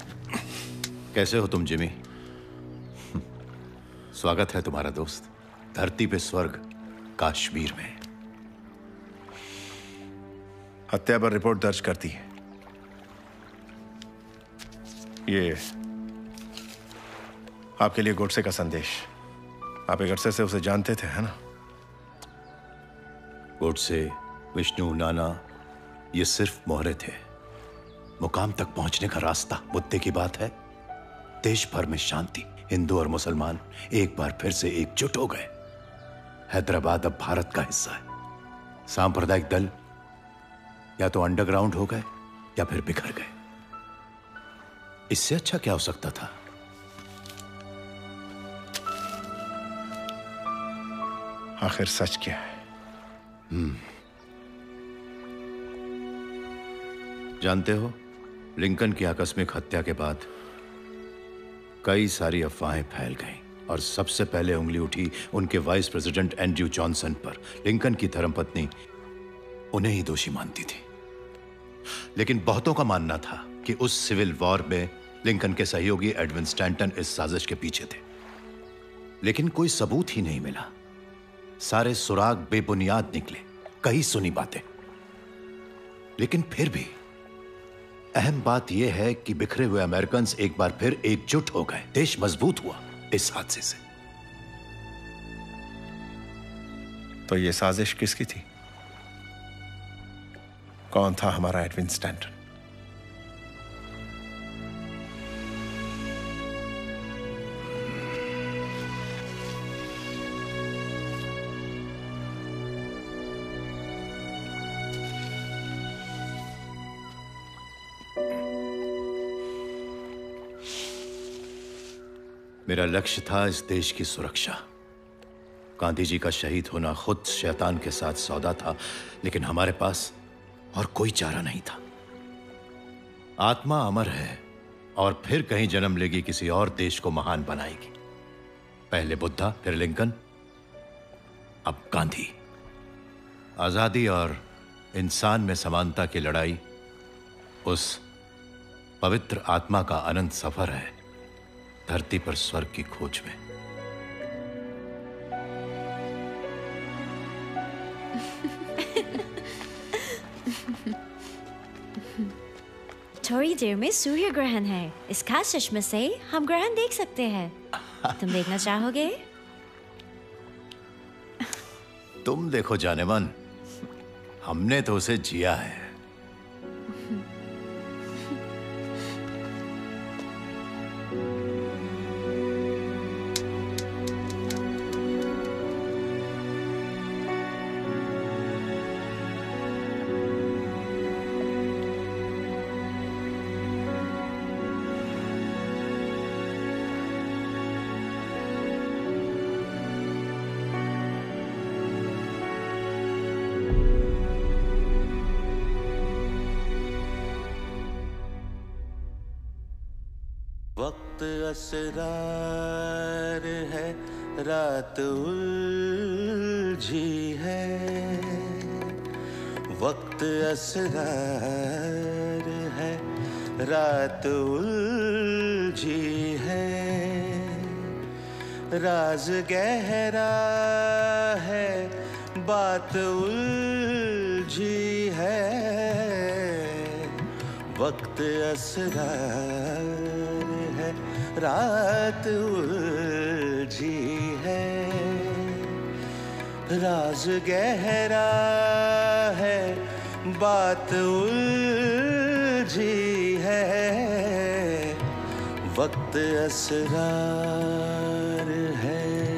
कैसे हो तुम जिमी? स्वागत है तुम्हारा दोस्त। धरती पे स्वर्ग कश्मीर में। हत्या पर रिपोर्ट दर्ज करती है। ये आपके लिए गोडसे का संदेश। आप एक अरसे से उसे जानते थे, है ना? गोडसे, विष्णु, नाना, ये सिर्फ मोहरे थे। मुकाम तक पहुंचने का रास्ता मुद्दे की बात है। देश भर में शांति, हिंदू और मुसलमान एक बार फिर से एकजुट हो गए। हैदराबाद अब भारत का हिस्सा है। सांप्रदायिक दल या तो अंडरग्राउंड हो गए या फिर बिखर गए। इससे अच्छा क्या हो सकता था? आखिर सच क्या है? हम्म जानते हो, लिंकन की आकस्मिक हत्या के बाद कई सारी अफवाहें फैल गईं और सबसे पहले उंगली उठी उनके वाइस प्रेसिडेंट एंड्रयू जॉनसन पर। लिंकन की धर्मपत्नी उन्हें ही दोषी मानती थी, लेकिन बहुतों का मानना था कि उस सिविल वॉर में लिंकन के सहयोगी एडविन स्टैंटन इस साजिश के पीछे थे। लेकिन कोई सबूत ही नहीं मिला। सारे सुराग बेबुनियाद निकले, कई सुनी बातें। लेकिन फिर भी अहम बात यह है कि बिखरे हुए अमेरिकन एक बार फिर एकजुट हो गए। देश मजबूत हुआ इस हादसे से। तो ये साजिश किसकी थी? कौन था हमारा एडविन स्टैंटन? मेरा लक्ष्य था इस देश की सुरक्षा। गांधी जी का शहीद होना खुद शैतान के साथ सौदा था, लेकिन हमारे पास और कोई चारा नहीं था। आत्मा अमर है और फिर कहीं जन्म लेगी, किसी और देश को महान बनाएगी। पहले बुद्धा, फिर लिंकन, अब गांधी। आजादी और इंसान में समानता की लड़ाई उस पवित्र आत्मा का अनंत सफर है, धरती पर स्वर्ग की खोज में। थोड़ी देर में सूर्य ग्रहण है। इसका चश्मे से हम ग्रहण देख सकते हैं। तुम देखना चाहोगे? तुम देखो जाने मन, हमने तो उसे जिया है। वक्त असरार है, रात उलझी है। वक्त असरार है, रात उलझी है। राज गहरा है, बात उलझी है। वक्त असरार है, रात उलझी है। राज गहरा है, बात उलझी है। वक्त असरार है।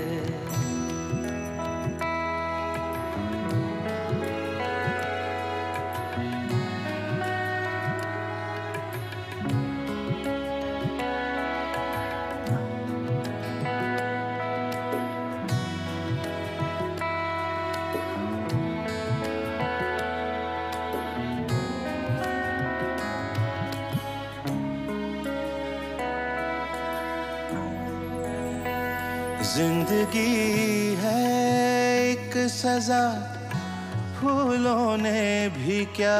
जिंदगी है एक सजा, फूलों ने भी क्या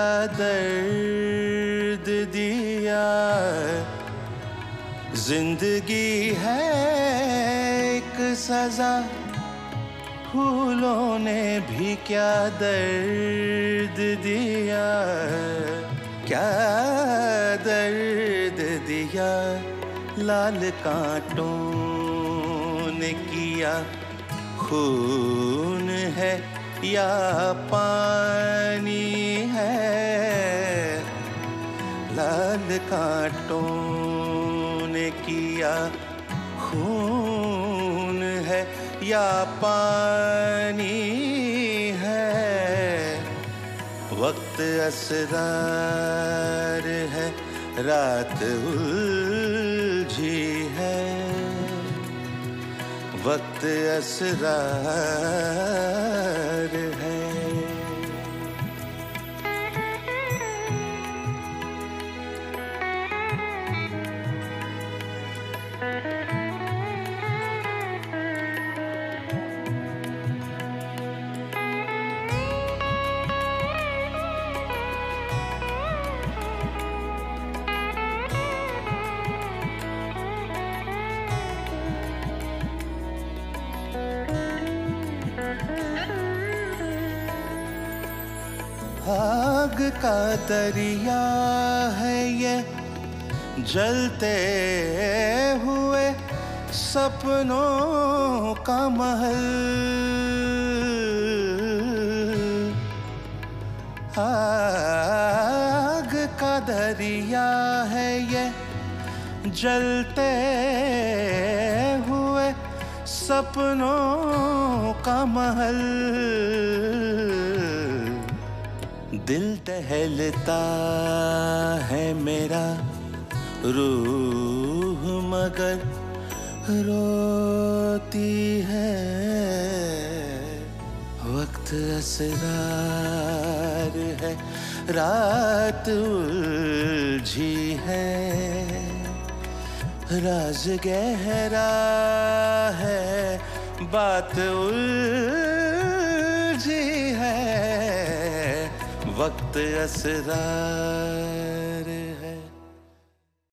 दर्द दिया। जिंदगी है एक सजा, फूलों ने भी क्या दर्द दिया, क्या दर्द दिया, लाल कांटों ने किया। खून है या पानी है, लाल कांटों ने किया। खून है या पानी है, वक्त असरार है, रात उलझी है। वक्त असरार है। आग का दरिया है ये, जलते हुए सपनों का महल। आग का दरिया है ये, जलते हुए सपनों का महल। दिल टहलता है मेरा, रूह मगर रोती है। वक्त असरार है, रात उलझी है। राज गहरा है, बात उलझी है। वक्त असरार